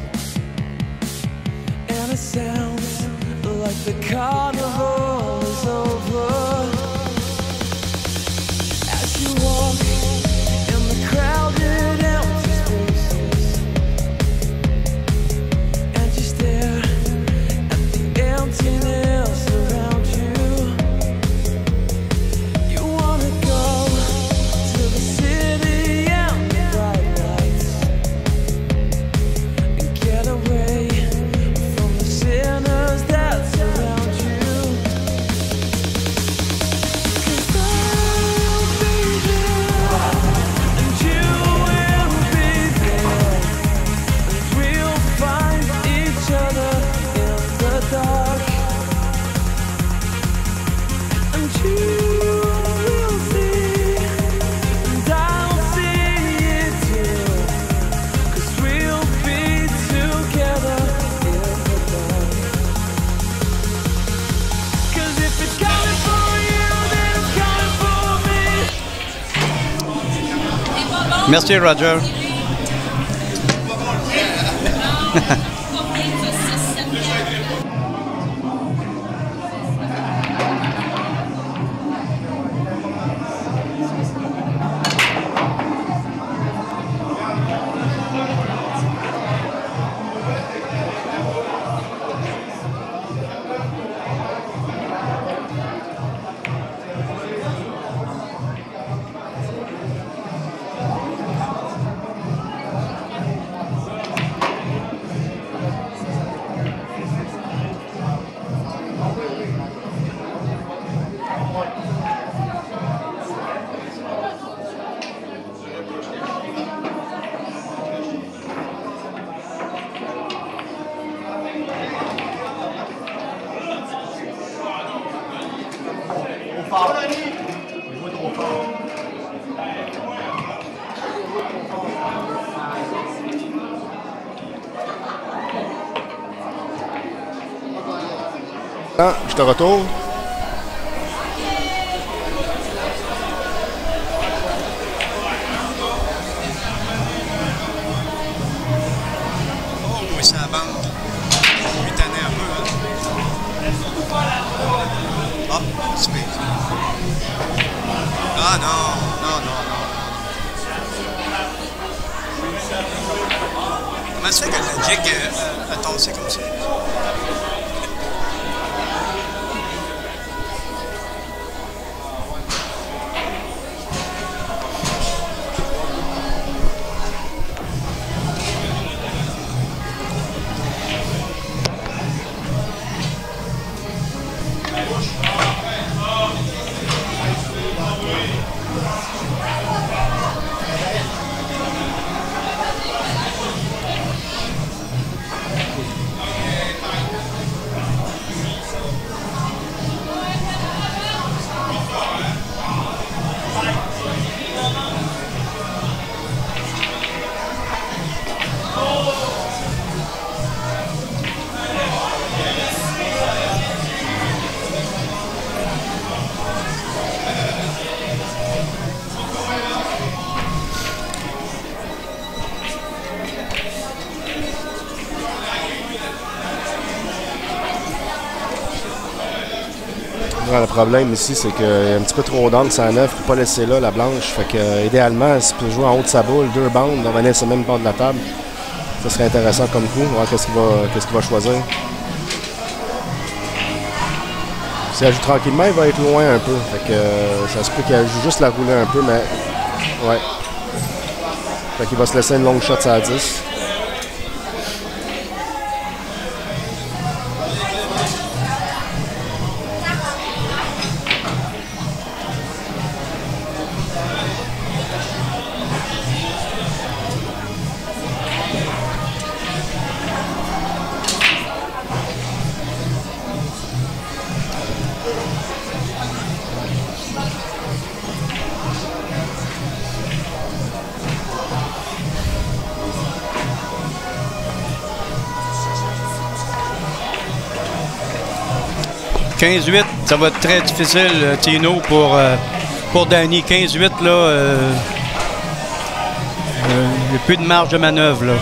Speaker 7: and it sounds like the carnival is over. As you walk in the crowded empty spaces, and you stare at the emptiness around you, you wanna go to the city and the bright lights and get away from the sinners that surround you. 'Cause I'll be there and you will be there, and we'll find each other in the dark, and you will see, and I'll see it too, 'cause we'll be together in the dark. 'Cause if it's coming for you, then it's coming for me.
Speaker 6: T'es pas bon.
Speaker 1: Merci, Roger.
Speaker 2: Ah, je te retourne.
Speaker 1: Oh, oui, c'est la bande. Je vais tanner un peu, hein. Ah, c'est bien. Ah non, non, non, non. Comment ça fait que la jig euh, a tassé comme ça?
Speaker 2: Le problème ici, c'est qu'il y a un petit peu trop d'angles, c'est à neuf, il ne faut pas laisser là la blanche. Fait que, euh, idéalement, si tu peux jouer en haut de sa boule, deux bandes, on va venir sur le même bord de la table. Ça serait intéressant comme coup, voir qu'est-ce qu'il va, qu'est-ce qu'il va choisir. Si elle joue tranquillement, il va être loin un peu. Fait que, euh, ça se peut qu'elle joue juste la rouler un peu, mais ouais. Fait qu'il va se laisser une longue shot à dix.
Speaker 1: quinze huit, ça va être très difficile, Tino, pour, euh, pour Danny. quinze huit, là, euh, Plus de marge de manœuvre, là.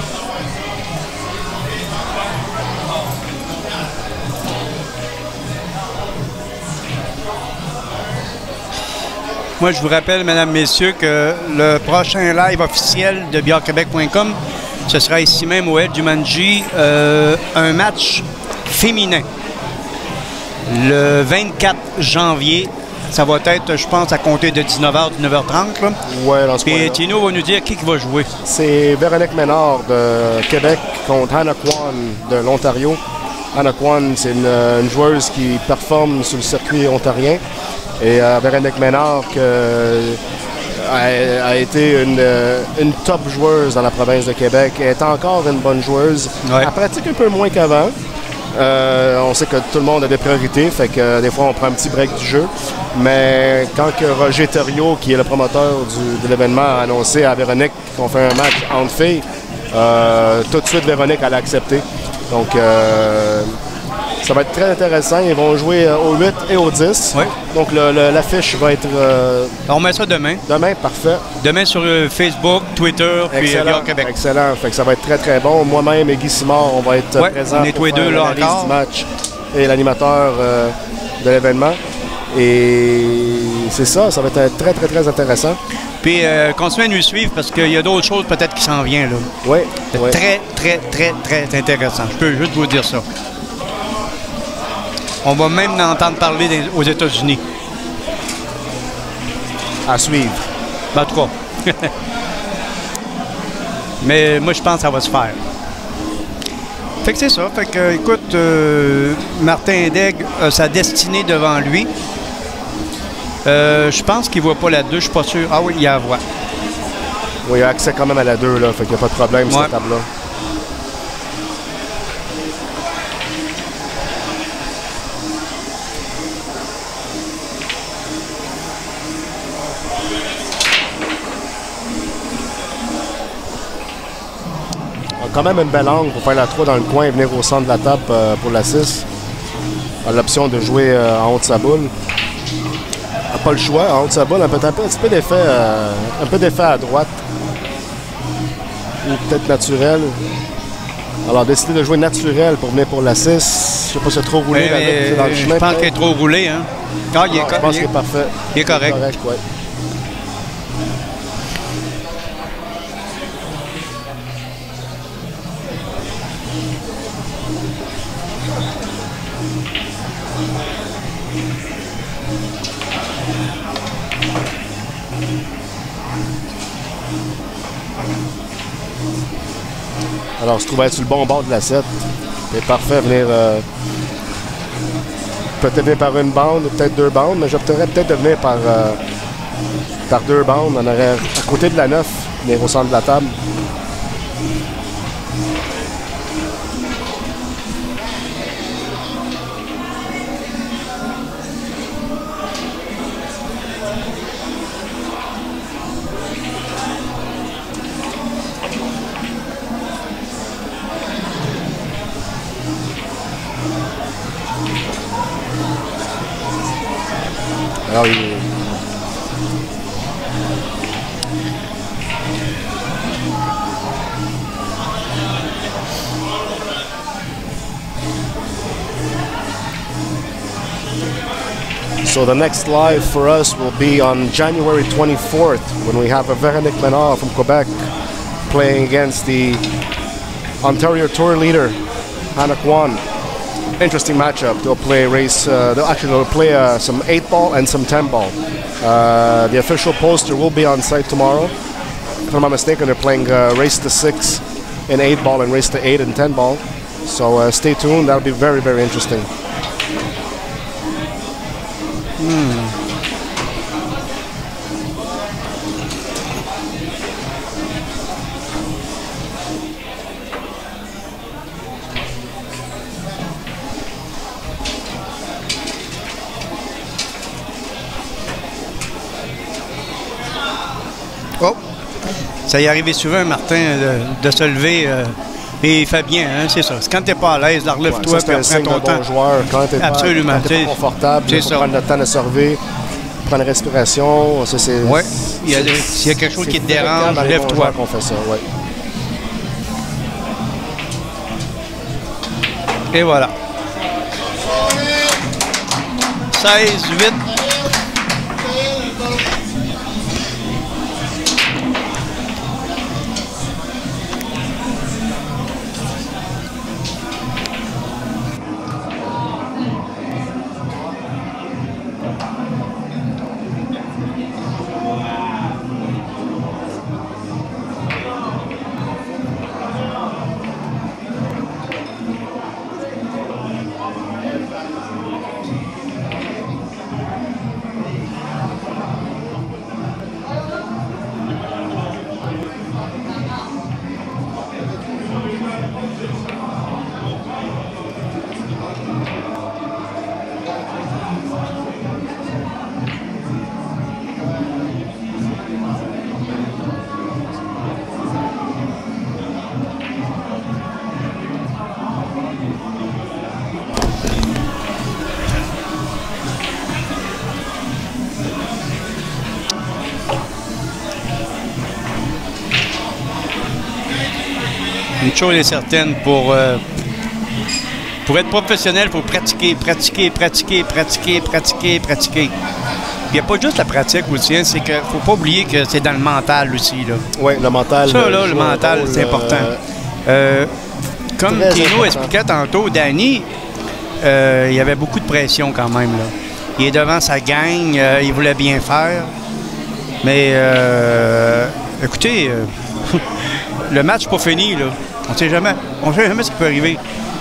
Speaker 1: Moi, je vous rappelle, mesdames, messieurs, que le prochain live officiel de biorquebec point com, ce sera ici même au El Jumanji, euh, un match féminin. Le vingt-quatre janvier, ça va être, je pense, à compter de dix-neuf heures, dix-neuf heures trente. Là.
Speaker 2: Ouais, dans ce
Speaker 1: Et
Speaker 2: coin-là.
Speaker 1: Tino va nous dire qui, qui va jouer.
Speaker 2: C'est Véronique Ménard de Québec contre Hannah Kwan de l'Ontario. Hannah Kwan, c'est une, une joueuse qui performe sur le circuit ontarien. Et euh, Véronique Ménard que, a, a été une, une top joueuse dans la province de Québec. Elle est encore une bonne joueuse.
Speaker 1: Ouais.
Speaker 2: Elle pratique un peu moins qu'avant. Euh, on sait que tout le monde a des priorités, fait que euh, des fois on prend un petit break du jeu. Mais quand que Roger Thériault, qui est le promoteur du, de l'événement, a annoncé à Véronique qu'on fait un match entre filles, euh, tout de suite Véronique elle a accepté. Donc euh, ça va être très intéressant. Ils vont jouer euh, au huit et au dix.
Speaker 1: Oui.
Speaker 2: Donc le- le- l'affiche va être euh,
Speaker 1: On met ça demain.
Speaker 2: demain, parfait.
Speaker 1: Demain sur euh, Facebook, Twitter, puis
Speaker 2: Excellent,
Speaker 1: biorquebec.
Speaker 2: excellent. Fait que ça va être très très bon. Moi-même et Guy Simard, on va être
Speaker 1: Ouais,
Speaker 2: présents
Speaker 1: on est
Speaker 2: pour
Speaker 1: tous les
Speaker 2: faire
Speaker 1: deux là
Speaker 2: l'analyse
Speaker 1: encore.
Speaker 2: du match et l'animateur euh, de l'événement. Et c'est ça, ça va être très très très intéressant.
Speaker 1: Puis euh, continuez à nous suivre parce qu'il y a d'autres choses peut-être qui s'en viennent. Là.
Speaker 2: Oui,
Speaker 1: C'est
Speaker 2: oui.
Speaker 1: très, très, très, très intéressant. Je peux juste vous dire ça. On va même en entendre parler des- aux États-Unis.
Speaker 2: À suivre.
Speaker 1: En tout cas. Mais moi, je pense que ça va se faire. Fait que c'est ça. Fait que, écoute, euh, Martin Daigle a sa destinée devant lui. Euh, je pense qu'il ne voit pas la deux, je suis pas sûr. Ah oui, il la voit.
Speaker 2: Oui, il y a accès quand même à la deux, là, fait qu'il n'y a pas de problème sur
Speaker 1: Ouais.
Speaker 2: cette table-là. On a quand même une belle angle pour faire la trois dans le coin et venir au centre de la table euh, pour la six. On a l'option de jouer euh, en haut de sa boule. On n'a pas le choix. En haut de sa boule, un, peu, un, peu- un petit peu d'effet euh, un peu d'effet à droite. Ou peut-être naturel. Alors, décider de jouer naturel pour venir pour la six. Je sais pas si c'est trop roulé.
Speaker 1: Mais,
Speaker 2: la bête, c'est dans le
Speaker 1: euh,
Speaker 2: chemin,
Speaker 1: je pense
Speaker 2: peut-être.
Speaker 1: qu'il est trop roulé. Hein? Ah, il est,
Speaker 2: Non,
Speaker 1: co-
Speaker 2: je pense
Speaker 1: il
Speaker 2: qu'il
Speaker 1: est-
Speaker 2: est parfait.
Speaker 1: il est correct.
Speaker 2: Correct, ouais. Alors, se trouve être sur le bon bord de la sept. C'est parfait, venir euh, peut-être venir par une bande ou peut-être deux bandes, mais j'opterais peut-être de venir par, euh, par deux bandes en arrière, à côté de la neuf, venir au centre de la table. Alors, il- So the next live for us will be on January twenty-fourth when we have a Véronique Ménard from Quebec playing against the Ontario Tour leader, Hannah Kwan. Interesting matchup. They'll play race. Uh, they'll actually they'll play uh, some eight ball and some ten ball. Uh, the official poster will be on site tomorrow. If I'm not mistaken, they're playing uh, race to six in eight ball and race to eight and ten ball. So uh, stay tuned. That'll be very very interesting.
Speaker 1: Oh! Ça y est arrivé souvent, Martin, de, de se lever. euh, et il fait bien, hein, c'est ça. C'est quand t'es pas à l'aise, là,
Speaker 2: Ouais,
Speaker 1: relève-toi,
Speaker 2: ça,
Speaker 1: puis
Speaker 2: c'est un
Speaker 1: reprends
Speaker 2: signe
Speaker 1: ton
Speaker 2: d'un
Speaker 1: temps.
Speaker 2: bon joueur. Quand t'es pas,
Speaker 1: Absolument,
Speaker 2: quand t'es
Speaker 1: c'est-
Speaker 2: pas confortable,
Speaker 1: c'est
Speaker 2: il faut
Speaker 1: ça.
Speaker 2: prendre le temps de servir, prendre une respiration. Ça, c'est,
Speaker 1: Ouais, il y a- s'il y a quelque chose
Speaker 2: c'est
Speaker 1: qui te
Speaker 2: fréquent
Speaker 1: dérange,
Speaker 2: dans les bons
Speaker 1: lève-toi.
Speaker 2: joueurs qu'on fait ça, ouais.
Speaker 1: Et voilà. seize huit. Une chose est certaine, pour, euh, pour être professionnel, il faut pratiquer, pratiquer, pratiquer, pratiquer, pratiquer, pratiquer. Il n'y a pas juste la pratique aussi, hein, c'est qu'il ne faut pas oublier que c'est dans le mental aussi.
Speaker 2: Oui, le mental.
Speaker 1: Ça, là, le mental, c'est important. Euh, comme Tino expliquait tantôt, Danny, euh, il y avait beaucoup de pression quand même. Là. Il est devant sa gang, euh, il voulait bien faire. Mais, euh, écoutez, euh, le match n'est pas fini, là. On ne sait jamais. On ne sait jamais ce qui peut arriver.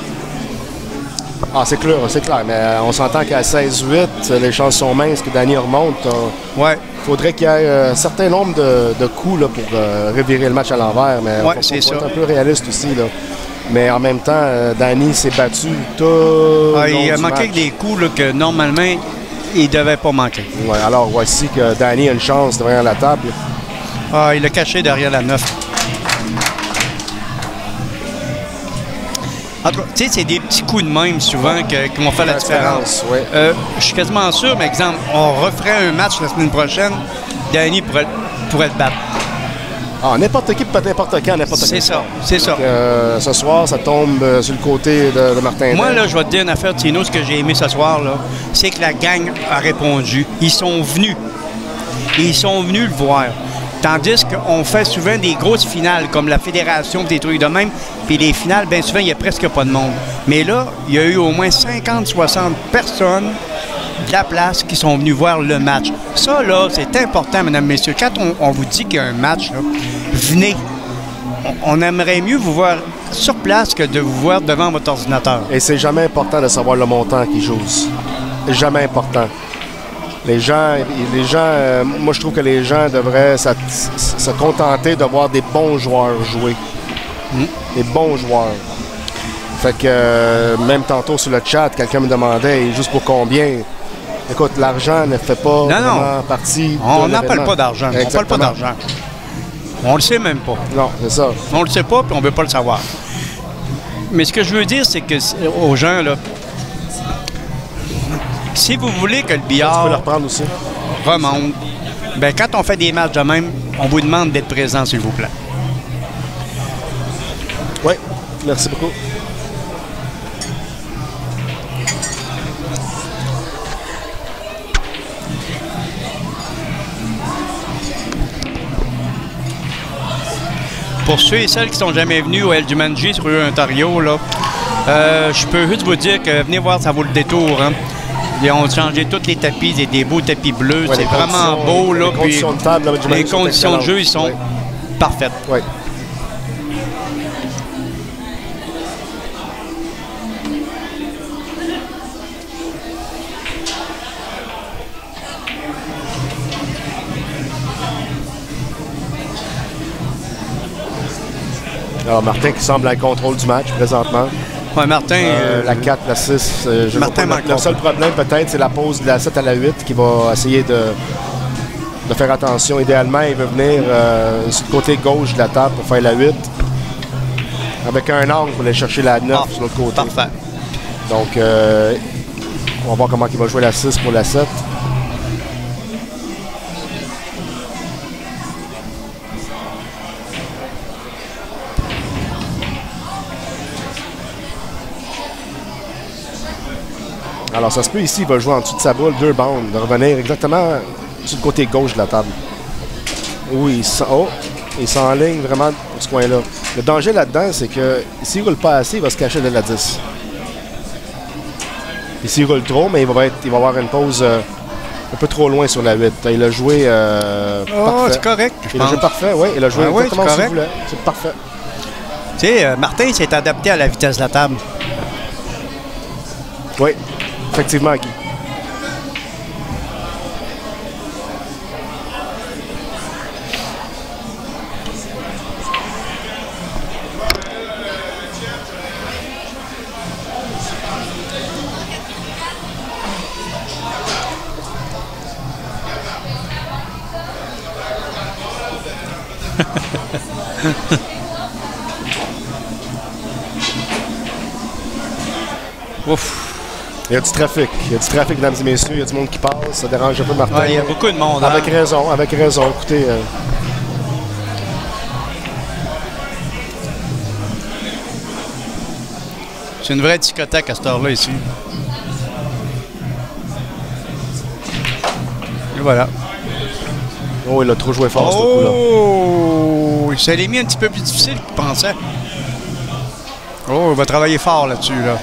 Speaker 2: Ah, c'est clair, c'est clair. Mais euh, on s'entend qu'à seize huit, les chances sont minces que Danny remonte. Il
Speaker 1: ouais.
Speaker 2: faudrait qu'il y ait euh, un certain nombre de, de coups là, pour euh, revirer le match à l'envers. Mais
Speaker 1: ouais,
Speaker 2: on
Speaker 1: c'est ça.
Speaker 2: être un peu réaliste aussi. Là. Mais en même temps, euh, Danny s'est battu tout
Speaker 1: ah,
Speaker 2: le long
Speaker 1: il a
Speaker 2: du
Speaker 1: manqué
Speaker 2: match.
Speaker 1: des coups là, que normalement, il ne devait pas manquer.
Speaker 2: Ouais, alors voici que Danny a une chance derrière la table.
Speaker 1: Ah, il l'a caché derrière la neuf. En tout cas, tu sais, c'est des petits coups de même souvent que, qui vont faire la différence.
Speaker 2: Ouais.
Speaker 1: Euh, je suis quasiment sûr, mais exemple, on referait un match la semaine prochaine, Danny pourrait, pourrait le battre.
Speaker 2: Ah, n'importe qui peut battre n'importe quand, n'importe quand.
Speaker 1: C'est ça, c'est ça.
Speaker 2: Euh, ce soir, ça tombe euh, sur le côté de, de Martin.
Speaker 1: Moi, là, je vais te dire une affaire, Tino, ce que j'ai aimé ce soir, là, c'est que la gang a répondu. Ils sont venus. Ils sont venus le voir. Tandis qu'on fait souvent des grosses finales, comme la fédération, des trucs de même, puis les finales, bien souvent, il n'y a presque pas de monde. Mais là, il y a eu au moins cinquante soixante personnes de la place qui sont venus voir le match. Ça, là, c'est important, mesdames, messieurs. Quand on, on vous dit qu'il y a un match, là, venez. On, on aimerait mieux vous voir sur place que de vous voir devant votre ordinateur.
Speaker 2: Et c'est jamais important de savoir le montant qu'ils jouent. Jamais important. Les gens, les gens euh, moi je trouve que les gens devraient se, se contenter de voir des bons joueurs jouer. Mm. Des bons joueurs. Fait que euh, même tantôt sur le chat, quelqu'un me demandait, il joue pour combien? Écoute, l'argent ne fait pas
Speaker 1: non,
Speaker 2: vraiment
Speaker 1: non.
Speaker 2: partie
Speaker 1: On
Speaker 2: de
Speaker 1: n'en parle pas d'argent. On parle pas d'argent. On le sait même pas.
Speaker 2: Non, c'est ça.
Speaker 1: On le sait pas, puis on veut pas le savoir. Mais ce que je veux dire, c'est que aux gens, là, si vous voulez que le billard
Speaker 2: tu peux le reprendre aussi.
Speaker 1: remonte, bien, quand on fait des matchs de même, on vous demande d'être présent, s'il vous plaît.
Speaker 2: Oui, merci beaucoup.
Speaker 1: Pour ceux et celles qui sont jamais venus au El Jumanji sur rue Ontario, là, euh, je peux juste vous dire que venez voir, ça vaut le détour. Hein. Ils ont changé tous les tapis, des, des beaux tapis bleus.
Speaker 2: Ouais,
Speaker 1: c'est vraiment beau. Là,
Speaker 2: les conditions
Speaker 1: puis
Speaker 2: de table, là,
Speaker 1: les conditions de jeu, ils sont
Speaker 2: ouais.
Speaker 1: parfaites.
Speaker 2: Oui. Alors, Martin qui semble en contrôle du match présentement.
Speaker 1: Oui, Martin.
Speaker 2: Euh,
Speaker 1: euh,
Speaker 2: la quatre, la six. Euh, je
Speaker 1: Martin
Speaker 2: pas, le seul problème, peut-être, c'est la pause de la sept à la huit qui va essayer de, de faire attention. Idéalement, il veut venir euh, sur le côté gauche de la table pour faire la huit. Avec un angle pour aller chercher la neuf
Speaker 1: ah,
Speaker 2: sur l'autre côté.
Speaker 1: Parfait.
Speaker 2: Donc, euh, on va voir comment il va jouer la six pour la sept. Alors, ça se peut ici, il va jouer en dessous de sa boule, deux bounds, de revenir exactement sur le côté gauche de la table. Oui, il s'en- oh, il s'enligne vraiment pour ce coin-là. Le danger là-dedans, c'est que s'il ne roule pas assez, il va se cacher de la dix. Et s'il roule trop, mais il va, être, il va avoir une pause euh, un peu trop loin sur la huit. Il a joué euh,
Speaker 1: Oh,
Speaker 2: parfait.
Speaker 1: c'est correct, je
Speaker 2: Il a joué
Speaker 1: pense.
Speaker 2: parfait, oui. Il a joué
Speaker 1: Ah oui,
Speaker 2: exactement
Speaker 1: c'est
Speaker 2: ce qu'il
Speaker 1: correct.
Speaker 2: voulait. C'est parfait.
Speaker 1: Tu sais, euh, Martin s'est adapté à la vitesse de la table.
Speaker 2: Oui, effectivement, Guy.
Speaker 1: Ouf.
Speaker 2: Il y a du trafic. Il y a du trafic, mesdames et messieurs. Il y a du monde qui passe. Ça dérange un peu Martin.
Speaker 1: Ouais, il y a beaucoup de monde. hein.
Speaker 2: Avec raison, avec raison. Écoutez, euh,
Speaker 1: C'est une vraie discothèque à cette heure-là ici. Et voilà.
Speaker 2: oh, il a trop joué fort, ce coup-là.
Speaker 1: Oh! Ça l'est mis un petit peu plus difficile qu'il pensait. Oh, il va travailler fort là-dessus, là.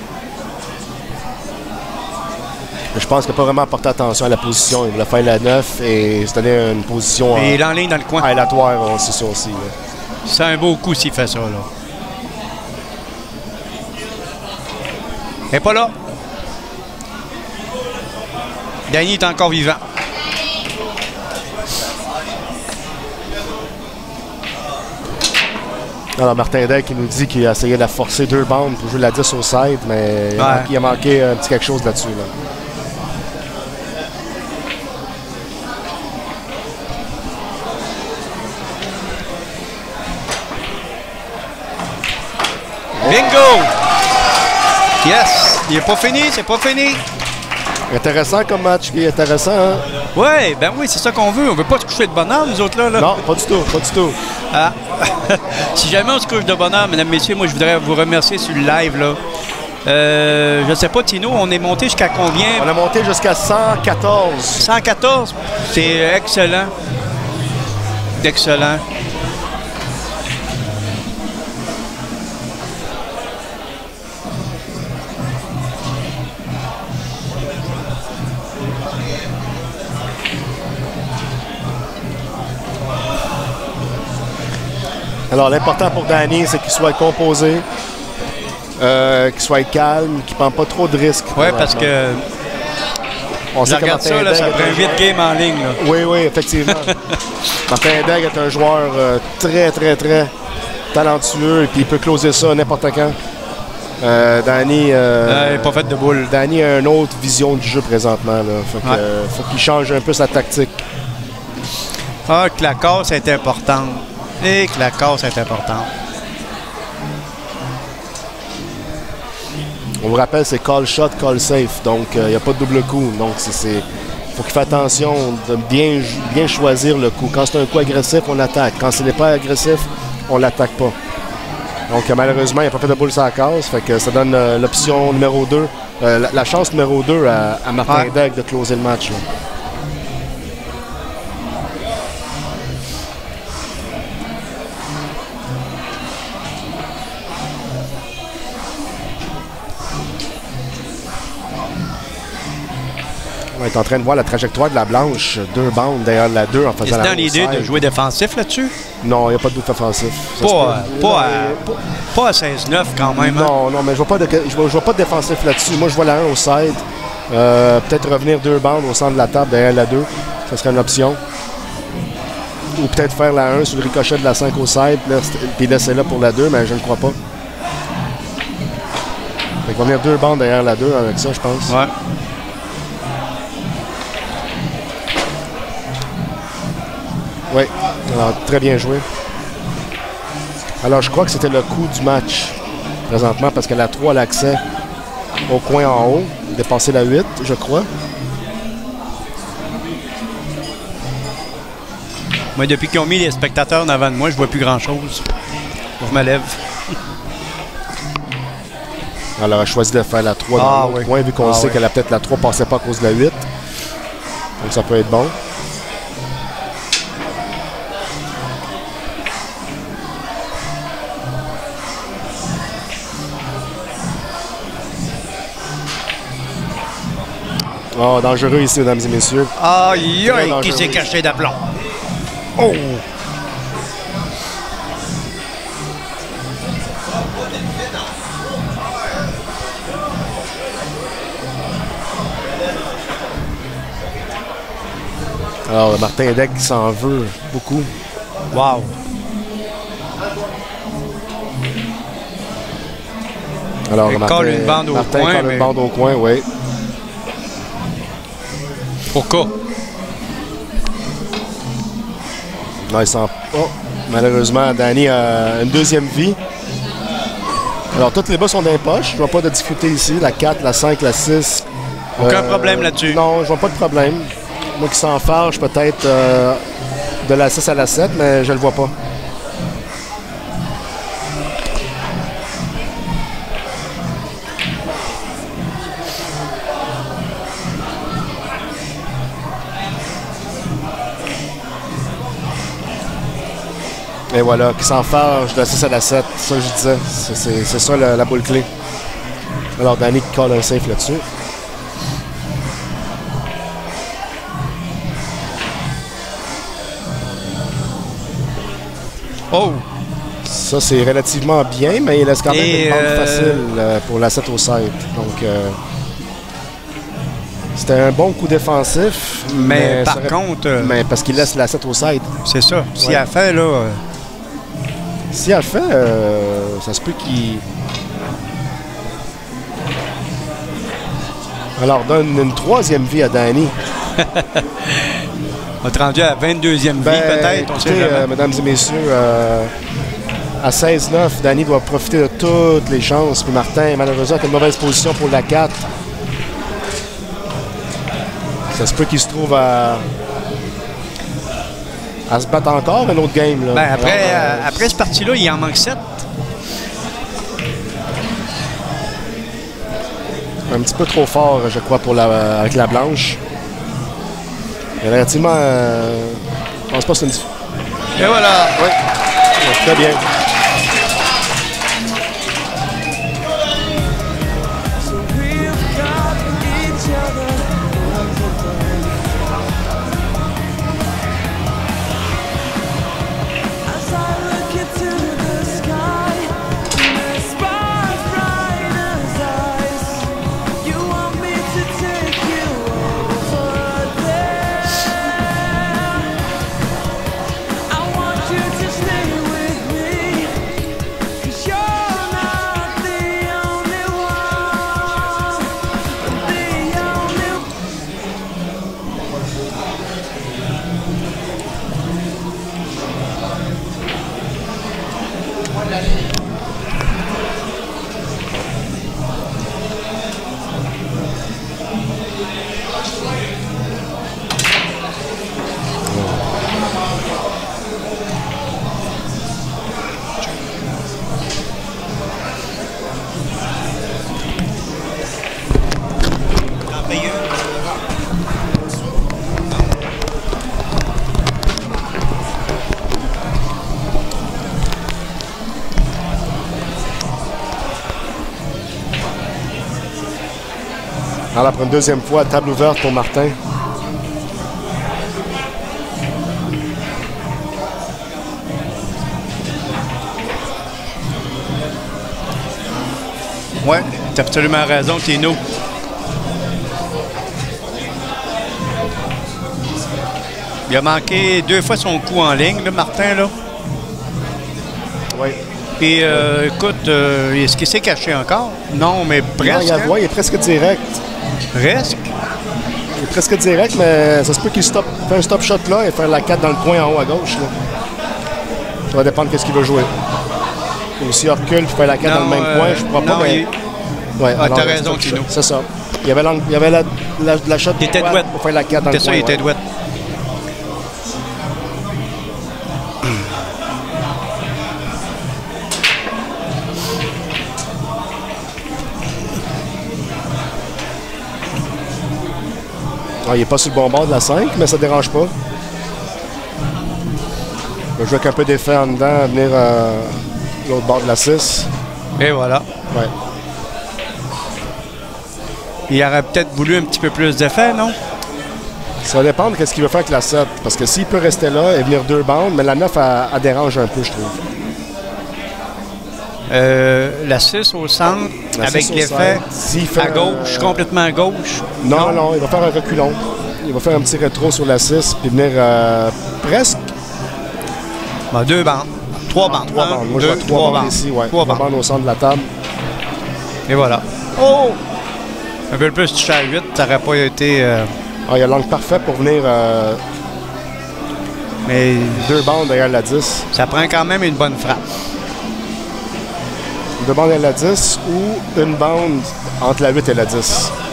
Speaker 2: Je pense qu'il n'a pas vraiment porté attention à la position. Il voulait faire la neuf et se donner une position
Speaker 1: Et
Speaker 2: euh,
Speaker 1: il enligne dans le coin.
Speaker 2: aléatoire, on sait ça aussi. là.
Speaker 1: C'est un beau coup s'il fait ça, là. Elle est pas là. Danny est encore vivant.
Speaker 2: Alors, Martin Deck, qui nous dit qu'il a essayé de la forcer deux bandes pour jouer la dix au side, mais il a
Speaker 1: Ouais.
Speaker 2: manqué, il a manqué un petit quelque chose là-dessus. Là.
Speaker 1: Bingo! Yes! Il est pas fini, c'est pas fini.
Speaker 2: Intéressant comme match, qui est intéressant. Hein?
Speaker 1: Ouais, ben oui, c'est ça qu'on veut. On veut pas se coucher de bonheur, nous autres, là. là.
Speaker 2: Non, pas du tout, pas du tout.
Speaker 1: Ah. Si jamais on se couche de bonheur, mesdames, messieurs, moi, je voudrais vous remercier sur le live, là. Euh, je sais pas, Tino, on est monté jusqu'à combien?
Speaker 2: On a monté jusqu'à cent quatorze.
Speaker 1: cent quatorze. C'est excellent. Excellent.
Speaker 2: Alors, l'important pour Danny, c'est qu'il soit composé, euh, qu'il soit calme, qu'il ne prenne pas trop de risques.
Speaker 1: Ouais, parce que
Speaker 2: On
Speaker 1: je
Speaker 2: sait que
Speaker 1: regarde
Speaker 2: Martin
Speaker 1: ça, là,
Speaker 2: Degg
Speaker 1: ça
Speaker 2: est
Speaker 1: prend
Speaker 2: un
Speaker 1: huit
Speaker 2: joueur-
Speaker 1: games en ligne, là.
Speaker 2: Oui, oui, effectivement. Martin Degg est un joueur euh, très, très, très talentueux et puis il peut closer ça n'importe quand. Euh, Danny, euh,
Speaker 1: Euh, il n'est pas fait de boule.
Speaker 2: Danny a une autre vision du jeu présentement. Là. Fait que,
Speaker 1: Ouais.
Speaker 2: euh, faut qu'il change un peu sa tactique.
Speaker 1: Ah, que la casse est importante. Et que la casse est importante.
Speaker 2: On vous rappelle, c'est call shot, call safe. Donc, il n'y a pas de double coup. Donc, c'est, c'est, faut qu'il fasse attention de bien, bien choisir le coup. Quand c'est un coup agressif, on attaque. Quand ce n'est pas agressif, on l'attaque pas. Donc, euh, malheureusement, il n'a pas fait de boule sur la case. Fait que ça donne euh, l'option numéro deux, euh, la, la chance numéro deux à, à Martin
Speaker 1: Ouais.
Speaker 2: Degg de closer le match. Là. On est en train de voir la trajectoire de la blanche. Deux bandes derrière la deux en faisant
Speaker 1: Est-ce
Speaker 2: la
Speaker 1: dans l'idée de
Speaker 2: outside.
Speaker 1: jouer défensif là-dessus?
Speaker 2: Non, il n'y a pas de doute offensif. Ça se
Speaker 1: Pas,
Speaker 2: peut.
Speaker 1: à- pas, à, pas à seize neuf quand même. hein?
Speaker 2: Non, non, mais je vois pas de, je vois, je vois pas de défensif là-dessus. Moi, je vois la un au side. Euh, peut-être revenir deux bandes au centre de la table derrière la deux. Ça serait une option. Ou peut-être faire la un sur le ricochet de la cinq au side, puis là, c'est- puis laisser là pour la deux, mais je ne crois pas. Fait qu'on va venir deux bandes derrière la deux avec ça, je pense.
Speaker 1: Ouais.
Speaker 2: Oui, alors très bien joué. Alors je crois que c'était le coup du match présentement parce que la trois a l'accès au coin en haut, dépasser la huit, je crois.
Speaker 1: Moi, depuis qu'ils ont mis les spectateurs en avant de moi, je vois plus grand-chose. Je me lève.
Speaker 2: Elle a choisi de faire la trois
Speaker 1: Ah,
Speaker 2: dans l'autre
Speaker 1: oui.
Speaker 2: coin, vu qu'on
Speaker 1: Ah,
Speaker 2: sait
Speaker 1: oui.
Speaker 2: qu'elle a peut-être la trois passait pas à cause de la huit. Donc ça peut être bon. Oh, dangereux ici, mesdames et messieurs.
Speaker 1: Aïe,
Speaker 2: Très
Speaker 1: aïe, qui
Speaker 2: dangereux.
Speaker 1: s'est caché d'aplomb. Oh!
Speaker 2: Alors, Martin Hideg qui s'en veut beaucoup.
Speaker 1: Wow!
Speaker 2: Alors,
Speaker 1: Il
Speaker 2: Martin,
Speaker 1: colle une bande au
Speaker 2: Martin
Speaker 1: coin,
Speaker 2: colle
Speaker 1: mais-
Speaker 2: une bande au coin, oui.
Speaker 1: Au cas.
Speaker 2: Non, il s'en... Oh, malheureusement, Danny a une deuxième vie. Alors, toutes les bas sont dans les poches. Je vois pas de difficulté ici. La quatre, la cinq, la six.
Speaker 1: Aucun problème là-dessus.
Speaker 2: Non, je vois pas de problème. Moi qui s'enfarge peut-être euh, de la six à la sept, mais je le vois pas. Et voilà, qui s'enfarge de la six à la sept, c'est ça que je disais. C'est- C'est c'est ça la, la boule clé. Alors, Danny qui colle un safe là-dessus.
Speaker 1: Oh!
Speaker 2: Ça, c'est relativement bien, mais il laisse quand même
Speaker 1: Et,
Speaker 2: une bande
Speaker 1: euh,
Speaker 2: facile euh, pour la sept au sept. Donc, euh, c'était un bon coup défensif.
Speaker 1: Mais, par
Speaker 2: ça aurait-
Speaker 1: contre, euh,
Speaker 2: Mais parce qu'il laisse la sept au sept.
Speaker 1: c'est ça. Si
Speaker 2: Ouais.
Speaker 1: elle fait, là, euh,
Speaker 2: Si elle fait, euh, ça se peut qu'il... Alors, donne une troisième vie à Danny.
Speaker 1: on est rendu à vingt-deuxième vie,
Speaker 2: Ben,
Speaker 1: peut-être, on sait
Speaker 2: écoutez,
Speaker 1: jamais.
Speaker 2: euh, mesdames et messieurs, euh, à seize neuf, Danny doit profiter de toutes les chances. Puis Martin, malheureusement, a une mauvaise position pour la quatre. Ça se peut qu'il se trouve à, à se battre encore un autre game. Là.
Speaker 1: Ben, après,
Speaker 2: Alors,
Speaker 1: euh, après ce parti-là, il en manque sept.
Speaker 2: un petit peu trop fort, je crois, pour la, avec la blanche. Mais relativement... euh, je pense pas que c'est une...
Speaker 1: Et voilà!
Speaker 2: Oui, très bien.
Speaker 7: So we've got each other. As I look into the sky, the sparks bright as ice. You want me to take you over there. I want you to stay with me. 'Cause you're not the only one, the only one.
Speaker 2: Alors, pour une deuxième fois, table ouverte pour Martin.
Speaker 1: Ouais, t'as absolument raison, Tino. Il a manqué deux fois son coup en ligne, là, Martin, là.
Speaker 2: Oui.
Speaker 1: Puis, euh, écoute, euh, est-ce qu'il s'est caché encore? Non, mais
Speaker 2: Non,
Speaker 1: presque.
Speaker 2: il, a-
Speaker 1: hein?
Speaker 2: ouais, il est presque direct.
Speaker 1: Presque.
Speaker 2: Il est presque direct, mais ça se peut qu'il stoppe, fait un stop shot là et faire la quatre dans le coin en haut à gauche. Là. Ça va dépendre de ce qu'il veut jouer. Ou s'il recule et fait la quatre dans le même
Speaker 1: euh,
Speaker 2: coin, je crois pas,
Speaker 1: non,
Speaker 2: mais...
Speaker 1: il-
Speaker 2: Ouais,
Speaker 1: Ah,
Speaker 2: alors,
Speaker 1: t'as
Speaker 2: le
Speaker 1: raison,
Speaker 2: stop shot,
Speaker 1: Tino.
Speaker 2: C'est ça. Il y avait, l'angle- il y avait la, la, la shot
Speaker 1: Il était
Speaker 2: droite
Speaker 1: douette.
Speaker 2: pour faire la quatre dans le
Speaker 1: C'était
Speaker 2: coin.
Speaker 1: ça, il était
Speaker 2: ouais.
Speaker 1: douette.
Speaker 2: Non, il n'est pas sur le bon bord de la cinq, mais ça ne dérange pas. Je vais jouer avec un peu d'effet en dedans, venir euh, l'autre bord de la six.
Speaker 1: Et voilà.
Speaker 2: Ouais.
Speaker 1: Il aurait peut-être voulu un petit peu plus d'effet, non?
Speaker 2: Ça va dépendre de ce qu'il veut faire avec la sept. Parce que s'il peut rester là et venir deux bandes, mais la neuf, elle, elle dérange un peu, je trouve.
Speaker 1: Euh, la six au centre,
Speaker 2: La
Speaker 1: avec
Speaker 2: six au
Speaker 1: l'effet
Speaker 2: centre. S'il fait
Speaker 1: à gauche,
Speaker 2: un-
Speaker 1: complètement à gauche.
Speaker 2: Non, non, il va faire un reculon. Il va faire un petit rétro sur la six, puis venir euh, presque
Speaker 1: Bon, deux bandes. Trois bandes.
Speaker 2: trois
Speaker 1: Un,
Speaker 2: bandes. Moi, je
Speaker 1: deux,
Speaker 2: vois trois bandes ici, ouais.
Speaker 1: Trois
Speaker 2: Trois
Speaker 1: bandes.
Speaker 2: bandes au centre de la table.
Speaker 1: Et voilà. Oh! Un peu plus touché à huit, ça n'aurait pas été... euh,
Speaker 2: Ah, il y a l'angle parfait pour venir euh,
Speaker 1: mais
Speaker 2: deux bandes derrière la dix.
Speaker 1: ça prend quand même une bonne frappe.
Speaker 2: Deux bandes derrière la dix ou une bande entre la huit et la dix.